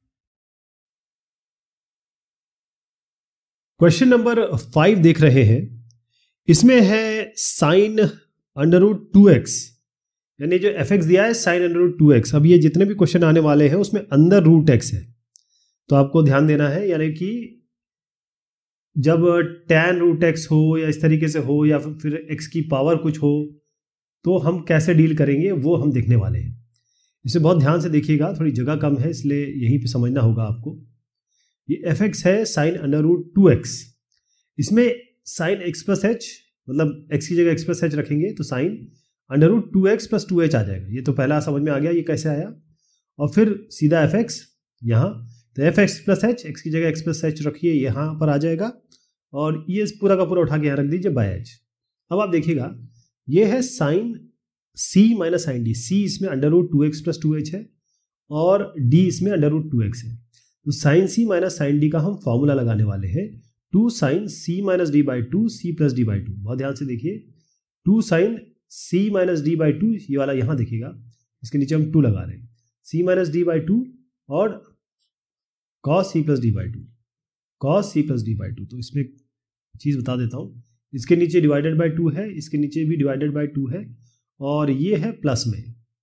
क्वेश्चन नंबर 5 देख रहे हैं, इसमें है sin √2x, यानी जो fx दिया है sin √2x। अब ये जितने भी क्वेश्चन आने वाले हैं उसमें अंदर √x है, तो आपको ध्यान देना है, यानी कि जब tan √x हो या इस तरीके से हो या फिर x की पावर कुछ हो, तो हम कैसे डील करेंगे वो हम देखने वाले हैं। इसे बहुत ध्यान से देखिएगा, थोड़ी जगह कम है इसलिए यहीं पे समझना होगा आपको। ये fx है sin √2x, इसमें sin x प्लस एच, मतलब x की जगह x प्लस एच रखेंगे तो sin √2x प्लस 2h आ जाएगा। ये तो पहला समझ में आ गया ये कैसे आया, और फिर सीधा fx यहाँ, तो fx प्लस एच, x की जगह x प्लस एच रखिए, यहाँ पर आ जाएगा, और ये पूरा का पूरा उठा के यहाँ रख दीजिए बाय एच। अब आप देखिएगा ये है sin c minus sin d, c इसमें √2x प्लस 2h है और d इसमें √2x है, तो sin c minus sin d का हम फॉर्मूला लगाने वाले हैं, 2 sin c minus d by 2 c plus d by 2। बहुत ध्यान से देखिए, 2 sin c minus d by 2, ये वाला यहाँ देखिएगा, इसके नीचे हम 2 लगा रहे हैं, c माइनस d बाई 2 और cos c plus d by 2, cos c plus d by 2। तो इसमें चीज़ बता देता हूँ, इसके नीचे डिवाइडेड बाई 2 है, इसके नीचे भी डिवाइडेड बाई 2 है, और ये है प्लस में,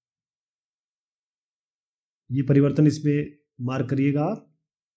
ये परिवर्तन इसमें मार्क करिएगा आप।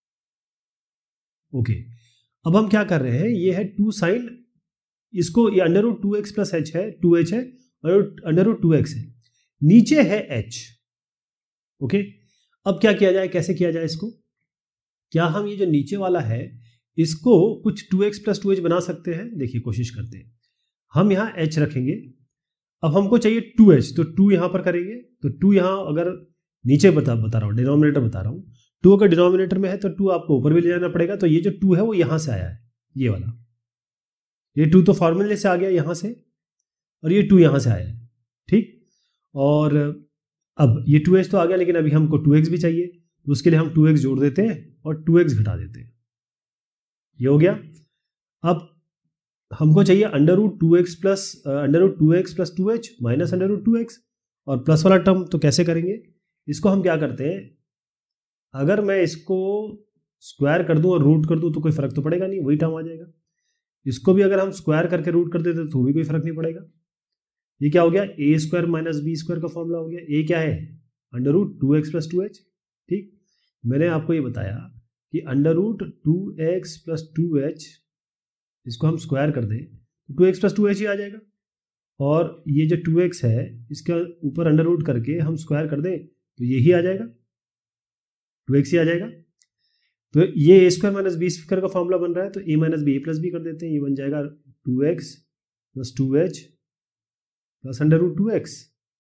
ओके, अब हम क्या कर रहे हैं, ये है 2 sin, इसको ये √2x प्लस h है, 2h है और √2x है, नीचे है h। ओके, अब क्या किया जाए, कैसे किया जाए इसको, क्या हम ये जो नीचे वाला है इसको कुछ 2x प्लस 2h बना सकते हैं? देखिए कोशिश करते हैं, हम यहाँ h रखेंगे, अब हमको चाहिए 2h, तो 2 यहाँ पर करेंगे, तो 2 यहाँ अगर नीचे बता रहा हूँ, डिनोमिनेटर बता रहा हूँ, 2 अगर डिनोमिनेटर में है तो 2 आपको ऊपर भी ले जाना पड़ेगा, तो ये जो 2 है वो यहाँ से आया है, ये वाला, ये 2 तो फॉर्मूले से आ गया यहाँ से, और ये 2 यहाँ से आया है, ठीक। और अब ये 2h तो आ गया, लेकिन अभी हमको 2x भी चाहिए, तो उसके लिए हम 2x जोड़ देते हैं और 2x घटा देते हैं, ये हो गया। अब हमको चाहिए √2x plus 2h minus √2x, और प्लस वाला टर्म तो कैसे करेंगे, इसको हम क्या करते हैं, अगर मैं इसको स्क्वायर कर दूं और रूट कर दूं तो कोई फर्क तो पड़ेगा नहीं, वही टर्म आ जाएगा। इसको भी अगर हम स्क्वायर करके रूट कर देते तो भी कोई फर्क नहीं पड़ेगा। ये क्या हो गया, a square minus B square का फॉर्मूला हो गया। ए क्या है, √2x प्लस 2h, ठीक। मैंने आपको ये बताया कि √2x प्लस 2h, इसको हम स्क्वायर कर दें तो 2x प्लस 2h ही आ जाएगा, और ये जो 2x है इसके ऊपर अंडर रूट करके हम स्क्वायर कर दें तो यही आ जाएगा, 2x ही आ जाएगा। तो ये a square minus B square का फॉर्मूला बन रहा है, तो a minus b a plus b कर देते हैं, ये बन जाएगा 2x plus 2h plus √2x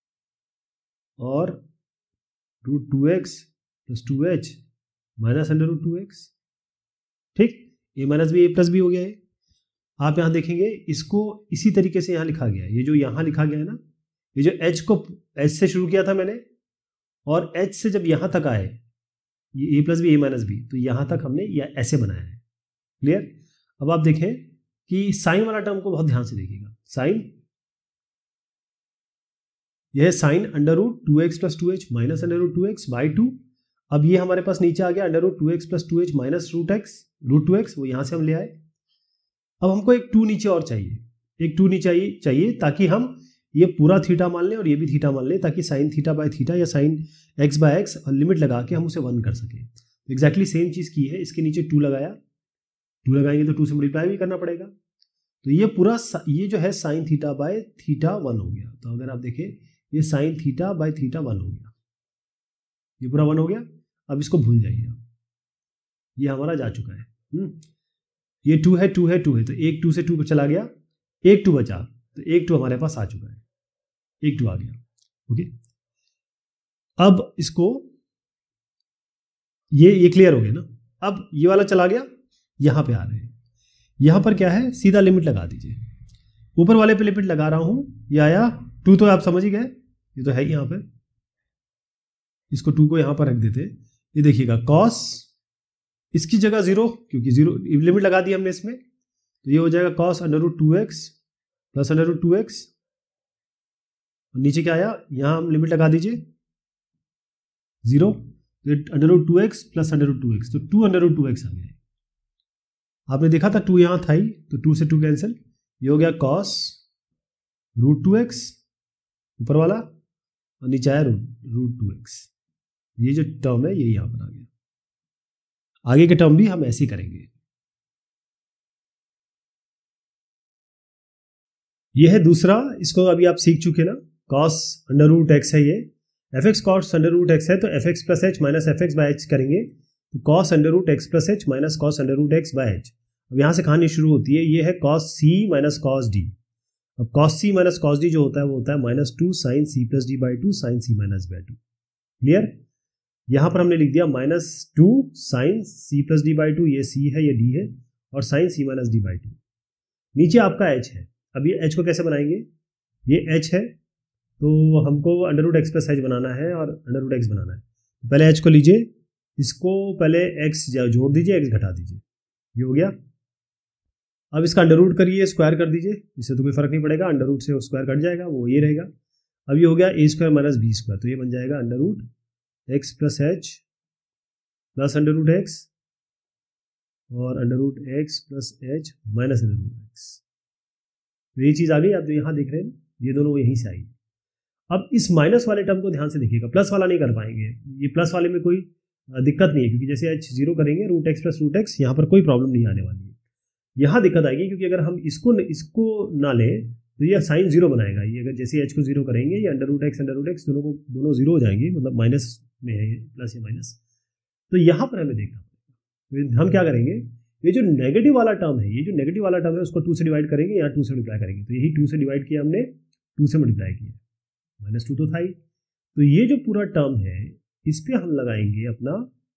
और √2x plus 2h minus √2x, ठीक। A minus b a plus b हो गया है। आप यहाँ देखेंगे इसको इसी तरीके से यहाँ लिखा गया है, ये जो यहाँ लिखा गया है ना, ये जो h को h से शुरू किया था मैंने, और h से जब यहाँ तक आए, ये a plus b a minus b, तो यहाँ तक हमने यह ऐसे बनाया है, क्लियर। अब आप देखें कि साइन वाला टर्म को बहुत ध्यान से देखिएगा, साइन, यह है sign √2x plus 2h minus √2x by 2। अब ये हमारे पास नीचे आ गया √2x plus 2h minus √2x, वो यहाँ से हम ले आए। अब हमको एक 2 नीचे और चाहिए, एक 2 नीचे चाहिए ताकि हम ये पूरा थीटा मान लें और ये भी थीटा मान लें, ताकि साइन थीटा बाय थीटा या sine x by x limit लगा के हम उसे 1 कर सकें। एग्जैक्टली सेम चीज़ की है, इसके नीचे 2 लगाया, 2 लगाएंगे तो 2 से मल्टीप्लाई भी करना पड़ेगा, तो ये पूरा ये जो है साइन थीटा बाय थीटा 1 हो गया। तो अगर आप देखें ये साइन थीटा बाय थीटा 1 हो गया, ये पूरा 1 हो गया। अब इसको भूल जाइए आप, ये हमारा जा चुका है। ये 2 है, 2 है, 2 है, तो एक 2 से 2 चला गया, एक 2 बचा, तो एक 2 हमारे पास आ चुका है, एक 2 आ गया। ओके, अब इसको ये क्लियर हो गया ना। अब ये वाला चला गया, यहाँ पे आ रहे हैं, यहाँ पर क्या है, सीधा लिमिट लगा दीजिए। ऊपर वाले पे लिमिट लगा रहा हूँ, ये आया 2 तो आप समझ ही गए, ये तो है ही यहाँ पे। इसको 2 को यहाँ पर रख देते, ये देखिएगा कॉस, इसकी जगह 0, क्योंकि 0 लिमिट लगा दी हमने इसमें, तो ये हो जाएगा कॉस √2x प्लस √2x। नीचे क्या आया, यहाँ हम लिमिट लगा दीजिए 0, √2x प्लस √2x, तो 2√2x आ गया। आपने देखा था 2 यहाँ था ही, तो 2 से 2 कैंसिल, ये हो गया कॉस √2x ऊपर वाला, और नीचे आया √2x। ये जो टर्म है ये यहाँ पर आ गया। आगे के टर्म भी हम ऐसे ही करेंगे। ये है दूसरा, इसको अभी आप सीख चुके ना, cos √x है ये, fx cos √x है, तो fx plus h minus fx by h करेंगे, तो cos √x plus h minus cos √x by h। अब यहाँ से कहानी शुरू होती है, ये है cos c minus cos d। अब cos c minus cos d जो होता है वो होता है -2 sin c plus d by 2 sin c minus by 2। Clear? यहाँ पर हमने लिख दिया -2 sin c plus d by 2, ये c है ये d है, और sin c minus d by 2। नीचे आपका h है। अब ये h को कैसे बनाएंगे, ये h है तो हमको √x प्लस h बनाना है और √x बनाना है। पहले h को लीजिए, इसको पहले x जोड़ दीजिए, x घटा दीजिए, ये हो गया। अब इसका अंडर करिए, स्क्वायर कर दीजिए, इससे तो कोई फर्क नहीं पड़ेगा, अंडर से स्क्वायर कट जाएगा, वो ये रहेगा। अब ये हो गया a² माइनस b², तो ये बन जाएगा √x plus h plus √x और √x plus h minus √x। तो ये चीज़ आ गई। आप जो यहाँ देख रहे हैं ये दोनों यहीं से आई। अब इस माइनस वाले टर्म को ध्यान से देखिएगा, प्लस वाला नहीं कर पाएंगे, ये प्लस वाले में कोई दिक्कत नहीं है, क्योंकि जैसे h 0 करेंगे √x प्लस √x, यहाँ पर कोई प्रॉब्लम नहीं आने वाली है। यहाँ दिक्कत आएगी क्योंकि अगर हम इसको ना लें तो ये साइन 0 बनाएगा। ये अगर जैसे h को 0 करेंगे, ये √x दोनों 0 हो जाएंगे, मतलब माइनस में है प्लस या माइनस। तो यहाँ पर हमें देखना पड़ेगा, तो हम क्या करेंगे, ये जो नेगेटिव वाला टर्म है, ये जो नेगेटिव वाला टर्म है उसको 2 से डिवाइड करेंगे, यहाँ 2 से मल्टीप्लाई करेंगे, तो यही 2 से डिवाइड किया हमने, 2 से मल्टीप्लाई किया, -2 तो था ही। तो ये जो पूरा टर्म है इस पर हम लगाएंगे अपना,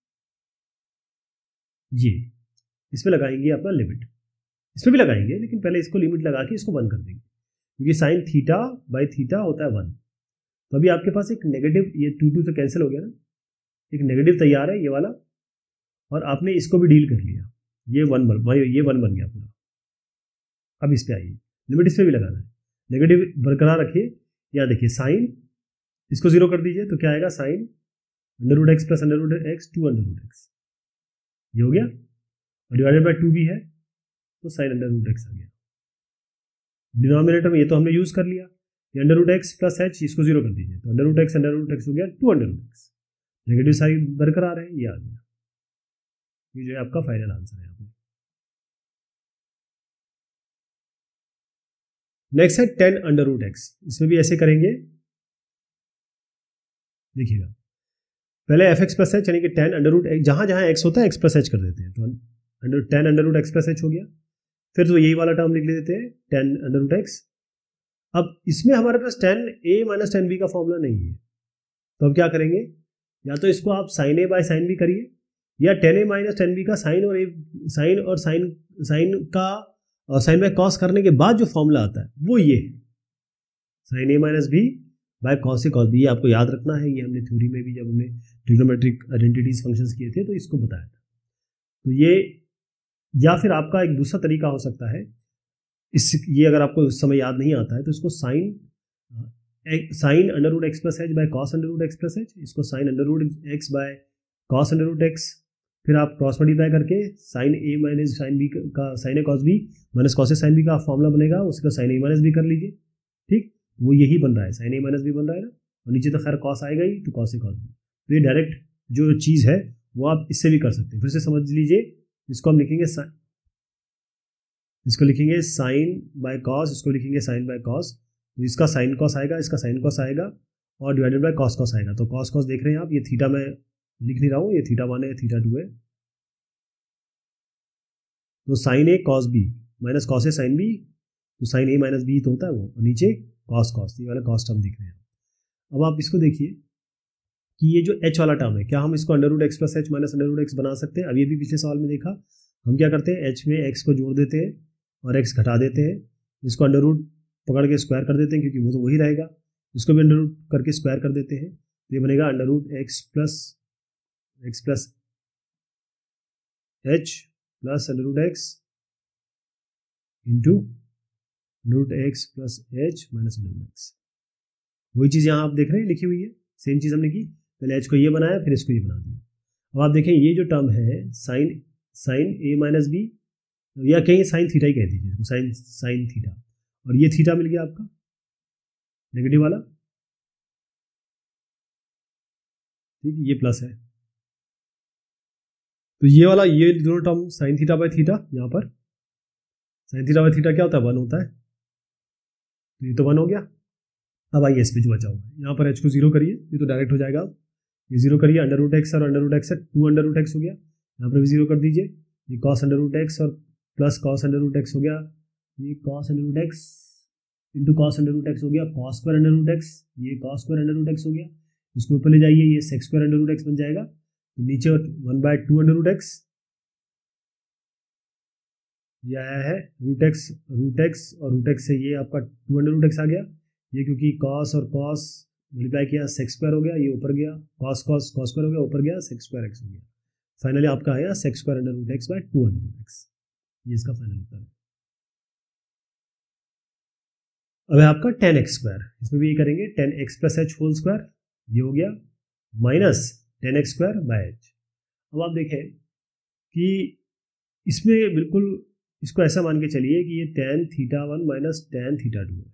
ये इस पर लगाएंगे अपना लिमिट, इस पर भी लगाएंगे, लेकिन पहले इसको लिमिट लगा के इसको 1 कर देंगे, क्योंकि साइन थीटा बाई थीटा होता है 1। तो अभी आपके पास एक नेगेटिव, ये 2 से कैंसिल हो गया ना, एक नेगेटिव तैयार है ये वाला, और आपने इसको भी डील कर लिया, ये 1 बन गया पूरा। अब इस पे आइए, लिमिट इस पे भी लगाना है, नेगेटिव बरकरार रखिए। यहाँ देखिए साइन, इसको 0 कर दीजिए, तो क्या आएगा, sign √x plus √x 2√x, ये हो गया, और डिवाइडेड बाई 2 भी है, तो साइन √x आ गया। डिनोमिनेटर में ये तो हमने यूज कर लिया, ये √x प्लस h, इसको 0 कर दीजिए, तो √x हो गया 2√x, नेगेटिव साइन बरकरार है, ये आ गया। ये जो है आपका फाइनल आंसर है यहाँ पे। नेक्स्ट है 10√x, इसमें भी ऐसे करेंगे, देखिएगा पहले fx प्लस h, यानी कि 10√x, जहां जहां x होता है x प्लस h कर देते हैं, तो 10√x प्लस h हो गया। फिर तो यही वाला टर्म लिख लेते हैं 10√x। अब इसमें हमारे पास 10a माइनस 10b का फॉर्मूला नहीं है, तो अब क्या करेंगे, या तो इसको आप sine a by sine b करिए, या 10a माइनस 10b का साइन बाय कॉस करने के बाद जो फॉर्मूला आता है वो ये sine a minus b by cos a cos b। ये आपको याद रखना है, ये हमने थ्योरी में भी जब हमने ट्रिग्नोमेट्रिक आइडेंटिटीज फंक्शंस किए थे तो इसको बताया था। तो ये, या फिर आपका एक दूसरा तरीका हो सकता है, ये अगर आपको उस समय याद नहीं आता है तो इसको sine √x plus h by cos √x plus h, इसको sine √x by cos √x, फिर आप क्रॉस मल्टीप्लाई करके sine a minus sine b का sine a cos b minus cos a sine b का फॉर्मूला बनेगा, उसका sign a minus b कर लीजिए। ठीक, वो यही बन रहा है, साइन a माइनस b बन रहा है ना, और नीचे तो खैर कॉस आएगा ही, तो कॉस ए कॉस b। तो ये डायरेक्ट जो चीज़ है वो आप इससे भी कर सकते हैं। फिर से समझ लीजिए, इसको हम लिखेंगे साइन बाय कॉस, इसको लिखेंगे साइन बाय कॉस, तो इसका साइन कॉस आएगा, इसका साइन कॉस आएगा, और डिवाइडेड बाय कॉस कॉस आएगा। तो कॉस कॉस देख रहे हैं आप, ये थीटा में लिख नहीं रहा हूँ, ये θ1 है θ2 है, तो sine a cos b minus cos a sine b, तो साइन a माइनस b तो होता है वो, और नीचे कॉस कॉस, ये वाला कॉस टर्म दिख रहे हैं। अब आप इसको देखिए कि ये जो h वाला टर्म है, क्या हम इसको under root x plus h minus under root x बना सकते हैं? अब ये भी पिछले सवाल में देखा, हम क्या करते हैं, h में x को जोड़ देते हैं और x घटा देते हैं, इसको अंडर रूट पकड़ के स्क्वायर कर देते हैं क्योंकि वो तो वही रहेगा, इसको भी अंडर रूट करके स्क्वायर कर देते हैं, तो ये बनेगा under root x plus h plus under root x into root x plus h minus under root x. वही चीज़ यहाँ आप देख रहे हैं लिखी हुई है, सेम चीज़ हमने की, पहले एच को ये बनाया फिर इसको ये बना दिया। अब आप देखें ये जो टर्म है साइन ए माइनस बी, या कहीं साइन थीटा ही कह दीजिए इसको, साइन थीटा, और ये थीटा मिल गया आपका नेगेटिव वाला, ठीक है, ये प्लस है, तो ये वाला ये दोनों term sine theta by theta, यहाँ पर साइन थीटा बाय थीटा क्या होता है, 1 होता है, तो ये तो 1 हो गया। अब आइए इस पे जो बचा हुआ है, यहाँ पर h को 0 करिए, ये तो डायरेक्ट हो जाएगा, ये 0 करिए, अंडर रूट एक्स और अंडर रूट एक्स है 2 अंडर रूट एक्स हो गया, यहाँ पर भी 0 कर दीजिए, ये कॉस अंडर रूट एक्स और plus cos under root x हो गया, ये cos under root x into cos under root x हो गया, cos square under root x, ये cos square under root x हो गया, इसको ऊपर ले जाइए, ये sec square under root x बन जाएगा, तो नीचे 1/2 अंडर रूट एक्स, ये आया है रूट एक्स और रूट एक्स से ये आपका 2 अंडर रूट एक्स आ गया, ये क्योंकि कॉस और कॉस मल्टीप्लाई किया सेक्स स्क्वायर हो गया, ये ऊपर गया कॉस स्क्वायर हो गया, ऊपर गया सेक्स स्क्वायर एक्स हो गया, फाइनली आपका आया sec square under root x by 2 under root x, ये इसका फाइनल उत्तर है। अब है आपका 10x स्क्वायर, इसमें भी ये करेंगे 10x plus H whole square, ये हो गया minus 10x square by H. अब आप देखें कि इसमें बिल्कुल इसको ऐसा मान के चलिए कि ये tan theta 1 minus tan theta 2 है,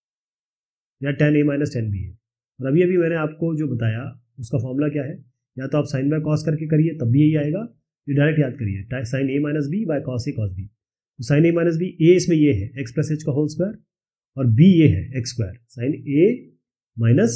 या tan a minus tan b है, और अभी मैंने आपको जो बताया उसका फॉर्मूला क्या है, या तो आप साइन बाय कॉस करके करिए तब भी यही आएगा, ये डायरेक्ट याद करिए, sine a minus b by cos a cos b, तो sine a minus b, a इसमें ये है x प्लस एच का होल स्क्वायर और b ये है x square, sine a minus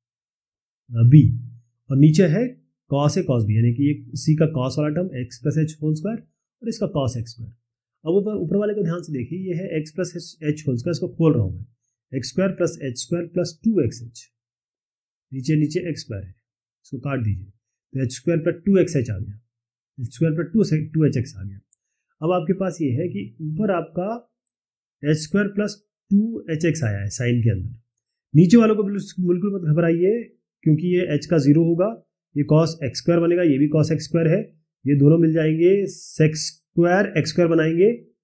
B, और नीचे है कॉस ए कॉस बी, यानी कि ये सी का कॉस वाला term x plus H whole square और इसका कॉस एक्स स्क्वायर। अब ऊपर वाले को ध्यान से देखिए, ये है x plus H whole square, इसको खोल रहा हूँ मैं, x square plus H square plus 2xh, नीचे एक्स स्क्वायर है, इसको काट दीजिए, तो एच स्क्वायर पर 2xh आ गया, एच स्क्वायर पर 2hx आ गया। अब आपके पास ये है कि ऊपर आपका एच स्क्वायर प्लस 2hx आया है साइन के अंदर, नीचे वालों को बिल्कुल मत घबराइए क्योंकि ये h का 0 होगा, ये कॉस एक्स स्क्वायर बनेगा, ये भी कॉस एक्स स्क्वायर है, ये दोनों मिल जाएंगे सेक्स स्क्वायर एक्स स्क्वायर बनाएंगे,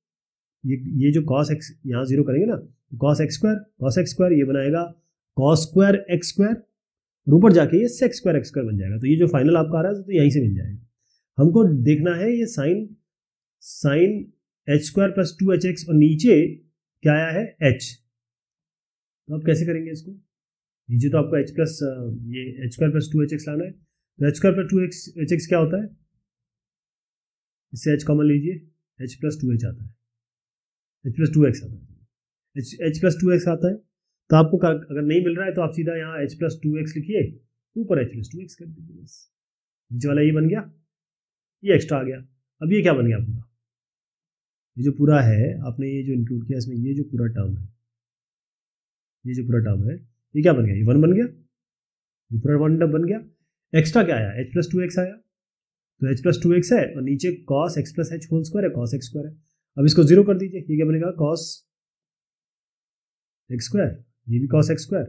ये जो कॉस एक्स यहाँ 0 करेंगे ना, कॉस एक्स स्क्वायर ये बनाएगा कॉस स्क्वायर एक्स स्क्वायर, और ऊपर जाके ये सेक्स स्क्वायर एक्स स्क्वायर बन जाएगा, तो ये जो फाइनल आपका आ रहा है तो यहीं से मिल जाएगा। हमको देखना है ये sine h square plus 2hx और नीचे क्या आया है h, तो आप कैसे करेंगे इसको, नीचे तो आपको h प्लस ये एच स्क्वायर प्लस 2hx लाना है, तो एच स्क्वायर प्लस 2hx क्या होता है, इससे h कॉमन लीजिए, h प्लस 2h आता है, h प्लस 2x आता है, h प्लस 2x आता है, तो आपको अगर नहीं मिल रहा है तो आप सीधा यहाँ h प्लस 2x लिखिए, ऊपर h प्लस 2x कर दीजिए, बस नीचे वाला ये बन गया, ये एक्स्ट्रा आ गया। अब ये क्या बन गया पूरा, ये जो पूरा है आपने ये जो इंक्लूड किया इसमें, ये जो पूरा टर्म है, ये क्या बन गया, ये 1 बन गया, ये पूरा 1 बन गया, एक्स्ट्रा क्या आया, h प्लस 2x आया, तो h प्लस 2x है और नीचे cos x plus H whole square है, कॉस एक्स स्क्वायर है, अब इसको 0 कर दीजिए, ये क्या बनेगा कॉस एक्स स्क्वायर, ये भी कॉस एक्स स्क्वायर,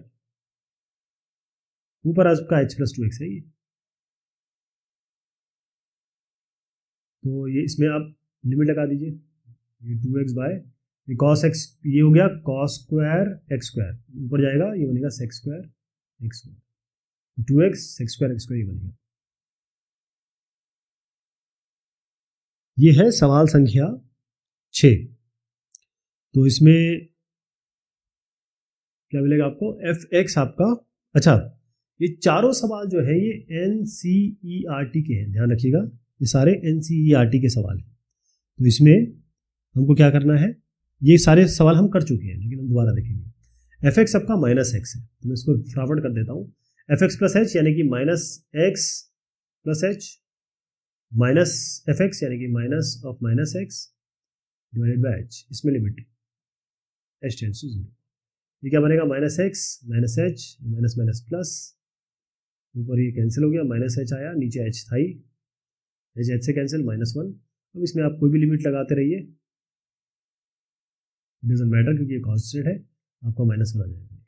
ऊपर आपका h प्लस 2x है ये, तो ये इसमें आप लिमिट लगा दीजिए, ये 2x बाय ये कॉस एक्स, ये हो गया कॉस स्क्वायर एक्स स्क्वायर, ऊपर जाएगा ये बनेगा sec square x square, 2x sec square x square ये बनेगा। ये है सवाल संख्या 6, तो इसमें क्या मिलेगा आपको, fx आपका, अच्छा ये चारों सवाल जो है ये NCERT के हैं, ध्यान रखिएगा ये सारे NCERT के सवाल हैं, तो इसमें हमको क्या करना है, ये सारे सवाल हम कर चुके हैं लेकिन हम दोबारा देखेंगे। fx आपका माइनस एक्स है, तो मैं इसको फटाफट कर देता हूँ, fx प्लस एच यानी कि minus x plus h minus fx यानी कि minus of minus x divided by h, इसमें लिमिट h टेंड्स टू 0, ये क्या बनेगा minus x minus h minus minus plus, ऊपर ये कैंसिल हो गया, माइनस एच आया, नीचे एच था ही, एच से कैंसिल, -1। अब इसमें आप कोई भी लिमिट लगाते रहिए, डजंट मैटर क्योंकि ये कांस्टेंट है, आपका -1 आ जाएगा।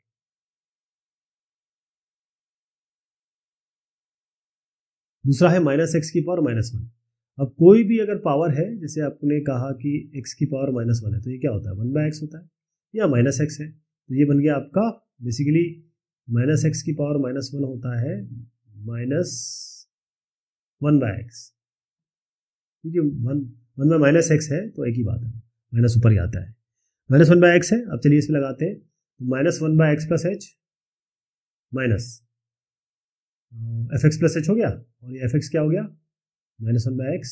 दूसरा है -x की पावर -1। अब कोई भी अगर पावर है, जैसे आपने कहा कि x की पावर -1 है, तो ये क्या होता है, 1/x होता है या -x है, तो ये बन गया आपका बेसिकली -x की पावर -1 होता है -1/x, क्योंकि 1/-x है तो एक ही बात है, माइनस ऊपर ही आता है, -1/x है। अब चलिए इसमें लगाते हैं, -1/x plus h minus fx plus h हो गया, और ये fx क्या हो गया, -1/x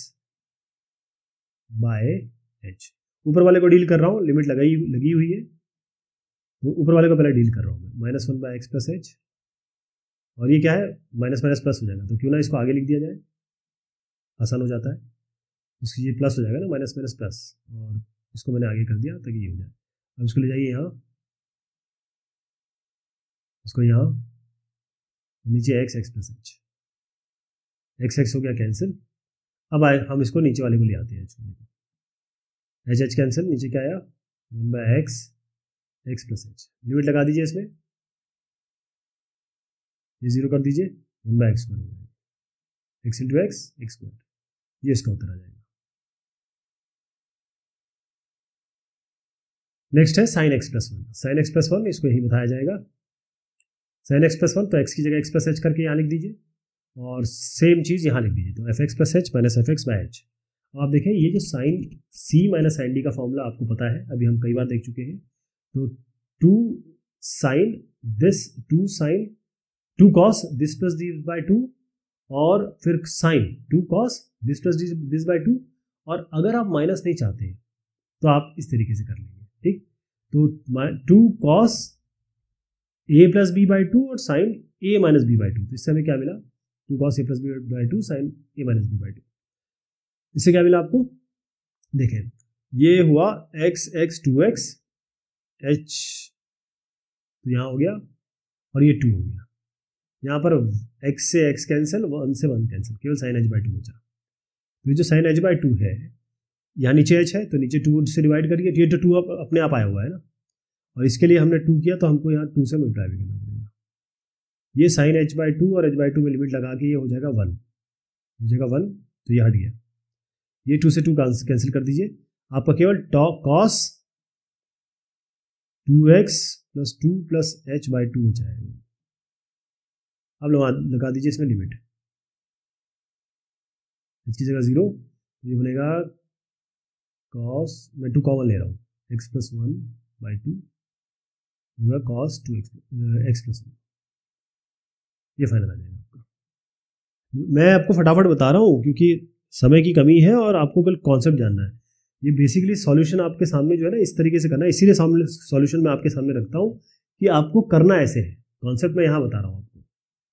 बाय एच। ऊपर वाले को डील कर रहा हूँ, लिमिट लगी हुई है, तो ऊपर वाले को पहले डील कर रहा हूँ मैं, -1/x प्लस एच, और ये क्या है, माइनस माइनस प्लस हो जाएगा, तो क्यों ना इसको आगे लिख दिया जाए, आसान हो जाता है, इसकी ये प्लस हो जाएगा ना, माइनस माइनस प्लस, और इसको मैंने आगे कर दिया ताकि ये हो जाए। अब इसको ले जाइए यहाँ, इसको यहाँ, नीचे x प्लस एच, x हो गया कैंसिल। अब आए हम इसको नीचे वाले को ले आते हैं, एच वाले को, एच कैंसिल, नीचे क्या आया, 1/x प्लस एच, लिमिट लगा दीजिए इसमें, ये 0 कर दीजिए, 1/x स्क्वायर हो जाएगा, x इंटू एक्स स्क्वायर, ये इसका उत्तर आ जाएगा। नेक्स्ट है sine x plus 1। Sine x plus 1 इसको यही बताया जाएगा, साइन एक्स प्लस 1, तो x की जगह x प्लस एच करके यहाँ लिख दीजिए, और सेम चीज़ यहाँ लिख दीजिए, तो f x plus h minus F x by h. अब आप देखें ये जो sine c minus sine d का फॉर्मूला आपको पता है, अभी हम कई बार देख चुके हैं, तो 2 sine this, 2 cos this plus this by 2, और फिर sine 2 cos this plus this by 2, और अगर आप माइनस नहीं चाहते तो आप इस तरीके से कर लेंगे, ठीक, तो 2 cos a plus b by 2 और sine a minus b by 2, तो इससे हमें क्या मिला, 2 cos a plus b by 2 sine a minus b by 2, इससे क्या मिला आपको, देखें ये हुआ x 2x h, तो यहाँ हो गया, और ये 2 हो गया, यहाँ पर x से x कैंसिल, 1 से 1 कैंसिल, केवल साइन h बाई 2 बचा। तो ये जो साइन h बाई 2 है, यहाँ नीचे h है, तो नीचे 2 से डिवाइड करिए, ये तो 2 अपने आप आया हुआ है ना, और इसके लिए हमने 2 किया, तो हमको यहाँ 2 से मल्टीप्लाई भी करना पड़ेगा, ये साइन h बाई 2 और h बाई 2 में लिमिट लगा के ये हो जाएगा 1, हो जाएगा 1, तो ये हट गया, ये 2 से 2 कैंसिल कर दीजिए, आपका केवल cos 2x plus 2 plus h by 2 बचा है। अब लगा दीजिए इसमें लिमिट, h की जगह 0, तो ये बनेगा कॉस, मैं 2 कॉमन ले रहा हूँ, x प्लस 1 बाई 2 होगा कॉस 2x प्लस 1, ये फाइनल आ जाएगा आपका। मैं आपको फटाफट बता रहा हूँ क्योंकि समय की कमी है और आपको कल कॉन्सेप्ट जानना है। ये बेसिकली सॉल्यूशन आपके सामने जो है ना इस तरीके से करना है, इसीलिए सॉल्यूशन मैं आपके सामने रखता हूँ कि आपको करना ऐसे है, कॉन्सेप्ट मैं यहाँ बता रहा हूँ आपको।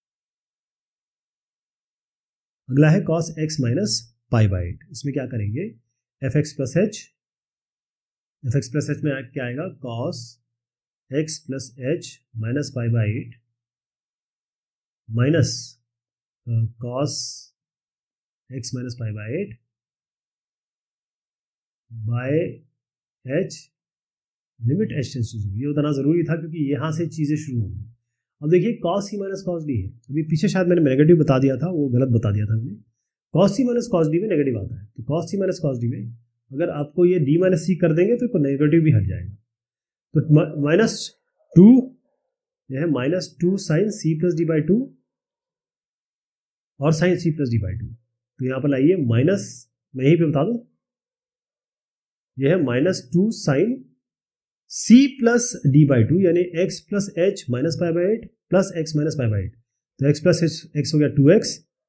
अगला है cos x minus pi by 8, इसमें क्या करेंगे, एफ एक्स प्लस एच में क्या आएगा, cos x plus h minus pi by 8 minus cos x minus pi by 8 by h limit h tends to 0। ये बताना जरूरी था क्योंकि यहाँ से चीजें शुरू होंगी। अब देखिए cos c minus cos d है, अभी पीछे शायद मैंने नेगेटिव बता दिया था, वो गलत बता दिया था मैंने, cos c minus cos d में नेगेटिव आता है, तो cos c minus cos d में अगर आपको ये d माइनस c कर देंगे तो नेगेटिव भी हट जाएगा, तो माइनस 2, यह है minus 2 sine c plus d by 2 और sine c plus d by 2, तो यहाँ पर लाइए माइनस, मैं यहीं पे बता दूं, यह है minus 2 sine c plus d by 2 यानी x plus h minus pi by 8 plus x minus pi by 8, तो x प्लस एक्स हो गया 2x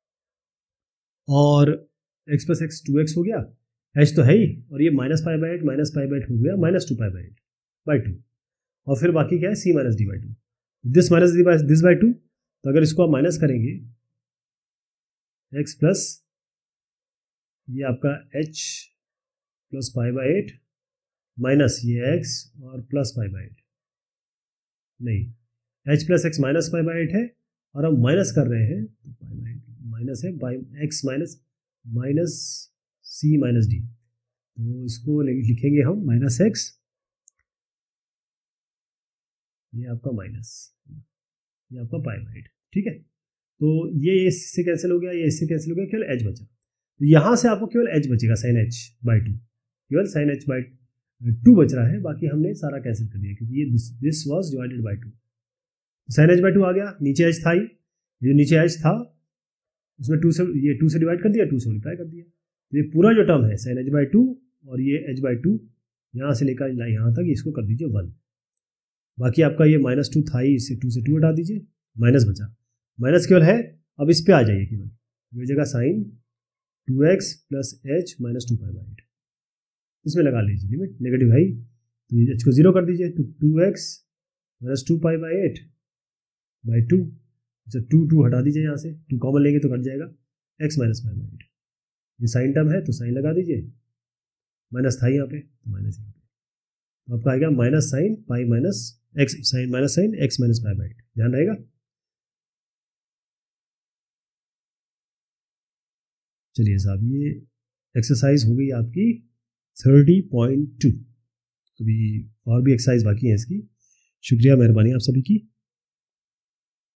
और x प्लस एक्स 2x हो गया, h तो है ही, और ये minus pi by 8 minus pi by 8 हो गया माइनस 2 पाई बाई 8 बाई 2, और फिर बाकी क्या है c minus d by 2, this minus this by 2, तो अगर इसको आप माइनस करेंगे x प्लस ये आपका h plus pi by 8 minus ये x और प्लस पाई बाई 8, नहीं h plus x minus pi by 8 है और हम माइनस कर रहे हैं तो पाई बाई माइनस है by x minus minus c minus d, तो इसको लिखेंगे हम माइनस एक्स, ये आपका माइनस, ये आपका पाई बाई 8, ठीक है। तो ये इससे कैंसिल हो गया, ये इससे कैंसिल हो गया, केवल एच बचा। तो यहाँ से आपको केवल एच बचेगा साइन एच बाई 2, केवल साइन एच बाई 2 बच रहा है, बाकी हमने सारा कैंसिल कर दिया क्योंकि ये this was divided by 2। Sine h by 2 आ गया, नीचे एच था ही, ये नीचे एच था उसमें 2 से, ये 2 से डिवाइड कर दिया, 2 से मल्टीप्लाई कर दिया। तो ये पूरा जो टर्म है साइन एच बाई 2 और ये एच बाई 2 यहाँ से लेकर यहाँ तक इसको कर दीजिए 1। बाकी आपका ये -2 था ही, इससे 2 से 2 हटा दीजिए, माइनस बचा, माइनस केवल है। अब इस पे आ जाइए केवल, ये जगह sine 2x plus h minus 2 pi by 8, इसमें लगा लीजिए लिमिट, नेगेटिव है ही तो ये एच को 0 कर दीजिए, तो 2x minus 2 pi by 8 by 2, अच्छा 2 हटा दीजिए, यहाँ से 2 कॉमन लेंगे तो कट जाएगा, x माइनस पाई बाई 8, ये साइन टर्म है तो साइन लगा दीजिए, माइनस था यहाँ पे तो माइनस यहाँ पे, तो आपका आएगा minus sine pi minus x, sine minus sine x minus pi by 8, ध्यान रहेगा। चलिए साहब, ये एक्सरसाइज हो गई आपकी 30.2। अभी और भी एक्सरसाइज बाकी है इसकी। शुक्रिया, मेहरबानी आप सभी की।